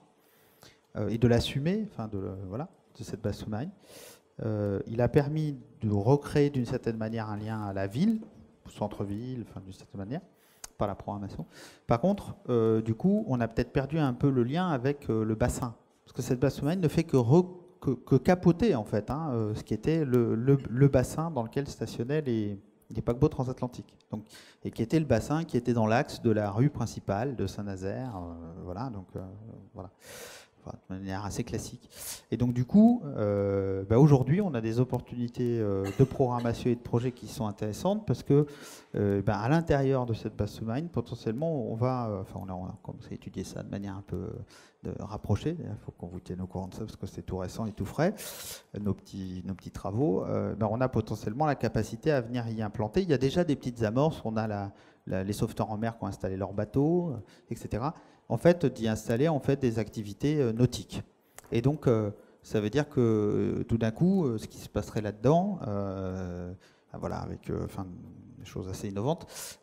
euh, et de l'assumer, enfin de, voilà, de cette base sous-marine, euh, il a permis de recréer d'une certaine manière un lien à la ville, centre-ville, enfin d'une certaine manière, par la programmation. Par contre, euh, du coup, on a peut-être perdu un peu le lien avec euh, le bassin, parce que cette base sous-marine ne fait que recréer Que, que capoter en fait, hein, euh, ce qui était le, le, le bassin dans lequel stationnaient les, les paquebots transatlantiques. Donc, et qui était le bassin qui était dans l'axe de la rue principale de Saint-Nazaire, euh, voilà, donc euh, voilà, enfin, de manière assez classique. Et donc du coup, euh, bah, aujourd'hui, on a des opportunités euh, de programmation et de projets qui sont intéressantes parce que, euh, bah, à l'intérieur de cette base sous-marine, potentiellement, on va, euh, enfin, on a, on a commencé à étudier ça de manière un peu de rapprocher, il faut qu'on vous tienne au courant de ça parce que c'est tout récent et tout frais, nos petits, nos petits travaux, euh, ben on a potentiellement la capacité à venir y implanter. Il y a déjà des petites amorces, on a la, la, les sauveteurs en mer qui ont installé leurs bateaux, euh, et cetera. En fait, d'y installer en fait, des activités euh, nautiques. Et donc, euh, ça veut dire que euh, tout d'un coup, euh, ce qui se passerait là-dedans, euh, voilà, avec euh, enfin, des choses assez innovantes,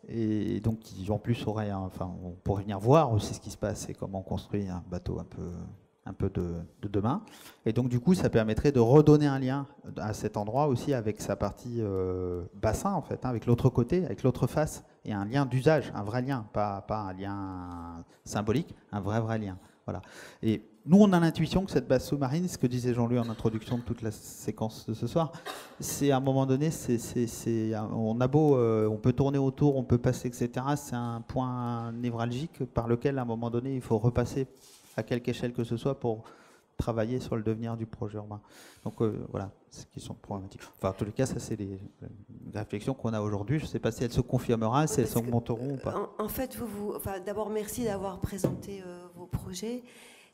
et donc qui en plus aurait, un, enfin, on pourrait venir voir aussi ce qui se passe et comment on construit un bateau un peu, un peu de, de demain. Et donc du coup, ça permettrait de redonner un lien à cet endroit aussi avec sa partie euh, bassin en fait, hein, avec l'autre côté, avec l'autre face, et un lien d'usage, un vrai lien, pas, pas un lien symbolique, un vrai vrai lien. Voilà. Et nous, on a l'intuition que cette base sous-marine, ce que disait Jean-Louis en introduction de toute la séquence de ce soir, c'est à un moment donné, c'est, c'est, c'est, on a beau, euh, on peut tourner autour, on peut passer, et cetera. C'est un point névralgique par lequel, à un moment donné, il faut repasser à quelque échelle que ce soit pour travailler sur le devenir du projet urbain. Donc euh, voilà, c'est ce qui sont problématiques. Enfin, en tous les cas, ça, c'est les, les réflexions qu'on a aujourd'hui. Je ne sais pas si elles se confirmeront, si elles s'augmenteront ou pas. En, en fait, vous, vous, enfin, d'abord, merci d'avoir présenté euh, vos projets.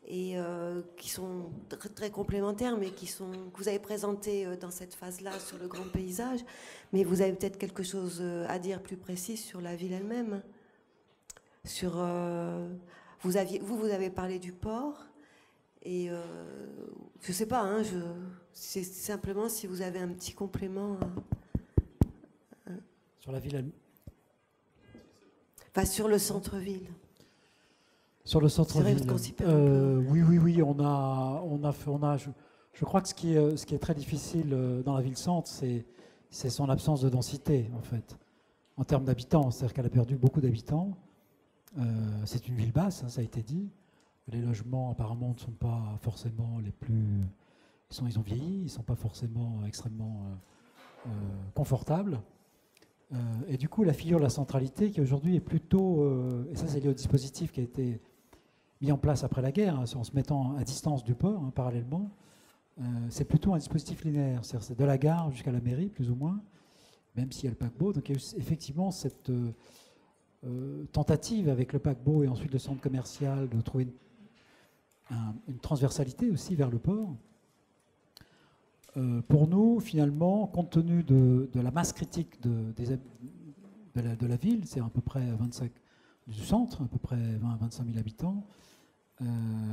et euh, qui sont très, très complémentaires, mais qui sont, que vous avez présentés euh, dans cette phase-là sur le grand paysage. Mais vous avez peut-être quelque chose à dire plus précis sur la ville elle-même. Sur, euh, vous, aviez, vous, vous avez parlé du port, et euh, je ne sais pas, hein, je, c'est simplement si vous avez un petit complément. Hein. Sur la ville elle-même. Enfin, sur le centre-ville. Sur le centre-ville. Euh, oui, oui, oui, on a, on a, fait, on a. Je, je crois que ce qui est, ce qui est très difficile dans la ville-centre, c'est, c'est son absence de densité, en fait, en termes d'habitants. C'est-à-dire qu'elle a perdu beaucoup d'habitants. Euh, c'est une ville basse, hein, ça a été dit. Les logements, apparemment, ne sont pas forcément les plus. Ils, sont, ils ont vieilli, ils ne sont pas forcément extrêmement euh, euh, confortables. Euh, et du coup, la figure de la centralité, qui aujourd'hui est plutôt. Euh, et ça, c'est lié au dispositif qui a été mis en place après la guerre, hein, en se mettant à distance du port, hein, parallèlement, euh, c'est plutôt un dispositif linéaire. C'est-à-dire c'est de la gare jusqu'à la mairie, plus ou moins, même s'il y a le paquebot. Donc il y a eu effectivement cette euh, euh, tentative avec le paquebot et ensuite le centre commercial de trouver une, un, une transversalité aussi vers le port. Euh, pour nous, finalement, compte tenu de, de la masse critique de, des, de, la, de la ville, c'est à peu près vingt-cinq du centre, à peu près vingt à vingt-cinq mille habitants, Euh,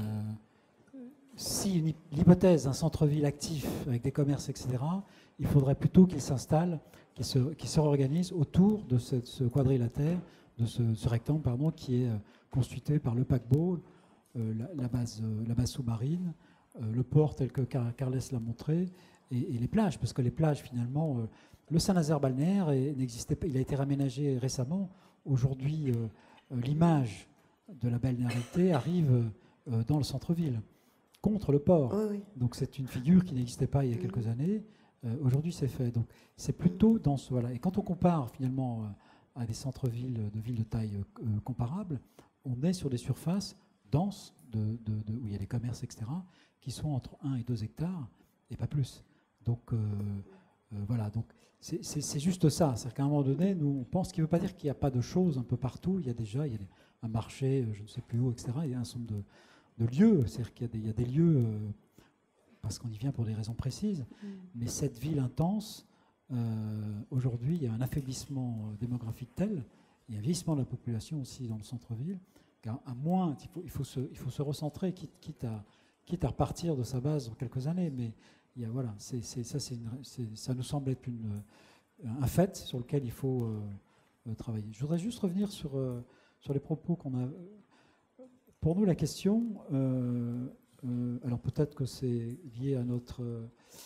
si l'hypothèse d'un centre-ville actif avec des commerces, et cetera, il faudrait plutôt qu'il s'installe, qu'il se, qu'il se réorganise autour de ce, ce quadrilatère, de ce, ce rectangle, pardon, qui est constitué par le paquebot, euh, la, la base, euh, la base sous-marine, euh, le port tel que Car Carles l'a montré, et, et les plages, parce que les plages, finalement, euh, le Saint-Nazaire balnéaire n'existait pas, il a été raménagé récemment. Aujourd'hui, euh, l'image de la balnéarité arrive euh, dans le centre-ville, contre le port. Oui, oui. Donc c'est une figure qui n'existait pas il y a quelques années. Euh, Aujourd'hui, c'est fait. Donc c'est plutôt dans ce... Voilà. Et quand on compare finalement à des centres-villes de villes de taille euh, comparable, on est sur des surfaces denses, de, de, de, où il y a des commerces, et cetera, qui sont entre un et deux hectares, et pas plus. Donc euh, euh, voilà, donc c'est juste ça. C'est-à-dire qu'à un moment donné, nous, on pense qu'il ne veut pas dire qu'il n'y a pas de choses un peu partout. Il y a déjà il y a des, un marché, je ne sais plus où, et cetera. Il y a un certain nombre de, de lieux. C'est-à-dire qu'il y a des, il y a des lieux, euh, parce qu'on y vient pour des raisons précises. Mm. Mais cette ville intense, euh, aujourd'hui, il y a un affaiblissement démographique tel, il y a un vieillissement de la population aussi dans le centre-ville, qu'à à moins, il faut, il, faut se, il faut se recentrer, quitte, quitte, à, quitte à repartir de sa base dans quelques années. Mais il y a, voilà, c'est, c'est, ça, c'est une, c'est, ça nous semble être une, un fait sur lequel il faut euh, travailler. Je voudrais juste revenir sur... Euh, sur les propos qu'on a. Pour nous, la question, euh, euh, alors peut-être que c'est lié à notre, euh,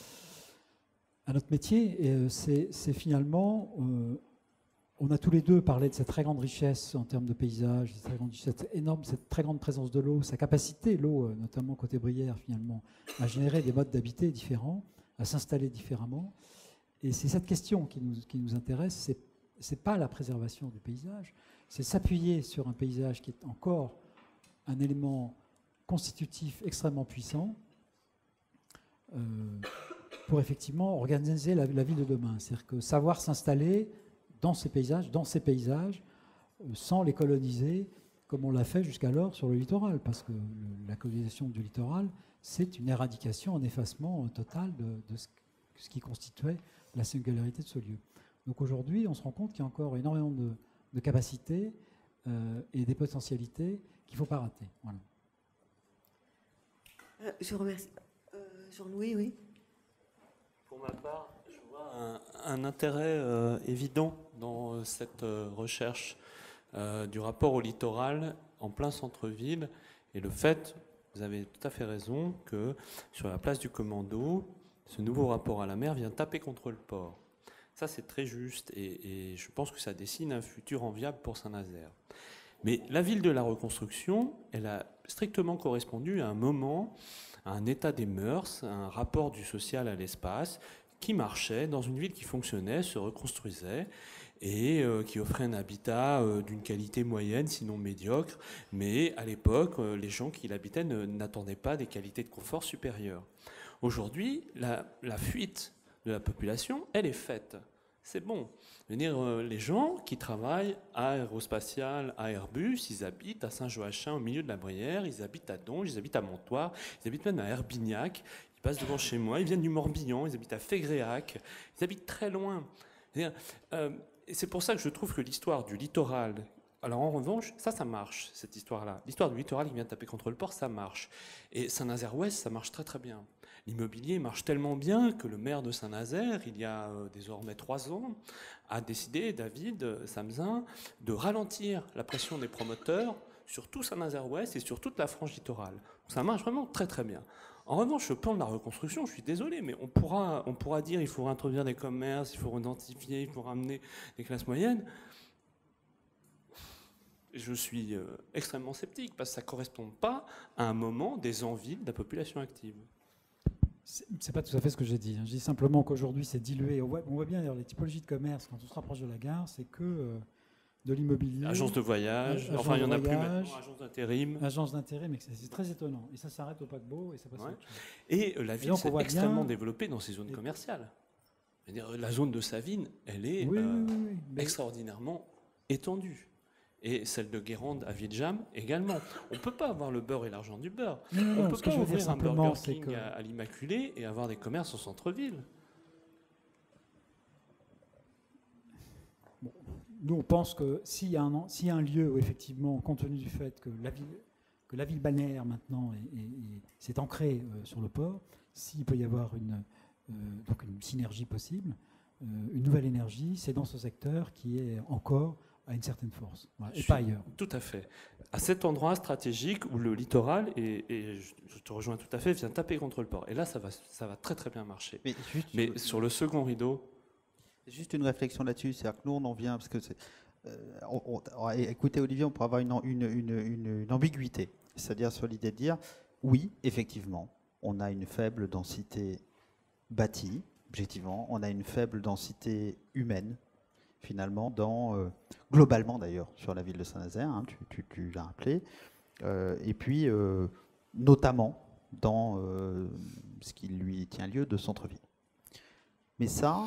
à notre métier, et euh, c'est finalement, euh, on a tous les deux parlé de cette très grande richesse en termes de paysage, cette très grande, cette énorme, cette très grande présence de l'eau, sa capacité, l'eau, euh, notamment côté Brière, finalement, à générer des modes d'habiter différents, à s'installer différemment. Et c'est cette question qui nous, qui nous intéresse, c'est c'est pas la préservation du paysage, c'est s'appuyer sur un paysage qui est encore un élément constitutif extrêmement puissant euh, pour effectivement organiser la, la vie de demain. C'est-à-dire que savoir s'installer dans ces paysages, dans ces paysages, euh, sans les coloniser, comme on l'a fait jusqu'alors sur le littoral, parce que le, la colonisation du littoral, c'est une éradication, un effacement total de, de ce, ce qui constituait la singularité de ce lieu. Donc aujourd'hui, on se rend compte qu'il y a encore énormément de, de capacités euh, et des potentialités qu'il ne faut pas rater. Voilà. Euh, je vous remercie. Euh, Jean-Louis, oui. Pour ma part, je vois un, un intérêt euh, évident dans euh, cette euh, recherche euh, du rapport au littoral en plein centre-ville et le fait, vous avez tout à fait raison, que sur la place du Commando, ce nouveau rapport à la mer vient taper contre le port. Ça, c'est très juste et, et je pense que ça dessine un futur enviable pour Saint-Nazaire. Mais la ville de la reconstruction, elle a strictement correspondu à un moment, à un état des mœurs, à un rapport du social à l'espace qui marchait dans une ville qui fonctionnait, se reconstruisait et euh, qui offrait un habitat euh, d'une qualité moyenne, sinon médiocre. Mais à l'époque, euh, les gens qui l'habitaient n'attendaient pas des qualités de confort supérieures. Aujourd'hui, la, la fuite de la population, elle est faite. c'est bon. Je veux dire, euh, les gens qui travaillent à Aérospatiale, à Airbus, ils habitent à Saint-Joachim, au milieu de la Brière, ils habitent à Donge, ils habitent à Montoire, ils habitent même à Herbignac, ils passent devant chez moi, ils viennent du Morbihan, ils habitent à Fégréac, ils habitent très loin. Euh, et c'est pour ça que je trouve que l'histoire du littoral, alors en revanche, ça, ça marche, cette histoire-là. L'histoire du littoral qui vient taper contre le port, ça marche. Et Saint-Nazaire-Ouest, ça marche très très bien. L'immobilier marche tellement bien que le maire de Saint-Nazaire, il y a euh, désormais trois ans, a décidé, David Samzin, de ralentir la pression des promoteurs sur tout Saint-Nazaire-Ouest et sur toute la frange littorale. Ça marche vraiment très très bien. En revanche, le plan de la reconstruction, je suis désolé, mais on pourra, on pourra dire qu'il faut réintroduire des commerces, il faut identifier, il faut ramener des classes moyennes. Je suis euh, extrêmement sceptique parce que ça ne correspond pas à un moment des envies de la population active. C'est pas tout à fait ce que j'ai dit. Je dis simplement qu'aujourd'hui, c'est dilué. On voit, on voit bien d'ailleurs les typologies de commerce quand on se rapproche de la gare, c'est que euh, de l'immobilier. Agence de voyage, agence enfin il y en a voyage, plus maintenant, agence d'intérim. Agence d'intérim, mais c'est très étonnant. Et ça s'arrête au paquebot et ça passe Ouais. à autre chose. Et euh, la ville donc, s'est on voit extrêmement bien- développée dans ces zones commerciales. Je veux dire, la zone de Savines, elle est Oui, euh, oui, oui, oui. Mais- extraordinairement étendue. Et celle de Guérande à Viedjam également. On ne peut pas avoir le beurre et l'argent du beurre. Non, non, On non, ne peut ce que pas je veux dire ouvrir un simplement, Burger c'est King que- à, à l'Immaculée et avoir des commerces au centre-ville. Nous, on pense que s'il y a un, s'il y a un lieu où, effectivement, compte tenu du fait que la ville, que la ville balnéaire, maintenant, est, est- est- s'est ancrée euh, sur le port, s'il peut y avoir une, euh, donc une synergie possible, euh, une nouvelle énergie, c'est dans ce secteur qui est encore à une certaine force, voilà, Je et suis pas ailleurs. Tout à fait. À cet endroit stratégique où le littoral, et, et je, je te rejoins tout à fait, vient taper contre le port. Et là, ça va, ça va très très bien marcher. Mais juste, Mais sur le second rideau, juste une réflexion là-dessus, c'est-à-dire que nous, on en vient, parce que c'est, euh, on- on- écoutez Olivier, on pourrait avoir une, une, une, une- une ambiguïté, c'est-à-dire sur l'idée de dire, oui, effectivement, on a une faible densité bâtie, objectivement, on a une faible densité humaine, finalement, dans, euh, globalement d'ailleurs, sur la ville de Saint-Nazaire, hein, tu, tu- tu l'as rappelé, euh, et puis euh, notamment dans euh, ce qui lui tient lieu de centre-ville. Mais ça,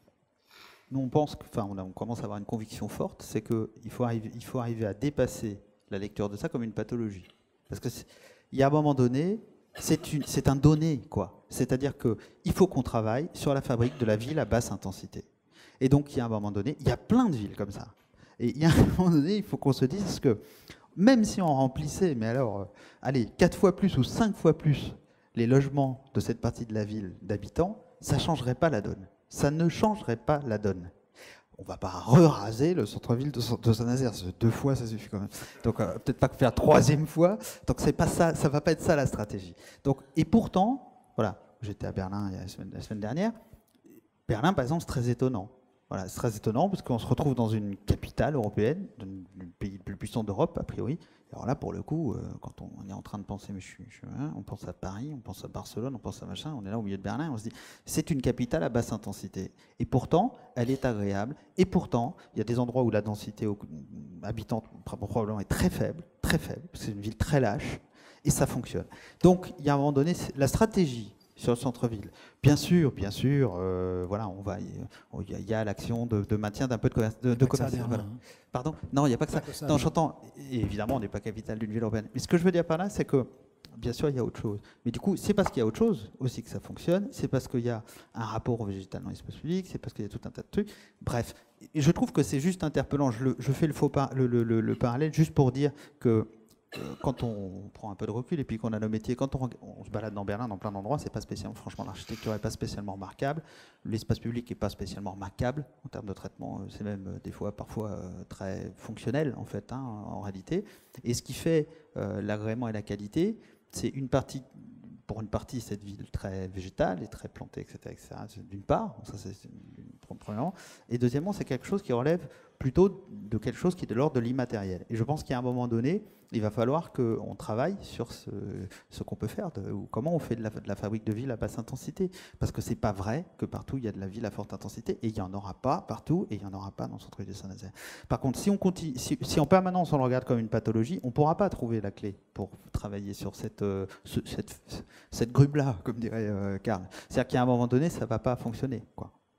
nous on pense, que, enfin on, a- on commence à avoir une conviction forte, c'est qu'il faut arriver, il faut arriver à dépasser la lecture de ça comme une pathologie. Parce que c'est- il y a un moment donné, c'est une- c'est un donné, quoi. C'est-à-dire qu'il faut qu'on travaille sur la fabrique de la ville à basse intensité. Et donc, il y a un moment donné, il y a plein de villes comme ça. Et il y a un moment donné, il faut qu'on se dise que même si on remplissait, mais alors, euh, allez, quatre fois plus ou cinq fois plus les logements de cette partie de la ville d'habitants, ça ne changerait pas la donne. Ça ne changerait pas la donne. On ne va pas re-raser le centre-ville de, de Saint-Nazaire. Deux fois, ça suffit quand même. Donc, euh, peut-être pas faire troisième fois. Donc, c'est pas ça, ça ne va pas être ça la stratégie. Donc, et pourtant, voilà, j'étais à Berlin la semaine, la semaine dernière. Berlin, par exemple, c'est très étonnant. Voilà, c'est très étonnant parce qu'on se retrouve dans une capitale européenne, le pays le plus puissant d'Europe, a priori. Alors là, pour le coup, euh, quand on, on est en train de penser, mais je suis, je suis, hein, on pense à Paris, on pense à Barcelone, on pense à machin, on est là au milieu de Berlin, on se dit, c'est une capitale à basse intensité. Et pourtant, elle est agréable. Et pourtant, il y a des endroits où la densité habitante probablement est très faible, très faible, parce que c'est une ville très lâche, et ça fonctionne. Donc, il y a un moment donné, la stratégie sur le centre-ville. Bien sûr, bien sûr, euh, voilà, on va, il y a, il y a l'action de, de maintien d'un peu de commerce. De, de commerce voilà. Pardon. Non, il n'y a pas que ça. Que ça non, j'entends. Évidemment, on n'est pas capitale d'une ville urbaine. Mais ce que je veux dire par là, c'est que, bien sûr, il y a autre chose. Mais du coup, c'est parce qu'il y a autre chose aussi que ça fonctionne. C'est parce qu'il y a un rapport au végétal dans l'espace public. C'est parce qu'il y a tout un tas de trucs. Bref, et je trouve que c'est juste interpellant. Je, le, je fais le faux par, le, le, le, le parallèle juste pour dire que quand on prend un peu de recul et puis qu'on a nos métiers, quand on, on se balade dans Berlin, dans plein d'endroits, c'est pas spécialement, franchement, l'architecture n'est pas spécialement remarquable, l'espace public n'est pas spécialement remarquable en termes de traitement, c'est même des fois, parfois euh, très fonctionnel en fait, hein, en réalité. Et ce qui fait euh, l'agrément et la qualité, c'est une partie, pour une partie, cette ville très végétale et très plantée, et cetera, et cetera d'une part, ça c'est premièrement, et deuxièmement, c'est quelque chose qui relève plutôt de quelque chose qui est de l'ordre de l'immatériel. Et je pense qu'à un moment donné, il va falloir qu'on travaille sur ce, ce qu'on peut faire, de, ou comment on fait de la, de la fabrique de ville à basse intensité. Parce que c'est pas vrai que partout il y a de la ville à forte intensité, et il n'y en aura pas partout, et il n'y en aura pas dans le centre-ville de Saint-Nazaire. Par contre, si, on continue, si, si en permanence on le regarde comme une pathologie, on ne pourra pas trouver la clé pour travailler sur cette, euh, ce, cette, cette grube-là, comme dirait euh, Karl. C'est-à-dire qu'à un moment donné, ça ne va pas fonctionner, quoi.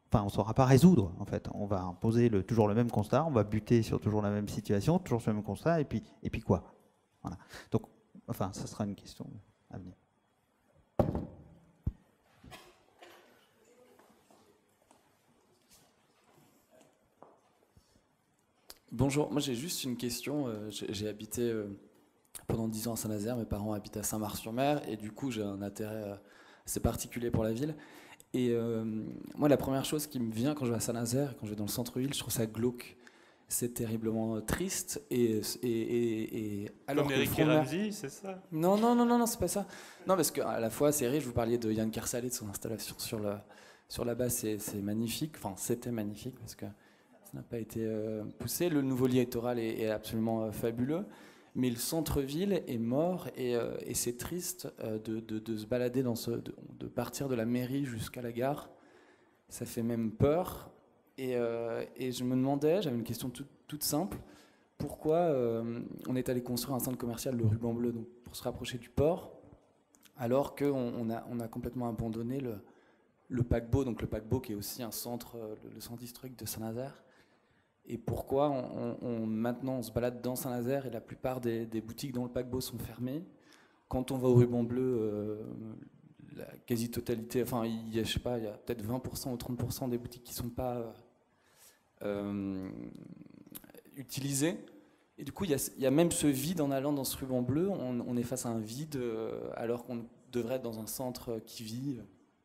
enfin, on ne saura pas résoudre, en fait. On va poser le, toujours le même constat, on va buter sur toujours la même situation, toujours sur le même constat, et puis, et puis quoi? Voilà. Donc, enfin, ça sera une question à venir. Bonjour, moi j'ai juste une question. Euh, j'ai habité euh, pendant dix ans à Saint-Nazaire, mes parents habitent à Saint-Mars-sur-Mer, et du coup j'ai un intérêt euh, assez particulier pour la ville. Et euh, moi, la première chose qui me vient quand je vais à Saint-Nazaire, quand je vais dans le centre-ville, je trouve ça glauque. C'est terriblement triste. Et, et, et, et alors Comme que Eric et Ramsey, c'est ça? Non, non, non, non, non, c'est pas ça. Non, parce qu'à la fois, c'est riche. Vous parliez de Yann Kersalé, de son installation sur, le, sur la base, c'est magnifique. Enfin, c'était magnifique parce que ça n'a pas été euh, poussé. Le nouveau littoral est, est absolument euh, fabuleux. Mais le centre-ville est mort et, euh, et c'est triste euh, de, de, de se balader, dans ce, de, de partir de la mairie jusqu'à la gare. Ça fait même peur. Et, euh, et je me demandais, j'avais une question toute, toute simple, pourquoi euh, on est allé construire un centre commercial, le Ruban Bleu, donc pour se rapprocher du port, alors qu'on on a, on a complètement abandonné le, le paquebot, donc le paquebot qui est aussi un centre, le, le centre historique de Saint-Nazaire. Et pourquoi on, on, maintenant on se balade dans Saint-Nazaire et la plupart des, des boutiques dans le paquebot sont fermées. Quand on va au Ruban Bleu, euh, la quasi-totalité, enfin il y a, je sais pas, il y a peut-être vingt pour cent ou trente pour cent des boutiques qui ne sont pas euh, euh, utilisées. Et du coup, il y, a, il y a même ce vide en allant dans ce Ruban Bleu, on, on est face à un vide euh, alors qu'on devrait être dans un centre qui vit.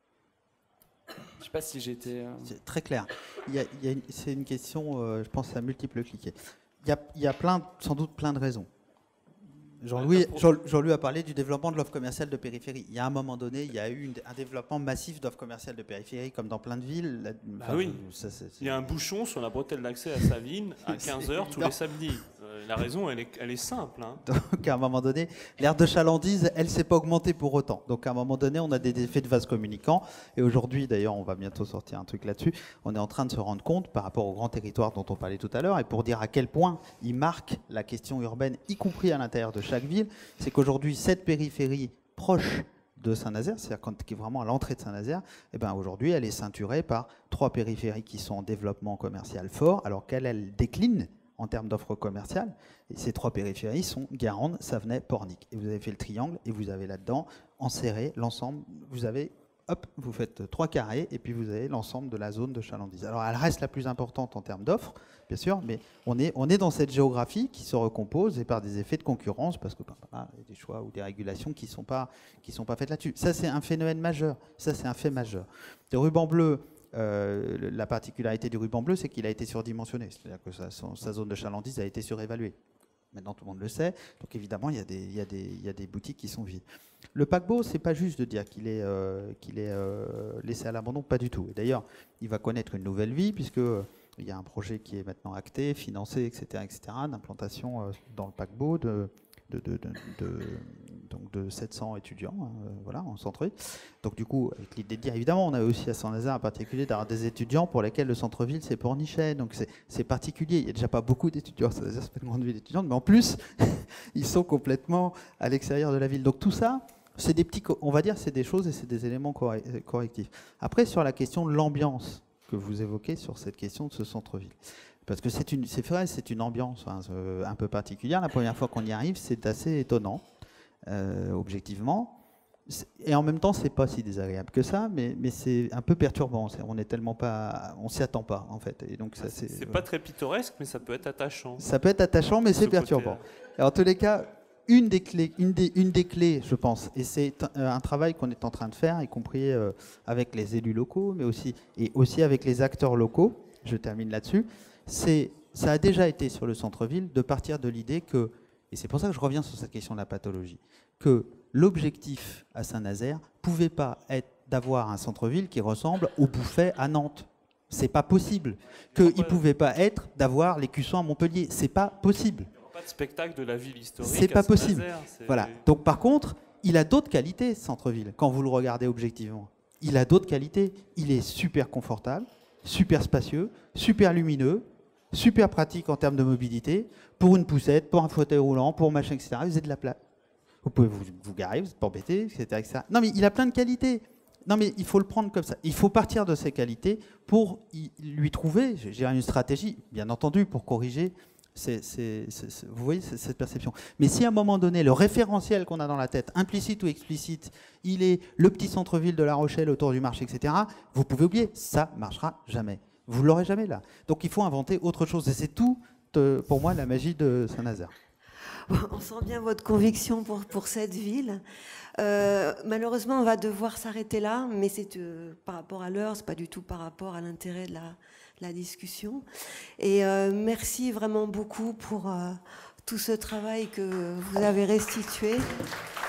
Je ne sais pas si j'ai été... Euh... C'est très clair. Il y a, il y a une, c'est une question, euh, je pense, à multiples cliquets. Il y a, il y a plein, sans doute plein de raisons. Jean-Louis Jean, Jean-Louis a parlé du développement de l'offre commerciale de périphérie. Il y a un moment donné, il y a eu une, un développement massif d'offres commerciales de périphérie, comme dans plein de villes. La, bah enfin, oui. ça, c'est, c'est... Il y a un bouchon sur la bretelle d'accès à Savines à quinze heures tous les samedis. Euh, la raison, elle est, elle est simple. Hein. Donc, à un moment donné, l'aire de chalandise, elle ne s'est pas augmentée pour autant. Donc, à un moment donné, on a des effets de vase communicant. Et aujourd'hui, d'ailleurs, on va bientôt sortir un truc là-dessus. On est en train de se rendre compte, par rapport au grand territoire dont on parlait tout à l'heure, et pour dire à quel point il marque la question urbaine, y compris à l'intérieur de chaque ville, c'est qu'aujourd'hui, cette périphérie proche de Saint-Nazaire, c'est-à-dire quand, qui est vraiment à l'entrée de Saint-Nazaire, eh ben aujourd'hui, elle est ceinturée par trois périphéries qui sont en développement commercial fort, alors qu'elle elle décline en termes d'offres commerciales. Et ces trois périphéries sont Guérande, Savenay, Pornic. Et vous avez fait le triangle, et vous avez là-dedans, enserré l'ensemble, vous avez, hop, vous faites trois carrés, et puis vous avez l'ensemble de la zone de chalandise. Alors, elle reste la plus importante en termes d'offres, bien sûr, mais on est, on est dans cette géographie qui se recompose et par des effets de concurrence, parce que ben, voilà, il y a des choix ou des régulations qui ne sont pas, qui sont pas faites là-dessus. Ça, c'est un phénomène majeur. Ça, c'est un fait majeur. Le ruban bleu, euh, la particularité du ruban bleu, c'est qu'il a été surdimensionné. C'est-à-dire que sa, son, sa zone de chalandise a été surévaluée. Maintenant, tout le monde le sait. Donc, évidemment, il y a des, il y a des, il y a des boutiques qui sont vides. Le paquebot, c'est pas juste de dire qu'il est, euh, qu'il est euh, laissé à l'abandon, pas du tout. Et d'ailleurs, il va connaître une nouvelle vie, puisque euh, il y a un projet qui est maintenant acté, financé, et cetera, et cetera, d'implantation euh, dans le paquebot de, de, de, de, de, donc de sept cents étudiants, euh, voilà, en centre-ville. Donc du coup, avec l'idée de dire, évidemment, on a aussi à Saint-Nazaire en particulier d'avoir des étudiants pour lesquels le centre-ville, c'est pornichet. Donc c'est particulier. Il n'y a déjà pas beaucoup d'étudiants. Saint-Nazaire, c'est pas une grande ville étudiante, mais en plus, ils sont complètement à l'extérieur de la ville. Donc tout ça, c'est des petits, on va dire, c'est des choses et c'est des éléments correctifs. Après, sur la question de l'ambiance que vous évoquez sur cette question de ce centre-ville. Parce que c'est une, c'est vrai, c'est une ambiance hein, un peu particulière. La première fois qu'on y arrive, c'est assez étonnant, euh, objectivement. Et en même temps, c'est pas si désagréable que ça, mais, mais c'est un peu perturbant. On est tellement pas, on s'y attend pas en fait. Et donc ça, c'est, c'est voilà. Pas très pittoresque, mais ça peut être attachant. Ça peut être attachant, mais c'est perturbant. Alors, en tous les cas, une des clés, une des, une des clés, je pense, et c'est un travail qu'on est en train de faire, y compris euh, avec les élus locaux, mais aussi et aussi avec les acteurs locaux. Je termine là-dessus. C'est, ça a déjà été sur le centre-ville de partir de l'idée que, et c'est pour ça que je reviens sur cette question de la pathologie, que l'objectif à Saint-Nazaire pouvait pas être d'avoir un centre-ville qui ressemble au Bouffay à Nantes. C'est pas possible. Qu'il ne pouvait pas être d'avoir l'Écusson à Montpellier. C'est pas possible. Pas de spectacle de la ville historique. C'est pas possible. C'est... Voilà. Donc par contre, il a d'autres qualités, ce centre-ville, quand vous le regardez objectivement. Il a d'autres qualités. Il est super confortable, super spacieux, super lumineux, super pratique en termes de mobilité, pour une poussette, pour un fauteuil roulant, pour machin, et cetera. Vous avez de la place. Vous pouvez vous, vous garer, vous n'êtes pas embêté, et cetera, et cetera. Non, mais il a plein de qualités. non, mais il faut le prendre comme ça. Il faut partir de ses qualités pour y, lui trouver, je dirais, une stratégie, bien entendu, pour corriger. C'est, c'est, c'est, c'est, vous voyez cette perception. Mais si à un moment donné, le référentiel qu'on a dans la tête, implicite ou explicite, il est le petit centre-ville de La Rochelle autour du marché, et cetera, vous pouvez oublier, ça ne marchera jamais. Vous ne l'aurez jamais là. Donc il faut inventer autre chose. Et c'est tout, euh, pour moi, la magie de Saint-Nazaire. On sent bien votre conviction pour, pour cette ville. Euh, malheureusement, on va devoir s'arrêter là, mais c'est euh, par rapport à l'heure, c'est pas du tout par rapport à l'intérêt de la, la discussion. Et euh, merci vraiment beaucoup pour euh, tout ce travail que vous avez restitué.